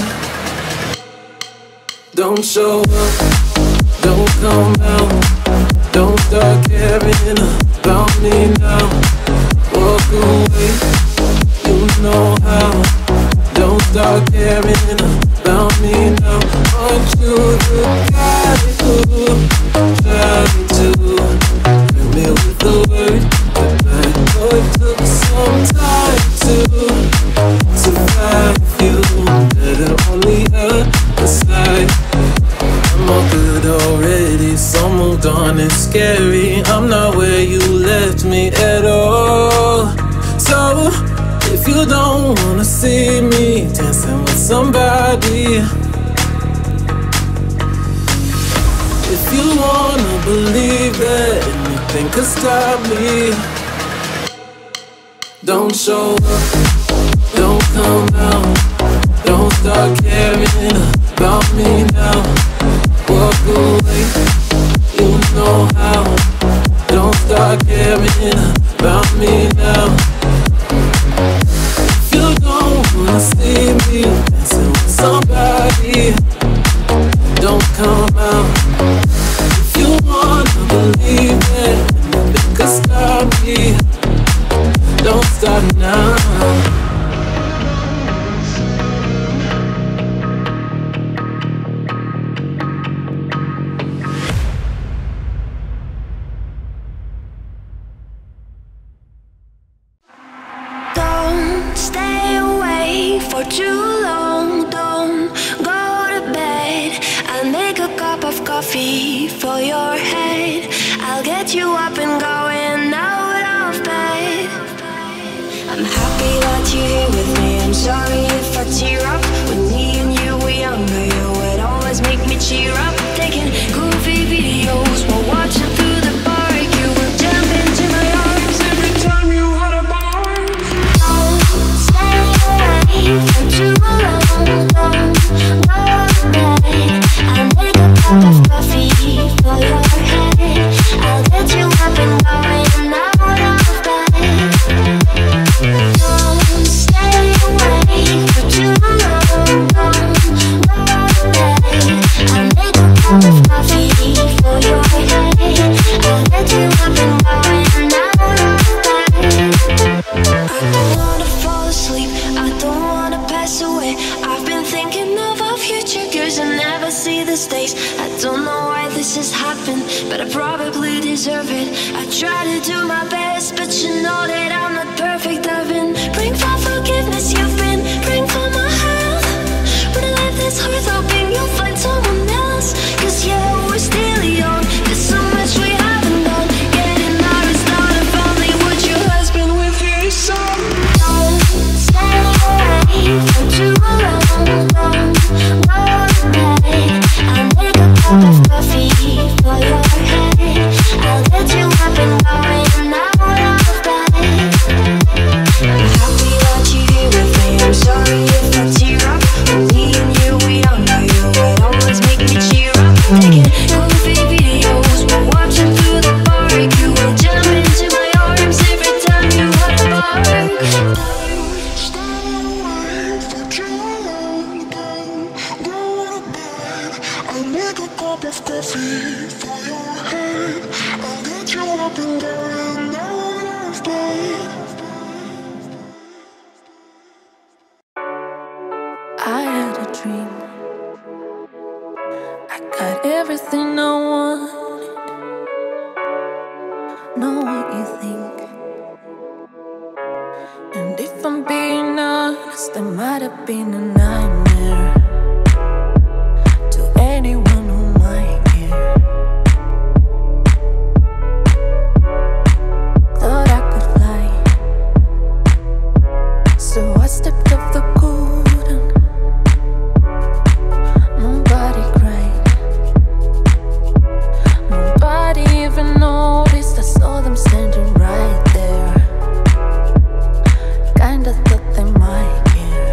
don't show up, don't come out, don't start caring about me now. Walk away, you know how. Don't start caring about me now. Aren't you the guy who tried to fill me with the word? But it took some time to survive you. Better on the other side. I'm all good already, so moved on, it's scary. I'm not where you left me at all. So, if you don't wanna see me dancing with somebody, if you wanna believe that anything could stop me, don't show up, don't come out, don't start caring about me now. Walk away, you know how. Don't start caring about me now. If you don't wanna see me dancing with somebody, don't come out. If you wanna believe that anything could stop me, don't start now. Don't stay away for too long. Don't go to bed. I'll make a cup of coffee for your head. I'll get you up and going out of bed. I'm happy that you're here with me. I'm sorry if I tear up. When me and you were younger, you would always make me cheer up. Taking goofy videos while watching through the park. You would jump into my arms every time you had a bar. Don't stay away for too long. Don't go to bed. I'll make a cup of coffee for your head. I'll get you up and going out of bed. Don't stay away for too long. Don't go to bed. I'll make a cup of coffee for your head. I'll get you up and going out of bed. I don't wanna fall asleep, I don't wanna pass away. I've been thinking of our future, cause I never see the stakes. I don't know why this this has happened, but I probably deserve it. I try to do my best, but you know that I'm not perfect. I've been praying for forgiveness, you've been praying for my health. When I let this heart open, you'll find someone else. Cause yeah, we're still young, there's so much we haven't done. Getting married, start a family, would your husband with your son? Don't stay for too long, long, long night. I'll make a cup of coffee for your head. I'll get you up and going out of bed. I'm happy that you're here with me. I'm sorry if I tear up. With me and you, we all know you would always make me cheer up. Taking goofy videos, we're watching through the park. You will jump into my arms every time you walk by. I'll make a cup of coffee for your head. I'll get you up and going out of bed. I had a dream. I got everything I wanted. Know what you think. And if I'm being honest, it might have been a nightmare to anyone who might care. Thought I could fly, so I stepped off the golden. Nobody cried, nobody even noticed. I saw them standing right there. Kinda thought they might care.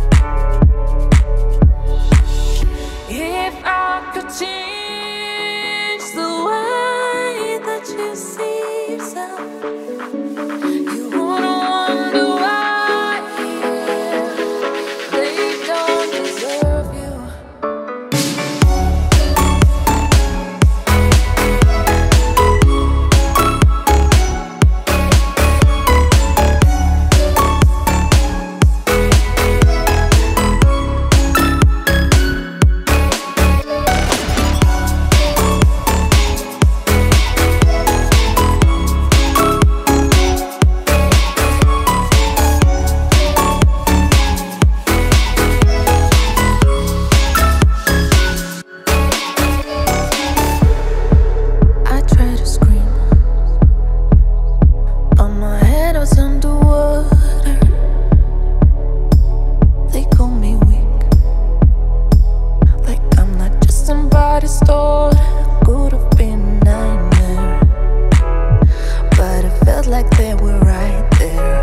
If I could change the way that you see yourself, you wouldn't wonder why they don't deserve you. I tried to scream, but my head was underwater. They call me weak, like I'm not just somebody's daughter. Could have been a nightmare, but it felt like they were right there.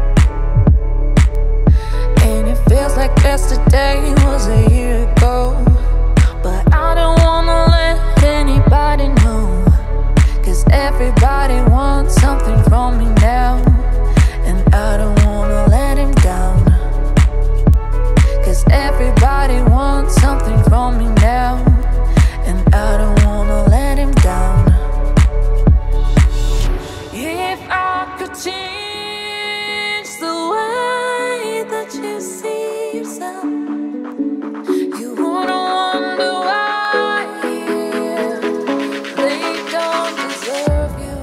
And it feels like yesterday was a year ago. But I don't wanna let anybody know, cause everybody wants something from me now. And I don't wanna let him down, cause everybody wants something from me now. And I don't wanna let him down. If I could change the way that you see yourself, you wouldn't wonder why they don't deserve you.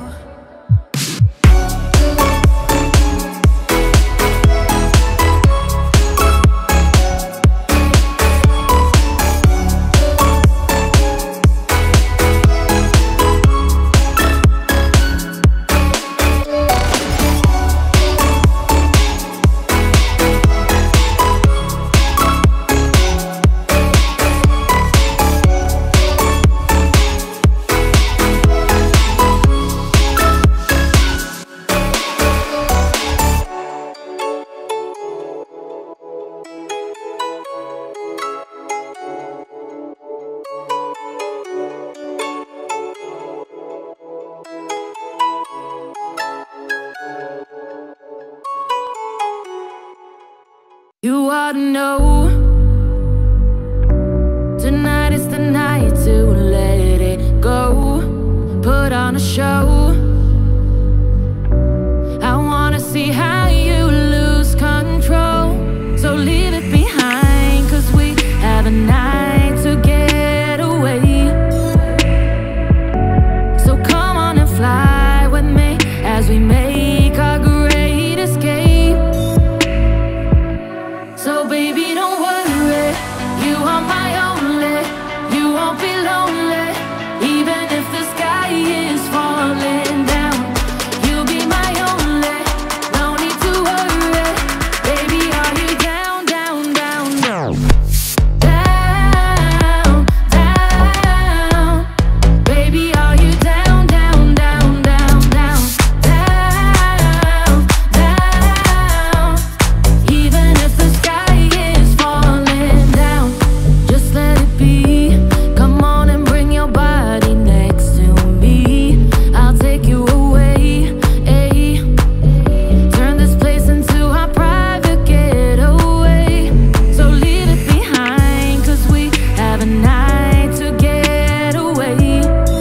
You ought to know, tonight is the night to let it go. Put on a show. I wanna see how you lose control. So leave it behind, cause we have a night to get away. So baby, don't worry, you are my only. You won't be lonely, even if the sky is falling down. You'll be my only, no need to worry. Baby, are you down, down, down, down? Down, down. Baby, are you down, down, down, down, down? Down, down. Even if the sky is falling down, just let it be. Come on and bring your body next to me. I'll take you away, ay. Turn this place into our private getaway. So leave it behind, cause we have a night to get away.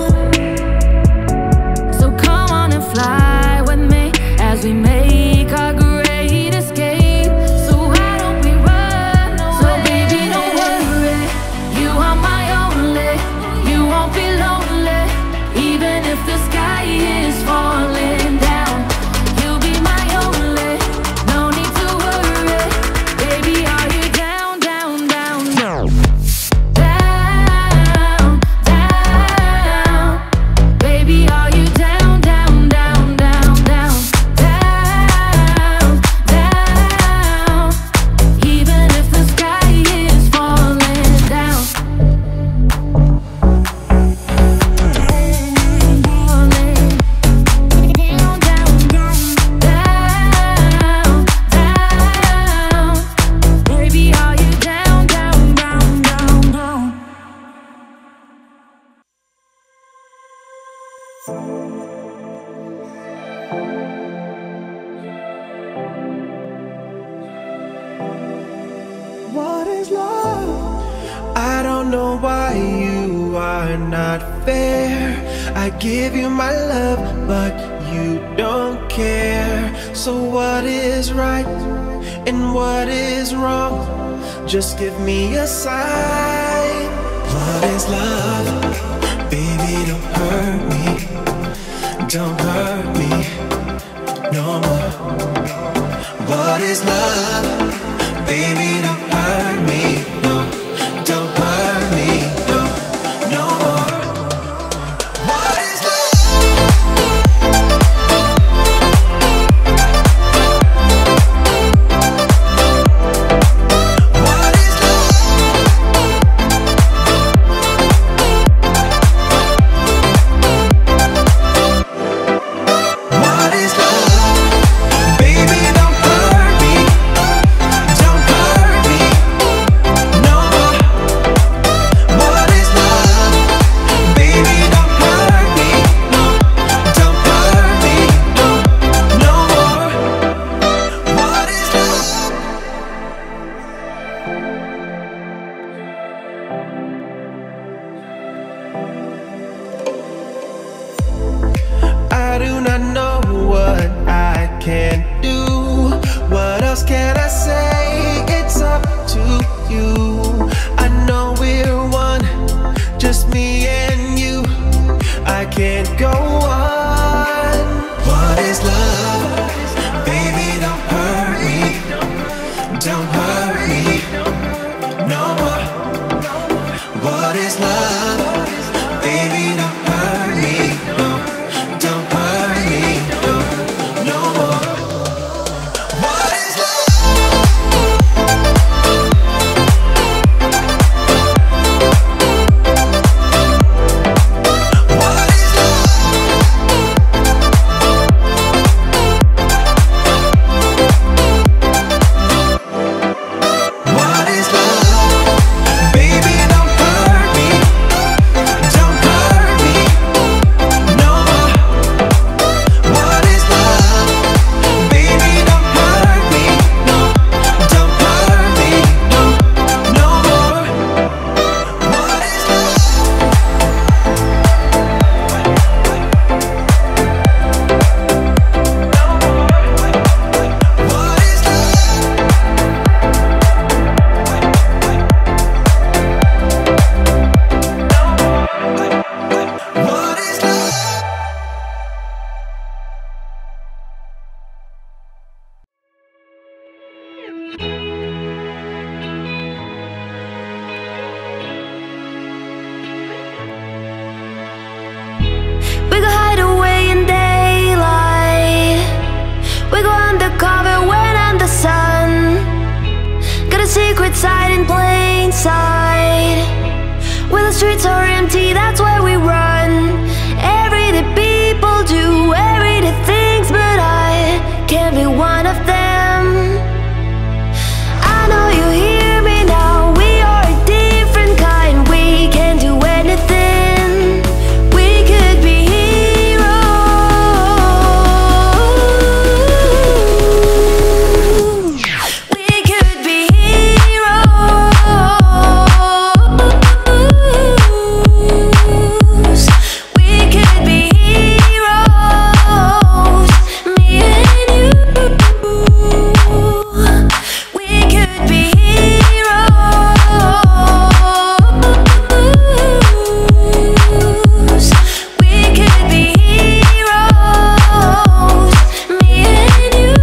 So come on and fly with me as we make our great escape. So why don't we run away? So baby, don't worry, you are my only. You won't be lonely, even if the sky is falling down. You'll be my only, no need to worry. Baby, are you down, down, down, down? Down, down. Baby, are you down, down, down, down, down? Down, down. Even if the sky is falling down. Falling down, down, down. Down, down. Baby, are you down, down, down, down, down? What is love? I don't know why you are not fair. I give you my love, but you don't care. So what is right and what is wrong? Just give me a sign. What is love? Baby, don't hurt me. Don't hurt me no more. What is love? Baby, don't hurt me, no. Don't hurt me, no, no more. What is What is What is love? Baby, don't hurt me. Don't hurt me no more. What is love? Baby, don't hurt me. No, don't hurt me. No, no more. What is love? I do not know what I can do. What else can I say? It's up to you. I know we're one, just me and you. I can't go on. What is love? Baby, don't hurt me. Don't hurt me no more. What is love? Baby, don't hurt me. No, don't hurt me. No, no more. What is What is What is love? Baby, don't hurt me. secret side in plain sight. Where the streets are empty, that's where we run. Everyday people do everyday things, but I can't be one of them. I know you hear me now. We are a different kind. We can do anything. We could be heroes. We could be heroes. We could be heroes. Me and you. We could be heroes. We could be heroes. Me and you.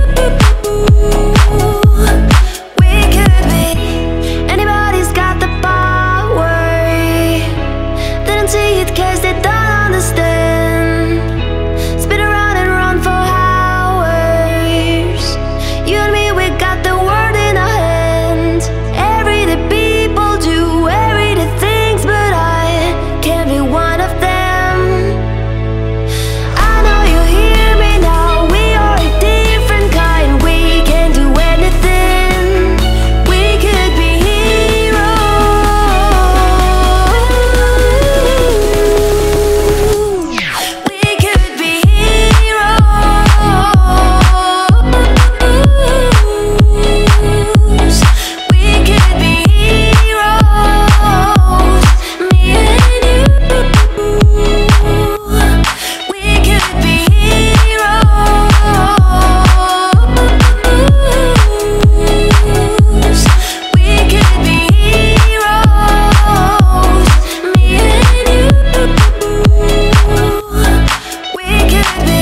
We could be. Anybody's got the power. They don't see it 'cause they don't understand. Spin around and run for hours. You and me, we got the world in our hands. Everyday people do everyday things, but I can't be one of them. I know you hear me now. We are a different kind. We can do anything. We could be heroes. We could be heroes. We could be heroes. Me and you. We could be heroes. We could be heroes. Me and you. We could be.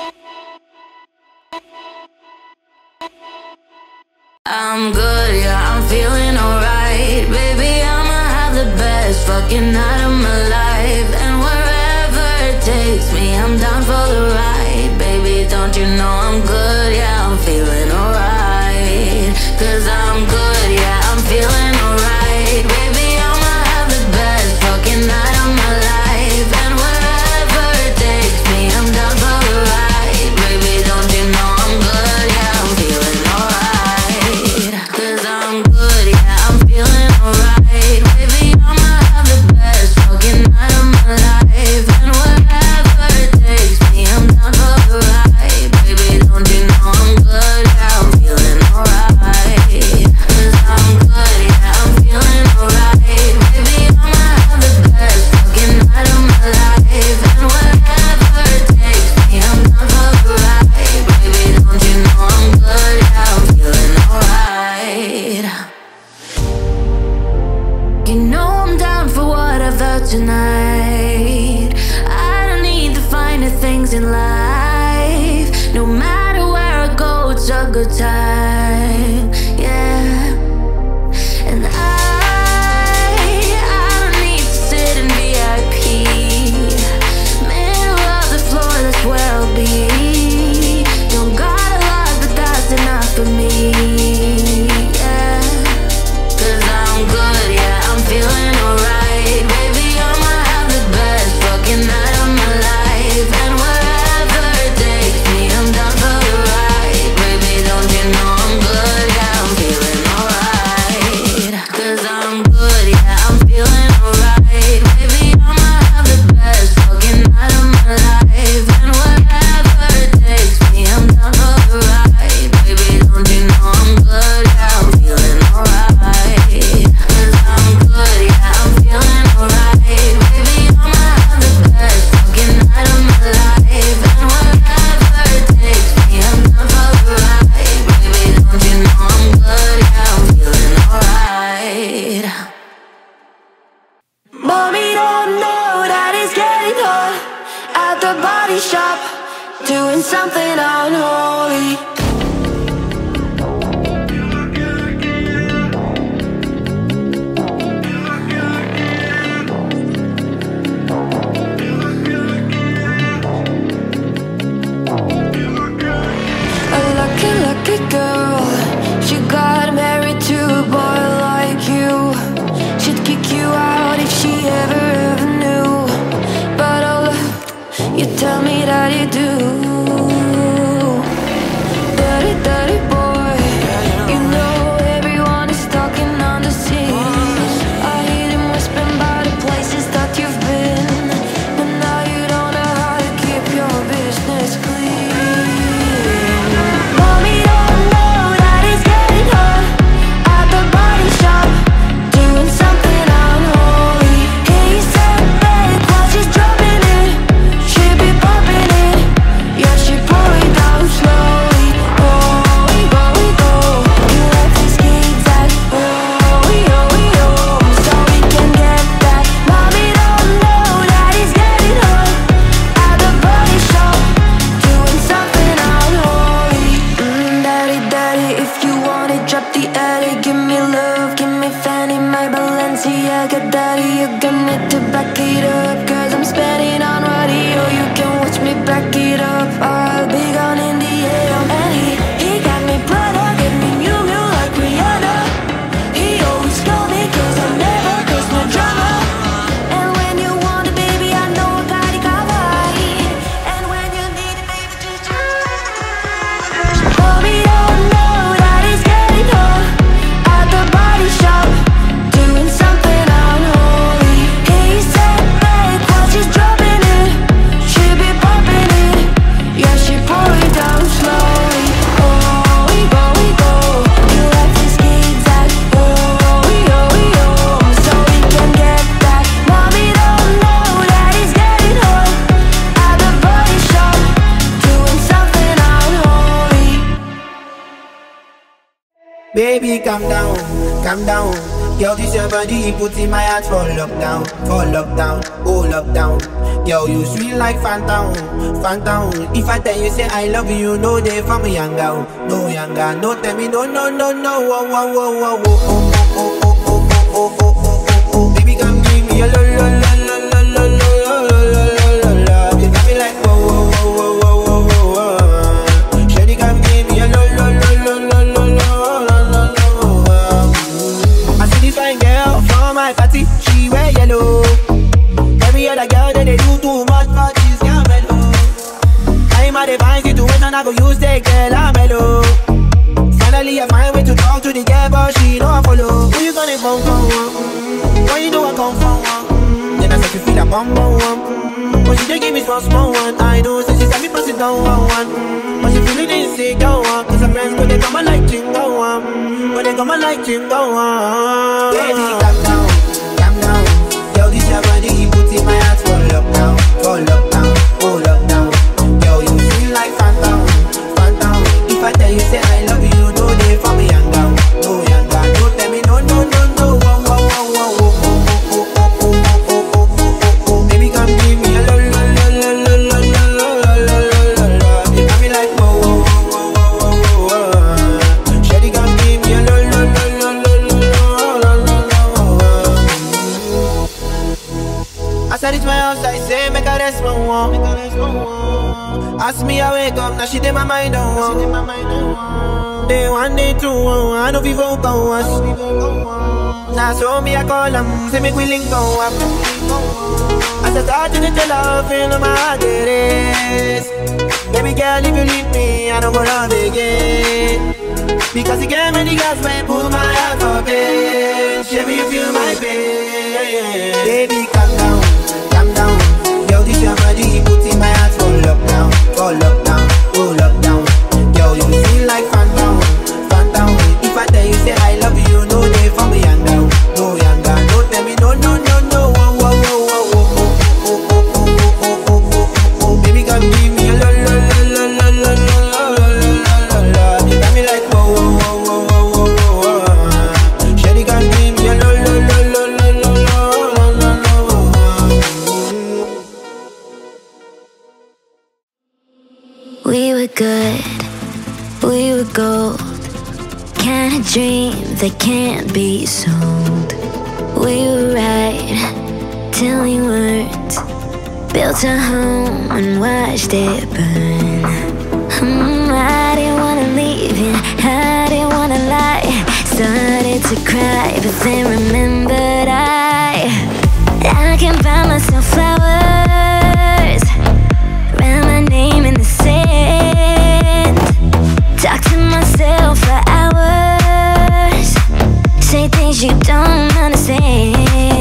I'm good, yeah, I'm feeling alright. Baby, I'ma have the best fucking night of my life. And wherever it takes me, I'm down for the ride. Baby, don't you know I'm good, yeah, I'm feeling alright. 'Cause I'm good, yeah, I'm feeling alright. Baby, I'ma have the best fucking night of my life. And wherever it takes me, I'm down for the ride. Baby, don't you know I'm good, yeah, I'm feeling alright. 'Cause I'm good, yeah, I'm feeling alright. Baby, I'ma have the best fucking night of my life. And wherever it takes me, I'm down for the ride. Baby, don't you know I'm good, yeah, I'm feeling alright. 'Cause I'm good, yeah, I'm feeling alright. Baby, I'ma have the best fucking night of my life. And wherever it takes me, I'm down for the ride. Baby, don't you know I'm good, yeah, I'm feeling alright. You know I'm down for whatever tonight. I don't need the finer things in life. No matter where I go, it's a good time. Yeah. And I, I don't need to sit in V I P. Middle of the floor, that's where I'll be. Don't got a lot, but that's enough for me. Yeah. 'Cause I'm good, yeah, I'm feeling alright. Baby, I'ma have the best fucking night of my life. And wherever it takes me, I'm down for the ride. Baby, don't you know I'm good, yeah, I'm feeling alright. 'Cause I'm good, yeah, I'm feeling alright. Baby, I'ma have the best fucking night of my life. And wherever it takes me, I'm down for the ride. Baby, don't you know I'm good, yeah, I'm feeling alright. 'Cause I'm good, yeah, I'm feeling alright. Baby, I'ma have the best fucking night of my life. And wherever it takes me, I'm down for the ride. Baby, don't you know I'm good, yeah, I'm feeling alright. Mommy don't know that it's getting hot at the body shop, doing something unholy. A lucky, lucky girl, she got married to a boy like a daddy, you're gonna need to back it up. Cause I'm spending on radio, you can watch me back it up. I'll be gone in the A M. And he, he got me Prada, get me Miu Miu like Rihanna. He always call me cause I never cause no drama. And when you want it, baby, I know I got it covered. And when you need it, baby, just Mommy don't know that he's getting home at the body shop, doing something unholy. He said, make while she's dropping it, she be popping it. Yeah, she pour it down slowly. Oh, we go, we go. You like to zigzag. Oh, we go, we go. So we can get that. Mommy don't know that he's getting home at the body shop, doing something unholy. Baby, calm down, calm down. Yo, this your body, put in my heart for lockdown, for lockdown, oh lockdown. Yo, you sweet like phantom, phantom. If I tell you say I love you, no day for me younger, no younger. No tell me no, no, no, no. Oh, oh, oh, oh, oh, oh, oh, oh, oh, oh, oh, oh, oh. Baby, come give me a lo, lo, lo, lo, lo, lo, lo, lo, lo, lo. You got me like whoa, whoa, whoa, whoa, whoa, whoa, whoa. Shawty, come give me a lo, lo, lo, lo, lo, lo, lo. Fine girl from my party, she wear yellow. Every other girl that they do too much, but she's girl mellow. I'm at a fine situation, I go use the girl, I'm mellow. Finally I find way to talk to the girl, but she know I follow. Who you gonna phone for? Mm-hmm. Why you know I come for one? Mm-hmm. Then I start to feel a bum bum one. Mm-hmm. But she just give me small small one. I know, so she said me pass it down one one. Mm-hmm. But she feeling insecure one. Cause her friends, but they come and like chingo one. Mm-hmm. But they come and like chingo one. Baby, calm down, calm down. Yo, this your body, put in my heart for lockdown, for lockdown, oh lockdown. Yo, you feel like phantom, phantom. If I tell you say I love you, no day for me younger, no younger. Don't tell me no, no, no, no. Oh, oh, oh, oh, oh, oh, oh, oh, oh, oh, oh, oh, oh. Baby, come give me a lo, lo, lo, lo, lo, lo, lo, lo, lo, lo, lo. You got me like whoa, whoa, whoa, whoa, whoa, whoa. Shawty, come give me a lo, lo, lo, lo, lo, lo, lo, lo, lo. As I reach my house, I say, make a rest, my one. Ask me, I wake up, now she did my mind on one. Day one, day two, I know people go us. Now so me, I call them, say make we link go up. As I start to tell her, feel my heart it is. Baby girl, if you leave me, I don't go love again. Because you gave me the gas, man, pull my heart for pain. Show me you feel my pain. Baby, calm down, calm down. Yo, this your body, put in my heart for lockdown, for lockdown, oh lockdown. Yo, you feel like phantom, phantom. If I tell you say I love you, no day for me younger, no younger. No tell me no, no, no, no. Oh, oh, oh, oh, oh, oh, oh, oh, oh, oh, oh, oh, oh. Baby, come give me a lo, lo, lo, lo, lo, lo, lo, lo, lo. You got me like whoa, whoa, whoa, whoa, whoa, whoa. Shawty, come give me a lo, lo, lo, lo, lo, lo, lo, lo, lo. We were good, we were gold. Kind of dream that can't be sold. We were right till we weren't. Built a home and watched it burn. mm, I didn't wanna leave you, I didn't wanna lie. Started to cry, but then remembered I I can buy myself flowers, write my name in the sand, talk to myself for hours, say things you don't understand.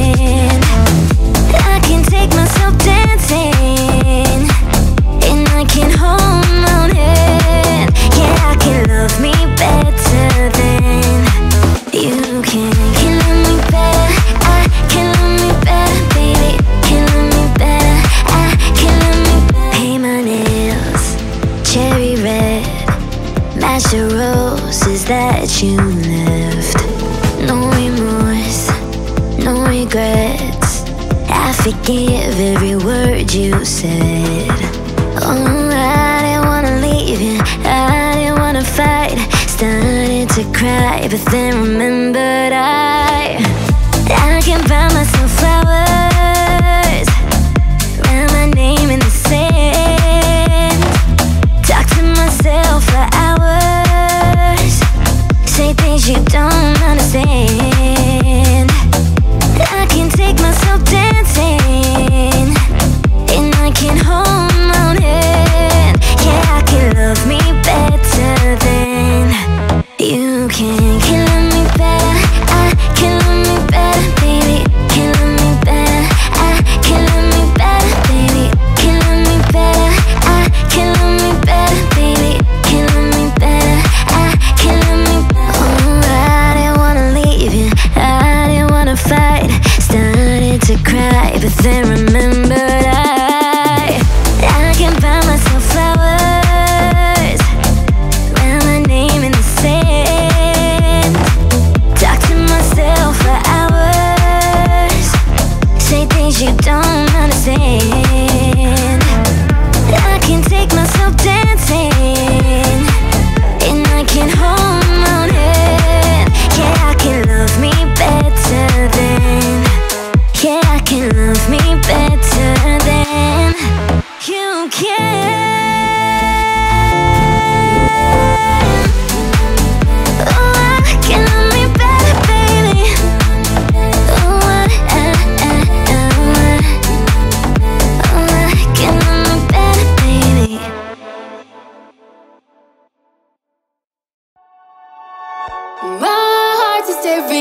I can take myself dancing, and I can hold my own hand. Yeah, I can love me better than you can. Can love me better, I can love me better, baby. Can love me better, I can love me better. Paint my nails cherry red, match the roses that you left. No remorse, no regrets, I forgive every word you said. Oh, I didn't wanna leave you, I didn't wanna fight. Started to cry, but then remembered I I can buy myself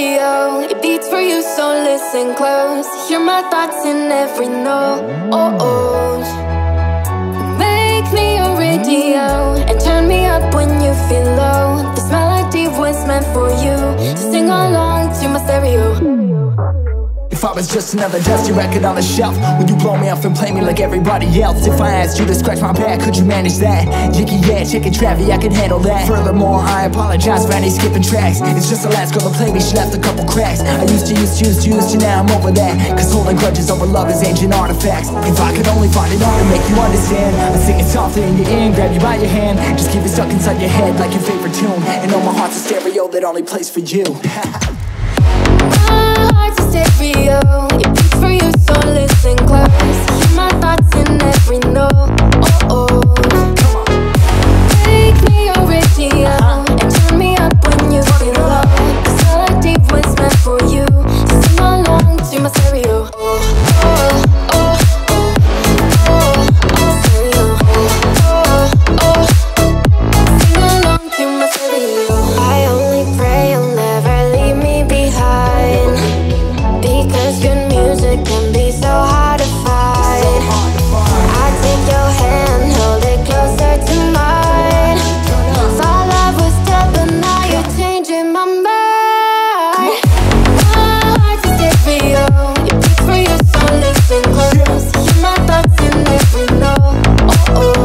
stereo. It beats for you, so listen close. Hear my thoughts in every note. Oh, oh. Make me your radio and turn me up when you feel low. This melody was meant for you, so sing along to my stereo. If I was just another dusty record on the shelf, would you blow me off and play me like everybody else? If I asked you to scratch my back, could you manage that? Yicky, yeah, chicken Travi, I can handle that. Furthermore, I apologize for any skipping tracks. It's just the last girl to play me, she left a couple cracks. I used to, used to, used to, used to, now I'm over that. Cause holding grudges over love is ancient artifacts. If I could only find it hard to make you understand, I'd sing it softly in your ear, grab you by your hand. Just keep it stuck inside your head like your favorite tune. And know my heart's a stereo that only plays for you. My heart's a stereo. It beats for you, so listen close. Hear my thoughts in every note. Oh, oh. Make me your radio and turn me up when you feel low. This melody was meant for you, so sing along to my stereo. Oh, oh, oh, oh, oh, oh, stereo. Oh, oh, oh, sing along to my stereo. I only pray you'll never leave me behind, because good music can be so hard to find. I take your hand, hold it closer to mine. Thought love was dead, but now you're changing my mind. My heart's a stereo. It beats for you, so listen close. Hear my thoughts in every note. Oh, oh.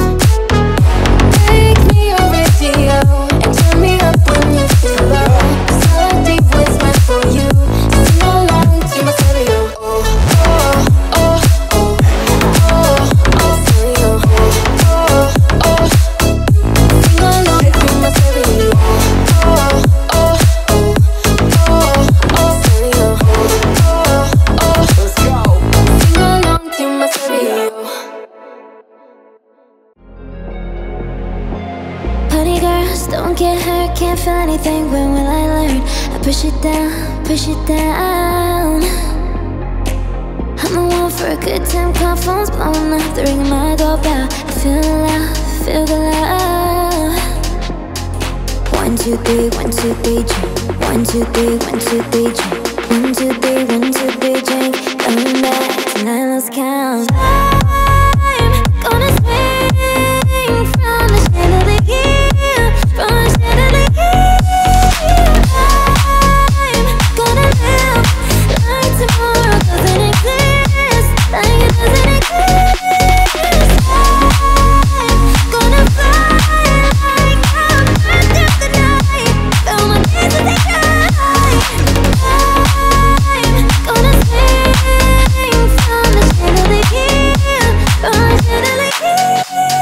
Make me your radio and turn me up when you feel low. This melody was meant for you, so sing along to my stereo. Oh, oh, oh, oh, oh, oh, stereo. Oh, oh, sing along to my stereo. Oh, oh, oh, oh, oh, stereo. Oh, oh, Let's go. sing along to my stereo. Honey girls, don't get hurt, can't feel anything. When will I learn? I push it down, push it down. I'm the one for a good time, call phones blowing up, the ring of my doorbell. I feel the love, feel the love. One, two, three, one, two, three, drink. One, two, three, one, two, three, drink. One, two, three, one, two, three, drink. Coming back tonight, let's count. I'm gonna swing from the chandelier, from the chandelier. I'm gonna live like tomorrow doesn't exist, like it doesn't exist. I'm gonna fly like a bird through the night, though my days will take time. I'm gonna swing from the chandelier, from the chandelier.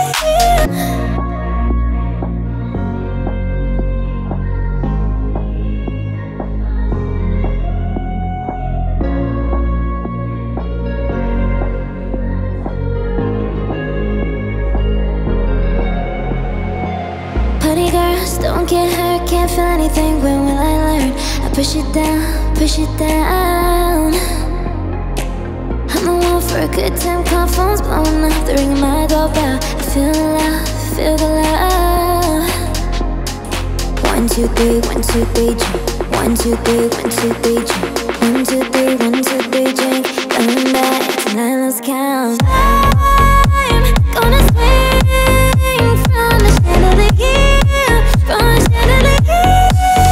Honey girls, don't get hurt, can't feel anything. When will I learn? I push it down, push it down. I'm the one for a good time, call phones blowing up, the ring of my doorbell. I feel the love, feel the love. One, two, three, one, two, three, drink. One, two, three, one, two, three, drink. One, two, three, one, two, three, drink. Coming back tonight, let's count. I'm gonna swing from the chandelier, from the chandelier.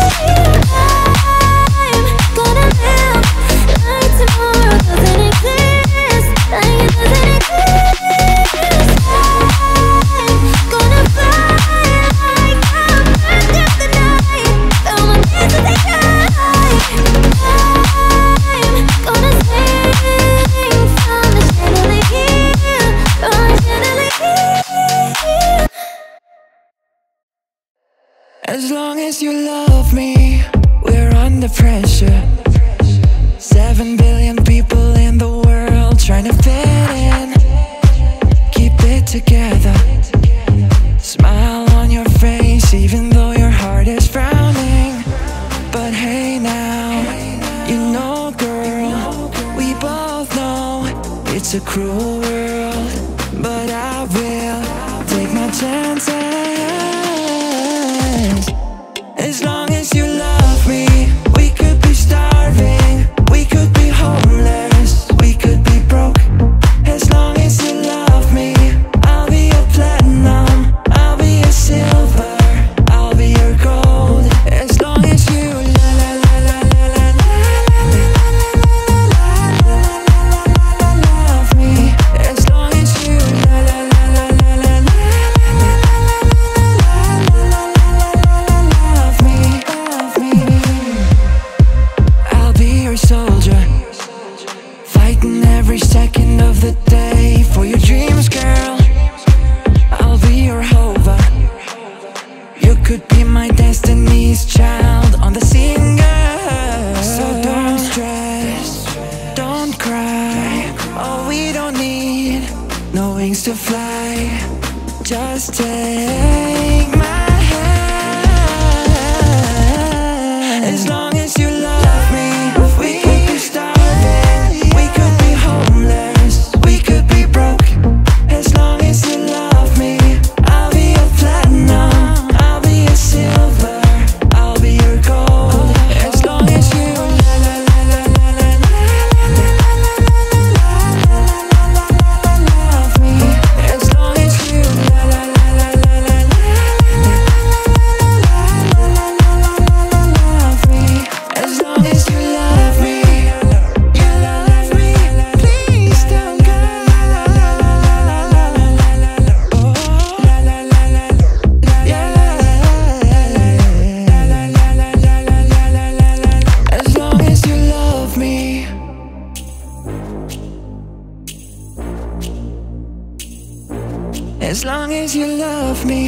I'm gonna live like tomorrow doesn't exist, like it doesn't exist. I'm gonna fly like a bird through the night, though my days will take time. I'm gonna swing from the chandelier, from the chandelier. As long as you love me, we're under pressure. Seven billion people in the world trying to fit in. Keep it together. Smile on your face even though your heart is frowning. But hey now, you know girl, we both know it's a cruel world. But I will take my chances. As long as you love me, we could be your soldier, fighting every second of the day for your dreams, girl. I'll be your Hova. You could be my destiny's child on the scene, girl. So don't stress, don't cry. Oh, we don't need no wings to fly. Just take my hand. As long as you love me, we could be starving, we could be homeless, we could be broke. As long as you love me, I'll be your platinum, I'll be your silver, I'll be your gold. As long as you la la la la la la la love me. As long as you la la la la la la love me. As long as you love me, you love me. Please don't go. Oh, la la la la, yeah. As long as you love me. As long as you love me.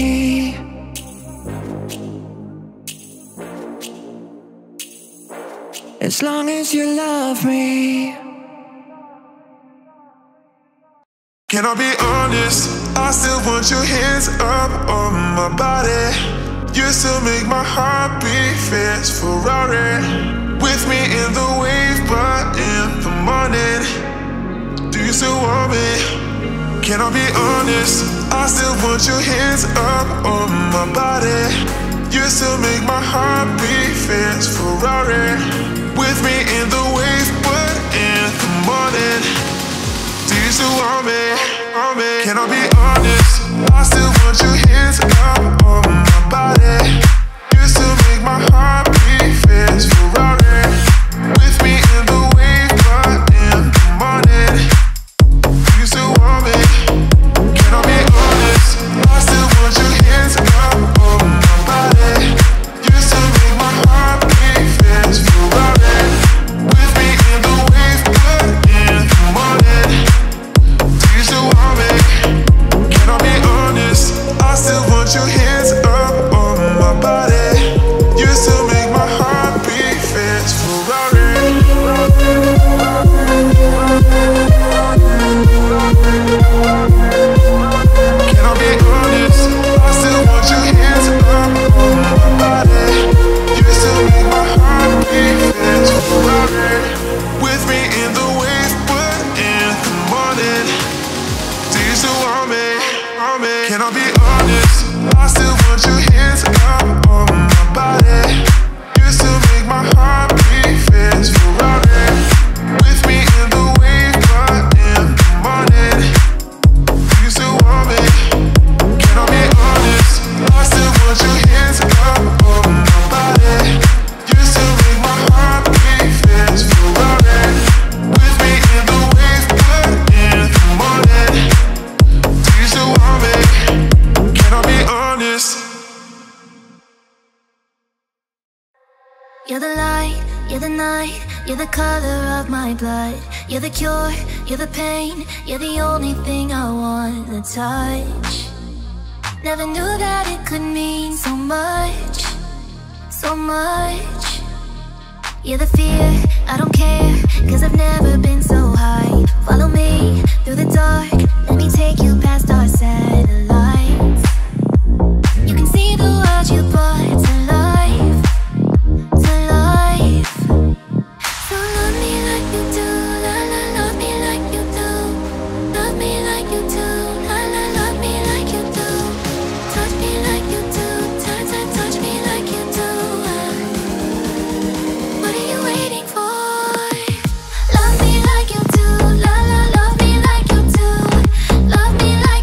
As long as you love me. Can I be honest? I still want your hands up on my body. You still make my heart beat fast, Ferrari. With me in the wave, but in the morning, do you still want me? Can I be honest? I still want your hands up on my body. You still make my heart beat fast, Ferrari. With me in the wave, but in the morning, do you still want me? Want me? Can I be honest? I still want your hands up on my body. You still make my heart beat fast, Ferrari. With me in the wave, but in the morning, do you still want me? Can I be honest? I still want your hands up on my body. You still make my heart beat fast, Ferrari. With me in the wave, but in the morning, do you still want me? Can I be honest? I still want your hands up on my body. You still make my heart beat fast, Ferrari. Can I be honest? I still want your hands up on my body. You still make my heart beat fast, Ferrari. With me in the wave, but in the morning, do you still want me? Want me? Can I be honest? I still want your hands up on my body. You still make my heart beat fast, Ferrari. With me in the wave, but in the morning, do you still want me? Can I be honest? I still want your hands up on my body. You still make my heart beat fast, Ferrari. With me in the wave, but in the morning, do you still want me? Can I be honest? You're the light, you're the night, you're the color of my blood. You're the cure, you're the pain, you're the only thing I want to touch. Never knew that it could mean so much, so much. You're the fear, I don't care, cause I've never been so high. Follow me through the dark, let me take you past our satellites. You can see the world you brought to life, to life. So love me like you do, la la, love me like you do. Love me like you do, la la, love me like you do. Touch me like you do, touch, touch, touch me like you do. What are you waiting for? Love me like you do, la la, love me like you do. Love me like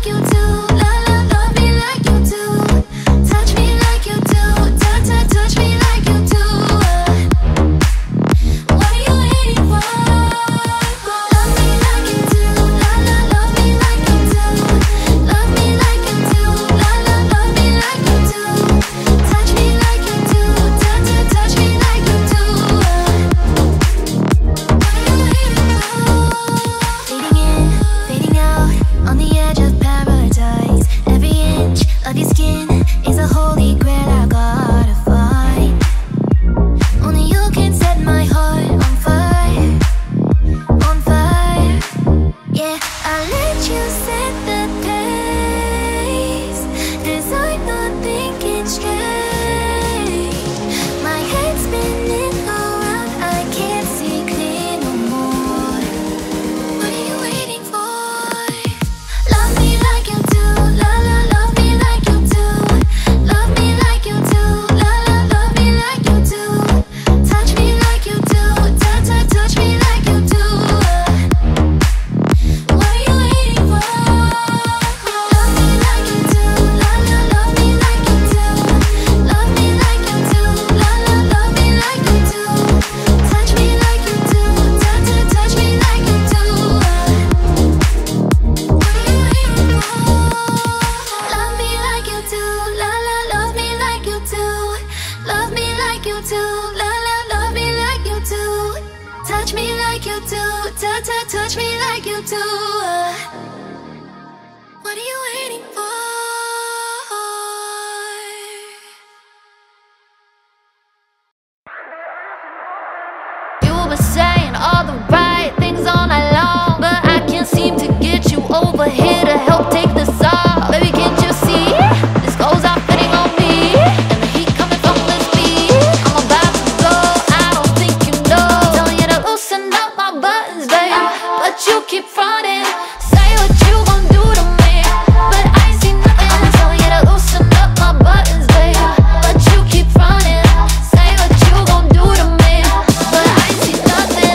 touch me like you do. Ta ta touch me like you do. Uh, what are you waiting for? You were saying all the right things all night long, but I can't seem to get you over here to help take this off. Baby, can't you see? This goes off fitting on me, and the heat coming from this beat. I'm about to go, I don't think you know. Telling you to loosen up my buttons, babe, but you keep fronting. Say what you gon' do to me, but I see nothing. Telling you to loosen up my buttons, babe, but you keep fronting. Say what you gon' do to me, but I see nothing.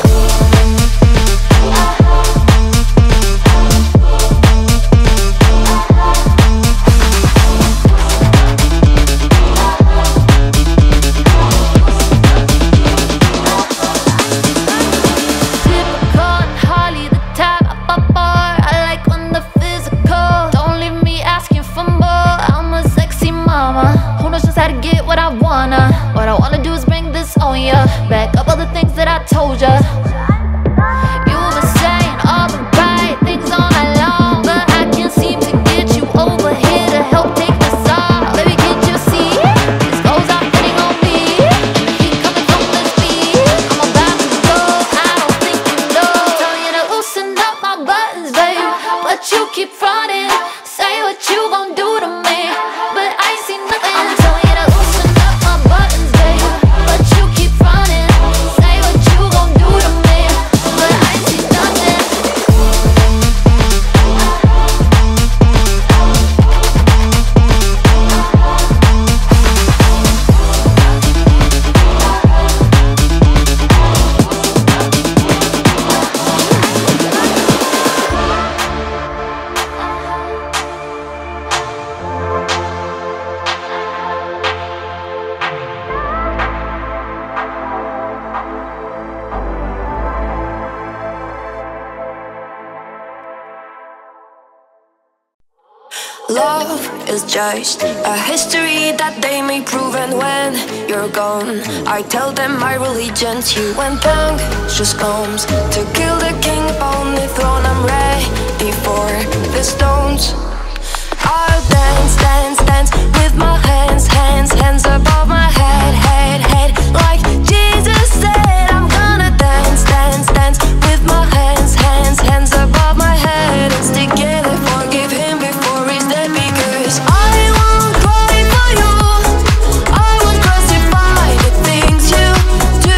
Typical and hardly the type I fall for. I like when the physical. Don't leave me asking for more. I'm a sexy mama who knows just how to get what I wanna. What I wanna do is bring this on ya. Back up all the things that I told ya. You were saying all the right things all night long, but I can't seem to get you over here to help take this off. Baby, can't you see? This goes off fitting on me, and the heat coming from this beat. I'm about to go, I don't think you know. Telling you to loosen up my buttons, babe, but you keep fronting. Say what you gon' do to me, but I see nothing. I'm telling you to loosen up my buttons, babe, but you keep fronting. Say what you gon' do to me, but I see nothing. Love is just a history that they may prove, and when you're gone, I tell them my religion's you. When just comes to kill the king upon the throne, I'm ready for the stones. I'll dance, dance, dance with my hands, hands, hands above my head, head, head. Like Jesus said, I'm gonna dance, dance, dance with my hands, hands, hands above my head, and stick together, forgive him before he's dead, because I won't cry for you, I won't crucify the things you do.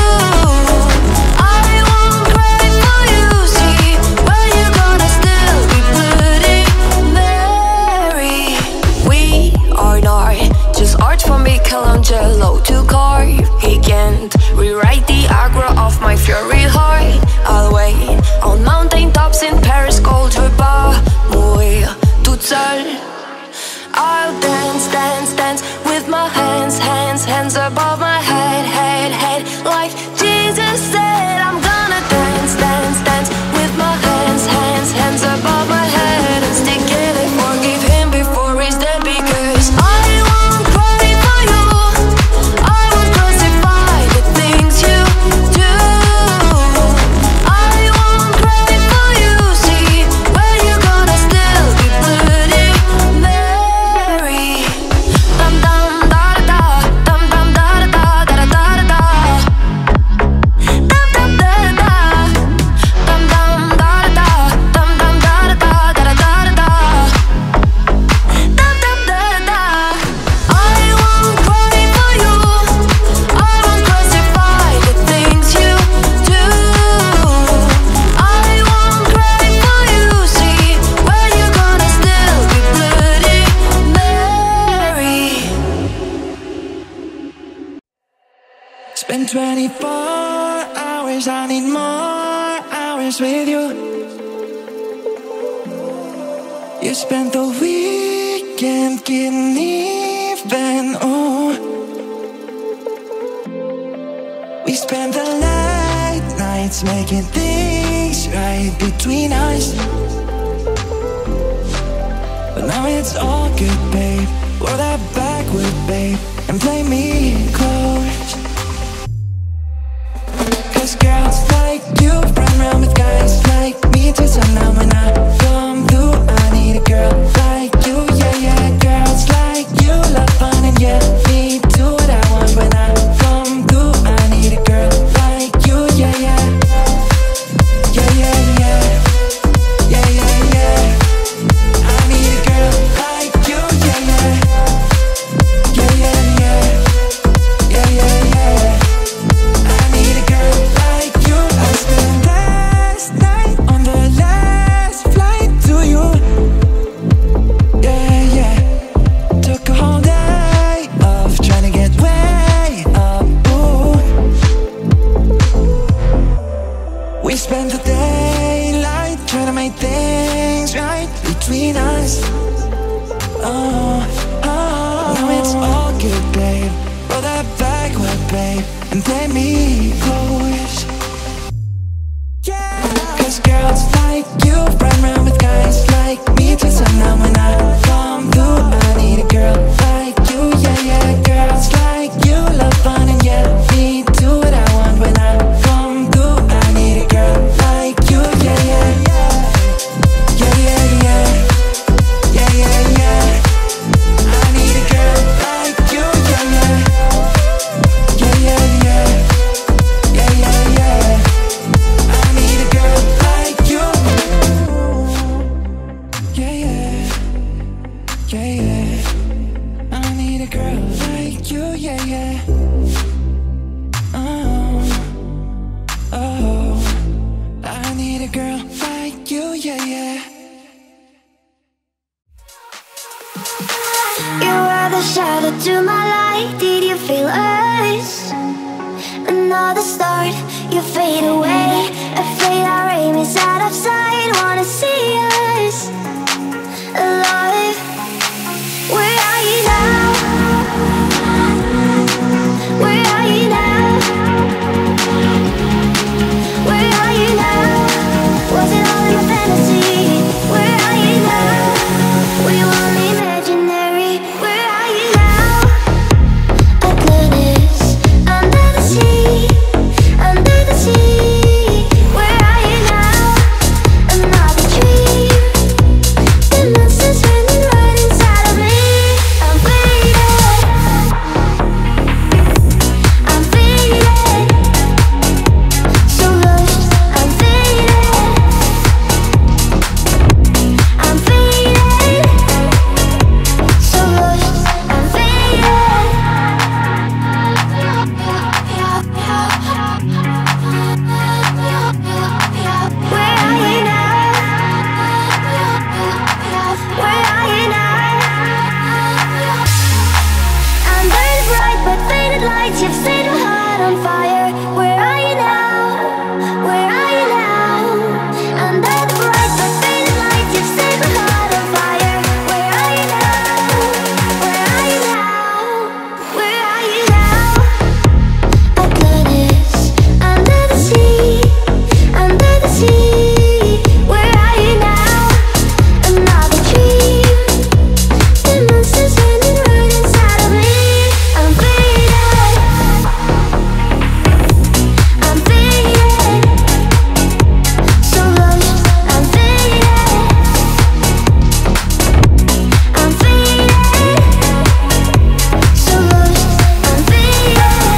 I won't cry for you, see, where you gonna still be bloody Mary. We are not just art from Michelangelo to carve. He can't rewrite the aggro of my fury heart. I'll wait on mountain tops in Paris, cold pas mourir toute seule. I'll dance, dance, dance with my hands, hands, hands above my head, head, head. Like Jesus said, I'm gonna dance, dance, dance with my hands, hands, hands above my head, and stick together, forgive him before he's dead, because I won't cry for you, I won't crucify the things you do. I won't cry for you, see, where you gonna still be bloody Mary. Dum dum da da da, dum dum da da da da da da da. Dum dum da da, dum dum da da, dum dum da da da da da da da. Dum dum da da. I won't cry for you, I won't crucify the things you do. I won't cry for you, see, where you gonna still be bloody Mary. Spend twenty-four hours, I need more hours with you. You spent the weekend getting even, oh. We spent the late nights making things right between us. But now it's all good, babe. Roll that backward, babe, and play me close. 'Cause girl, We spend the daylight trying to make things right between us. Oh, oh, now it's all good, babe. Roll that backward, babe, and play me close. Yeah, cause girls like you run around with guys like me till sundown. When I come through, I need a girl like you. Yeah, yeah, girls like you love fun and yeah, me do what I want. When I come through, I need a girl like you. Yeah, yeah, yeah, yeah, yeah, yeah, yeah, yeah, yeah. I need a girl like you. Yeah, yeah, yeah, yeah, yeah, yeah, yeah, yeah. I need a girl like you. Yeah, yeah, yeah, yeah. I need a girl like you. Yeah, yeah. Oh, oh. I need a girl like you. Yeah, yeah. You are the shadow to my light. Did you feel us? Another start, you fade away. Afraid our aim is out of sight. Wanna see us alive. Where are you now? Where are you now? Where are you now? Was it all in a fantasy? Where are you now? We were imaginary. Where are you now? Atlantis, under the sea, under the sea. Where are you now? Another dream. The monster's running right inside of me. I'm faded. I'm faded. So lost. I'm faded. I'm faded. So lost. I'm faded. Where are you now? Where are you now? Under the bright but faded lights, you've set my heart on fire. Where are you now? Where are you now? Under the bright but faded lights, you've set my heart on fire. Where are you now? Where are you now? Where are you now? Atlantis, under the sea, under the sea. Where are you now? Another dream. The monster's running right inside of me. I'm faded. I'm faded. So lost. I'm faded. I'm faded. So lost. I'm faded.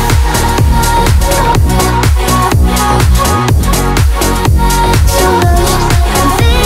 So lost. I'm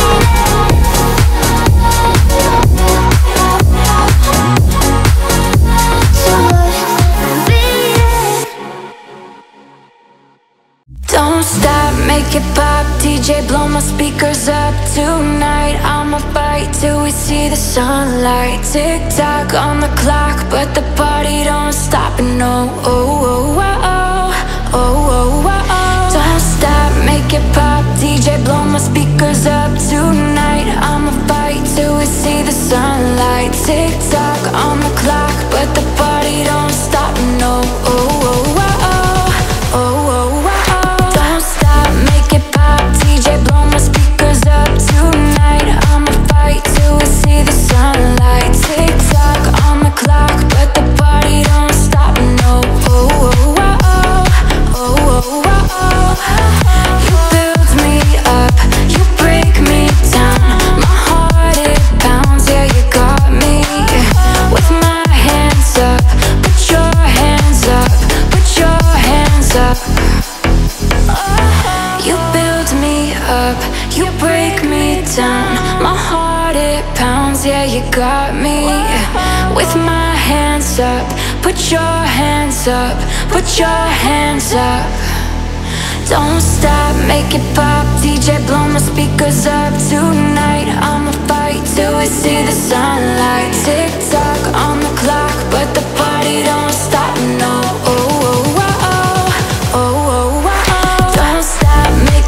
Don't stop, make it pop, D J blow my speakers up. Tonight I'ma fight till we see the sunlight. Tick tock on the clock, but the party don't stop. And no, oh, oh, oh, oh, oh, oh, oh, oh. Don't stop, make it pop, D J blow my speakers up. Tonight I'ma fight till we see the sunlight. Tick tock on the clock, but the party don't stop. And no, oh, oh, oh, oh, oh, oh, oh, oh. Don't stop, make it pop, D J blow my speakers up. Tonight I'ma fight till we see the sunlight. Tick tock on the clock, but the party don't stop. No, oh, oh, oh, oh, oh, oh, oh. You build me up, you break me down. My heart it pounds, yeah, you got me. With my hands up, put your hands up, put your hands up. You build me up, you break me down. My heart it pounds, yeah, you got me. With my hands up, put your hands up, put your hands up. Don't stop, make it pop, D J blow my speakers up. Tonight I'ma fight till we see the sunlight. Tick tock on the clock, but the party don't stop. No, oh, oh, oh, oh, oh, oh, oh, oh. Don't stop, make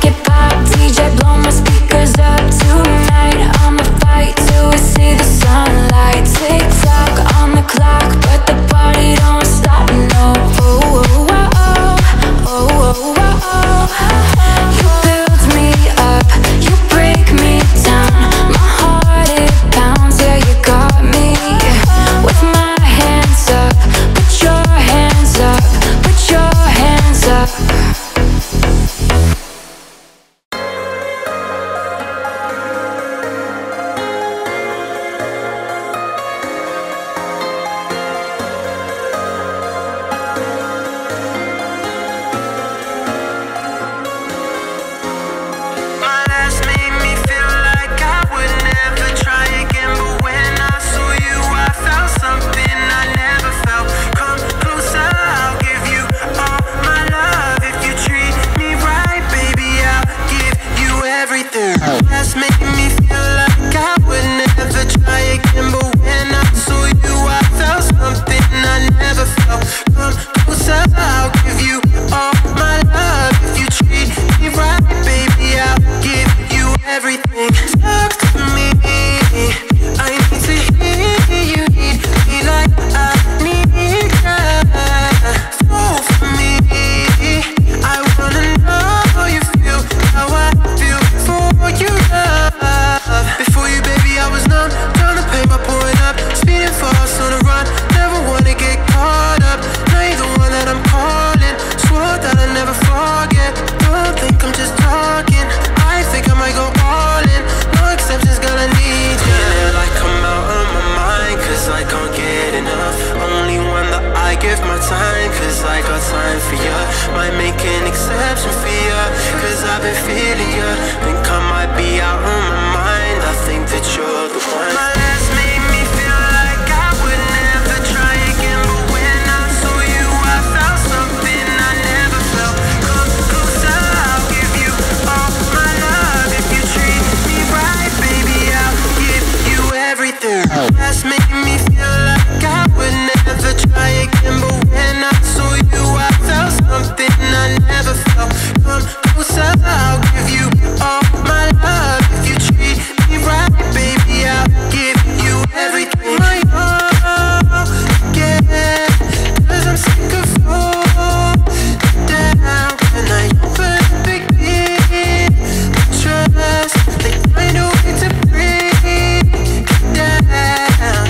I've been feeling you. Think I might be out on my mind. I think that you're the one. My last made me feel like I would never try again, but when I saw you, I felt something I never felt. Come closer, I'll give you all my love. If you treat me right, baby, I'll give you everything. Last made me feel like I would never try again, but when I saw you, I felt something I never felt. Come closer, I'll give you all my love. If you treat me right, baby, I'll give you everything. My all again, 'cause I'm sick of falling down. And I put a big deal trust, they find a way to break it down.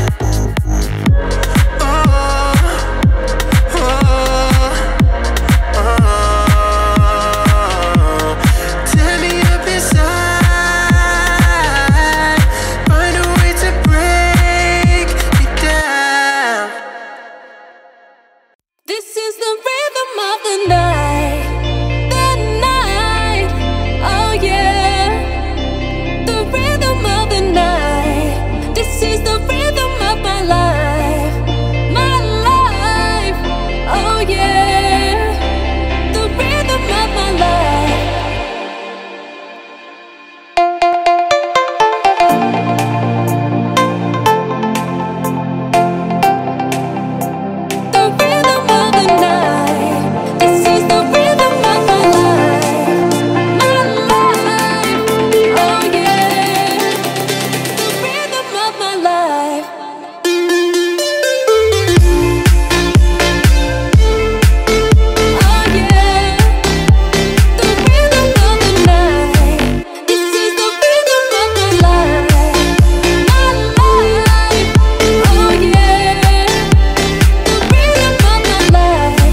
Oh, oh, oh. Tear me up inside, find a way to break it down. This is the rhythm of the night, the night, oh yeah. The rhythm of the night, this is the rhythm of my life, my life, oh yeah. The rhythm of my life. The rhythm of the night, this is the rhythm of my life, my life, oh yeah. The rhythm of my life. Oh yeah. The rhythm of the night, this is the rhythm of my life, my life, oh yeah. The rhythm of my life.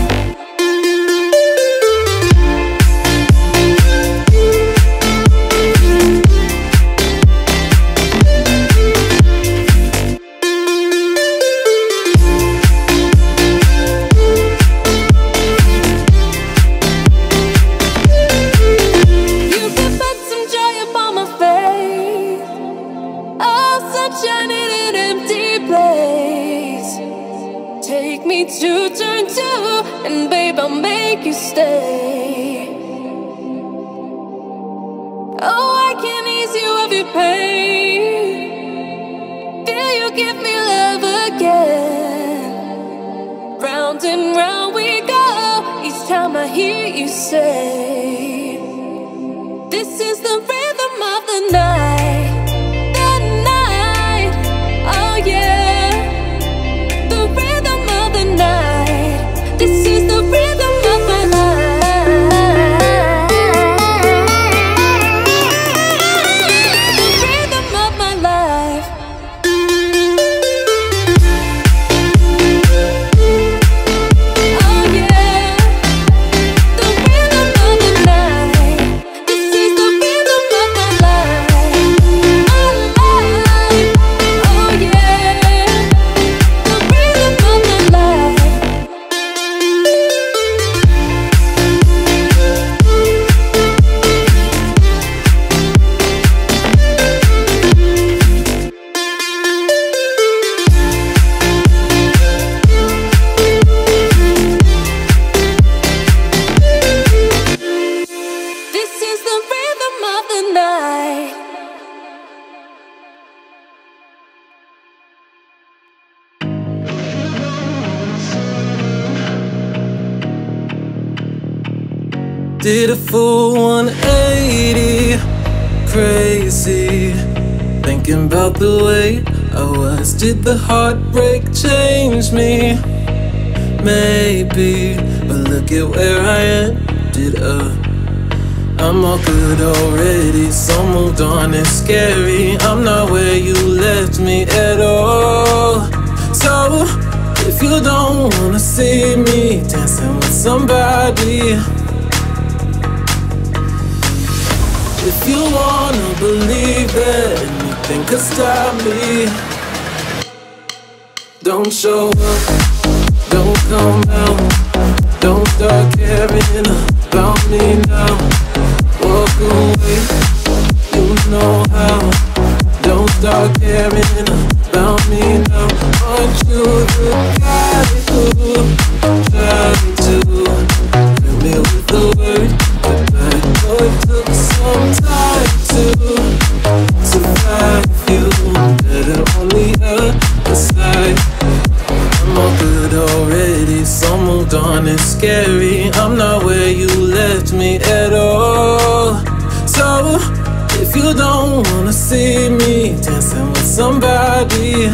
You can put some joy upon my face. Oh, sunshine in an empty place. Take me to turn two, and babe, I'll make you stay. Oh, I can ease you of your pain. Feel you give me love again. Round and round we go. Each time I hear you say, this is the rhythm of the night, the night, oh yeah. The rhythm of the night, this is the rhythm of my life. The rhythm of my life. Oh yeah. The rhythm of the night, this is the rhythm of my life, my life, oh yeah. The rhythm of my life. This is the rhythm of the night. Did a full one eighty, crazy. Thinking about the way I was. Did the heartbreak change me? Maybe, but look at where I ended up. I'm all good already, so moved on, it's scary. I'm not where you left me at all. So, if you don't wanna see me dancing with somebody, if you wanna believe that anything could stop me, don't show up, don't come out, don't start caring about me now. Walk caring about me now. Aren't you the guy who tried to fill me with the word goodbye? Oh, it took some time to survive you. Better on the other side. I'm all good already, so moved on, it's scary. I'm not where you left me at all. So if you don't wanna see me dancing with somebody,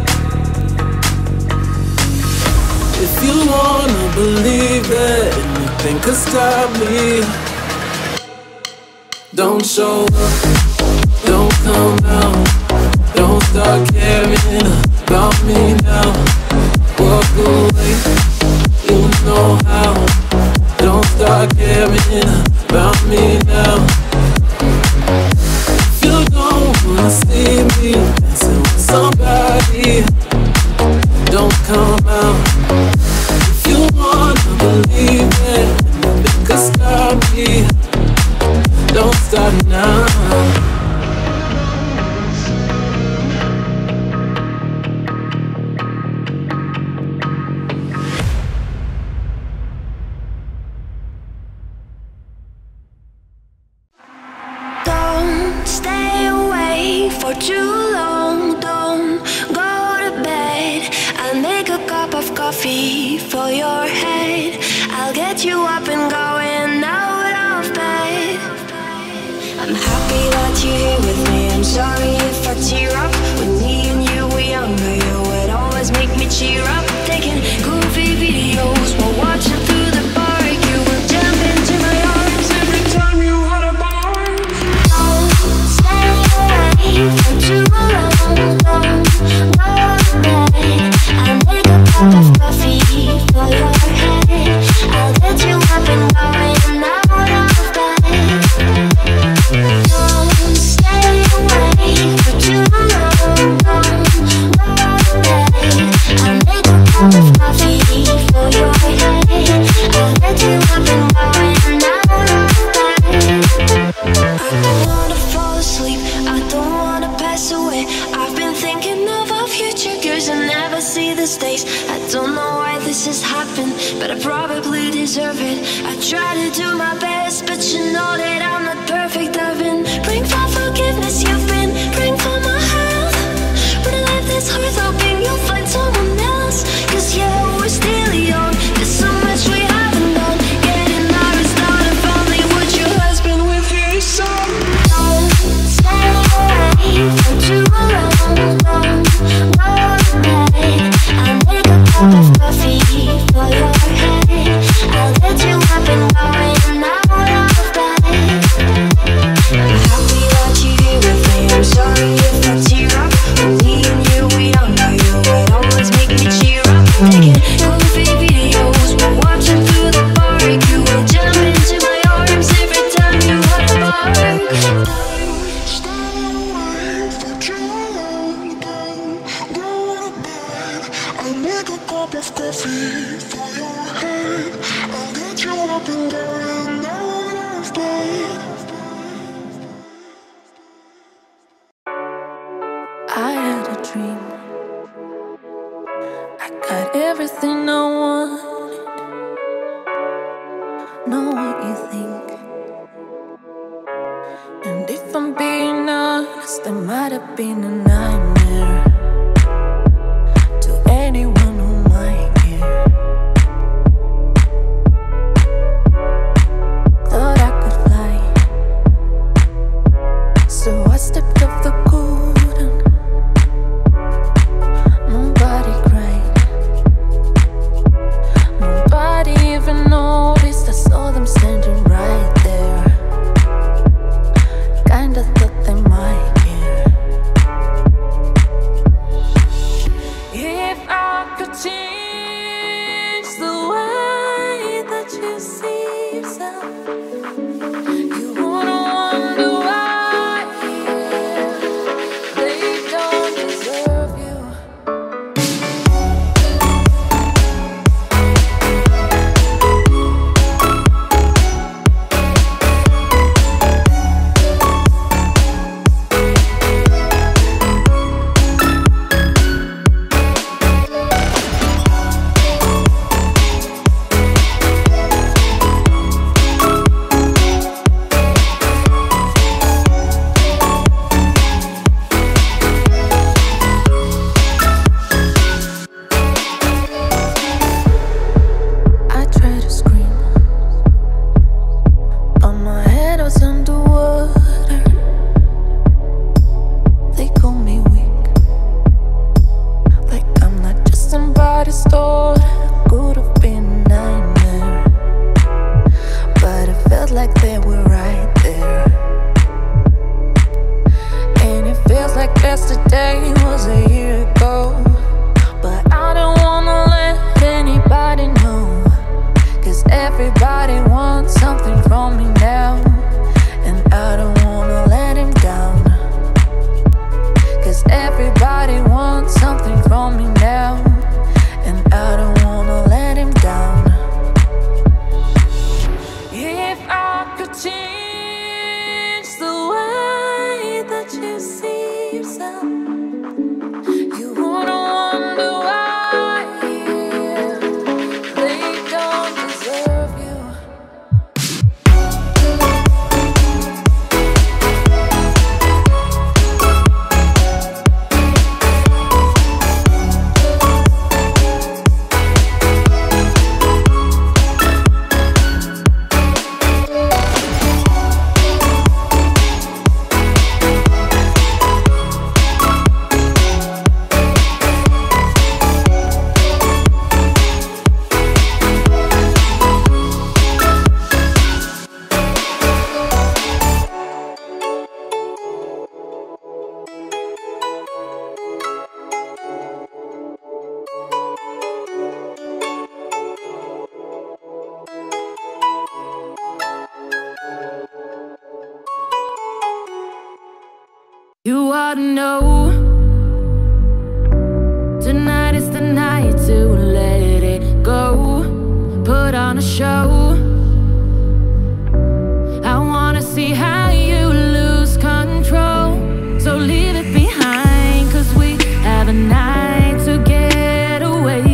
if you wanna believe that anything could stop me, don't show up, don't come out, don't start caring about me now. Walk away, you know how. Don't start caring about me now. If you don't wanna see me dancing with somebody, don't come out. If you wanna believe that anything could stop me, don't start now. For too long, don't go to bed. I'll make a cup of coffee for your head. I'll get you up and going out of bed. I'm happy that you're here with me. I'm sorry if I tear up. When me and you were younger, you would always make me cheer up. Taking goofy videos while watching through the park. You would jump into my arms every time you had a bar. Don't stay away for too long, don't go to bed. I'll make a cup of coffee for your head. I'll get you up and going out of bed. Don't stay away for too long, don't go to bed. I'll make a cup of coffee for your head. I'll get you up and going out of bed. I don't wanna fall asleep, I don't wanna pass away. I've been thinking of our future years and never see the days. I don't know why this has happened, but I probably deserve it. I try to do my best, but you know that I'm not perfect. I've been praying for forgiveness, you've been praying for my health. When I live this hard, hoping you'll find someone else. Cause yeah, we're still young, there's so much we haven't done. Getting married, start a family, would your husband with his son? Don't stay away for too long, don't go to bed. I'll make a cup of coffee for your head. I'll get you up and going out of bed. I'm happy that you're here with me. I'm sorry if I tear up. When me and you were younger, you would always make me cheer up. Taking goofy videos while watching through the park. You would jump into my arms every time you had a bark. Stay away for too long, don't go to bed. I'll make a cup of coffee for your head. I'll get you up and going out of bed. I had a dream. I got everything I wanted. Know what you think. And if I'm being honest, it might have been a nightmare to anyone who might care. Thought I could fly, so I stepped off the golden. Nobody cried, nobody even noticed. I saw them standing right there. Kinda thought they might care. have changed the way that you see yourself. You wanna wonder why they don't deserve you. You ought to know, tonight is the night to let it go. Put on a show. I wanna see how you lose control. So leave it behind, cause we have a night to get away.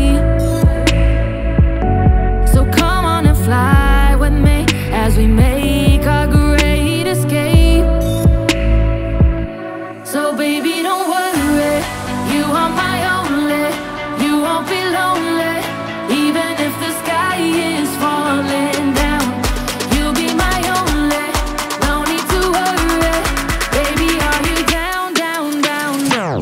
So come on and fly with me as we make our great escape. So baby, don't worry, you are my only. You won't be lonely, even if the sky is falling down. You'll be my only, no need to worry. Baby, are you down, down, down, down?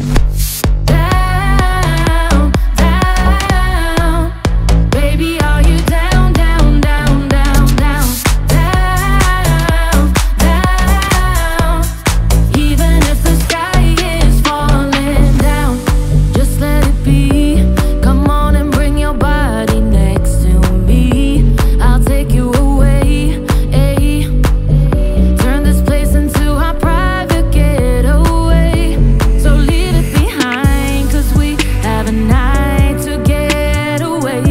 Down, down. Baby, are you down, down, down, down, down? Down, down. Even if the sky is falling down, just let it be. Come on and bring your body next to me. I'll take you away, ayy. Turn this place into our private getaway. So leave it behind, cause we have a night to get away.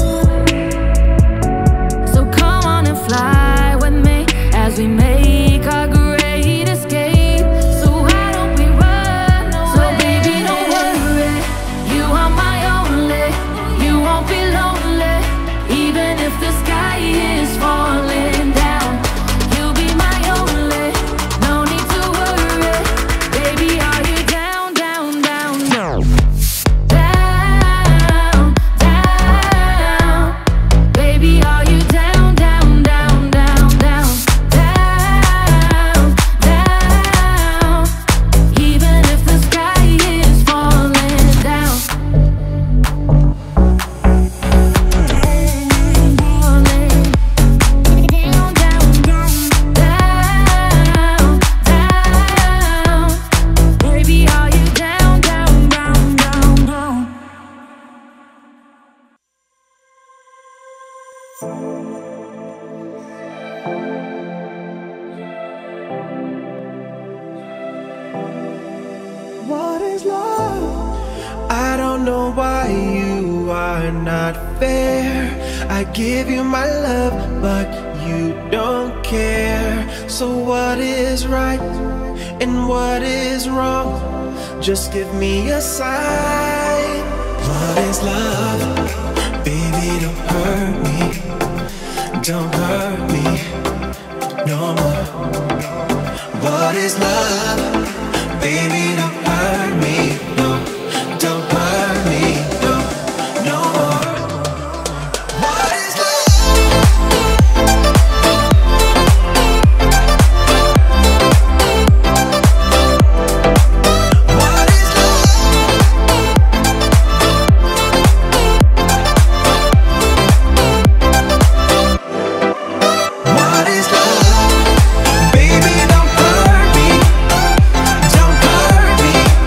So come on and fly with me as we make our great escape. So why don't we run away? So baby, don't worry, you are my only. You won't be lonely, even if the sky is falling down. You'll be my only, no need to worry. Baby, are you down, down, down, down? Down, down. Baby, are you down, down, down, down, down? Down, down. Even if the sky is falling down. Falling down, down, down, down, down. Baby, are you down, down, down, down, down? What is love? I don't know why you are not fair. I give you my love, but you don't care. So what is right and what is wrong? Just give me a sign. What is love? Baby, don't hurt me. Don't hurt me no more. What is love? Baby, don't hurt me. No, don't hurt me. No, no more. What is What is What is love? Baby, don't hurt me. Don't hurt me.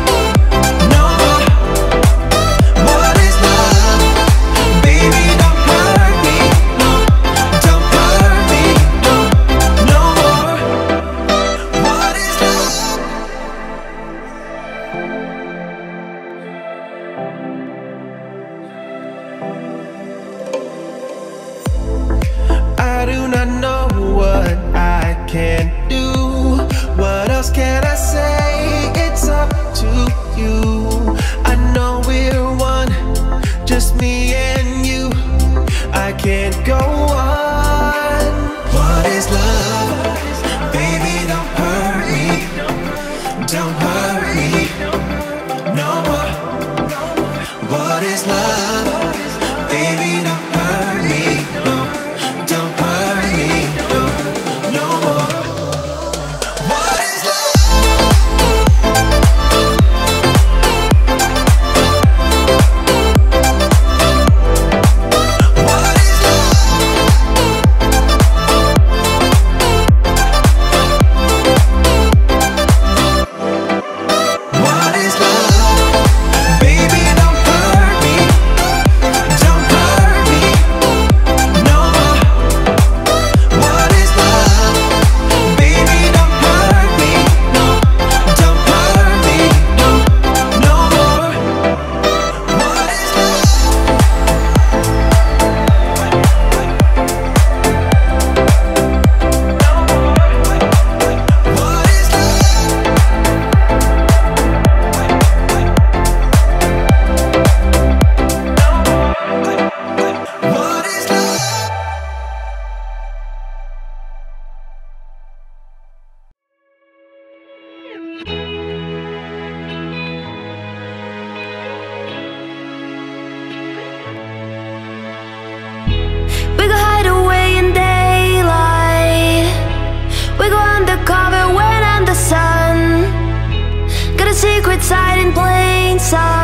We go hide away in daylight. We go undercover when under sun. Got a secret side in plain sight.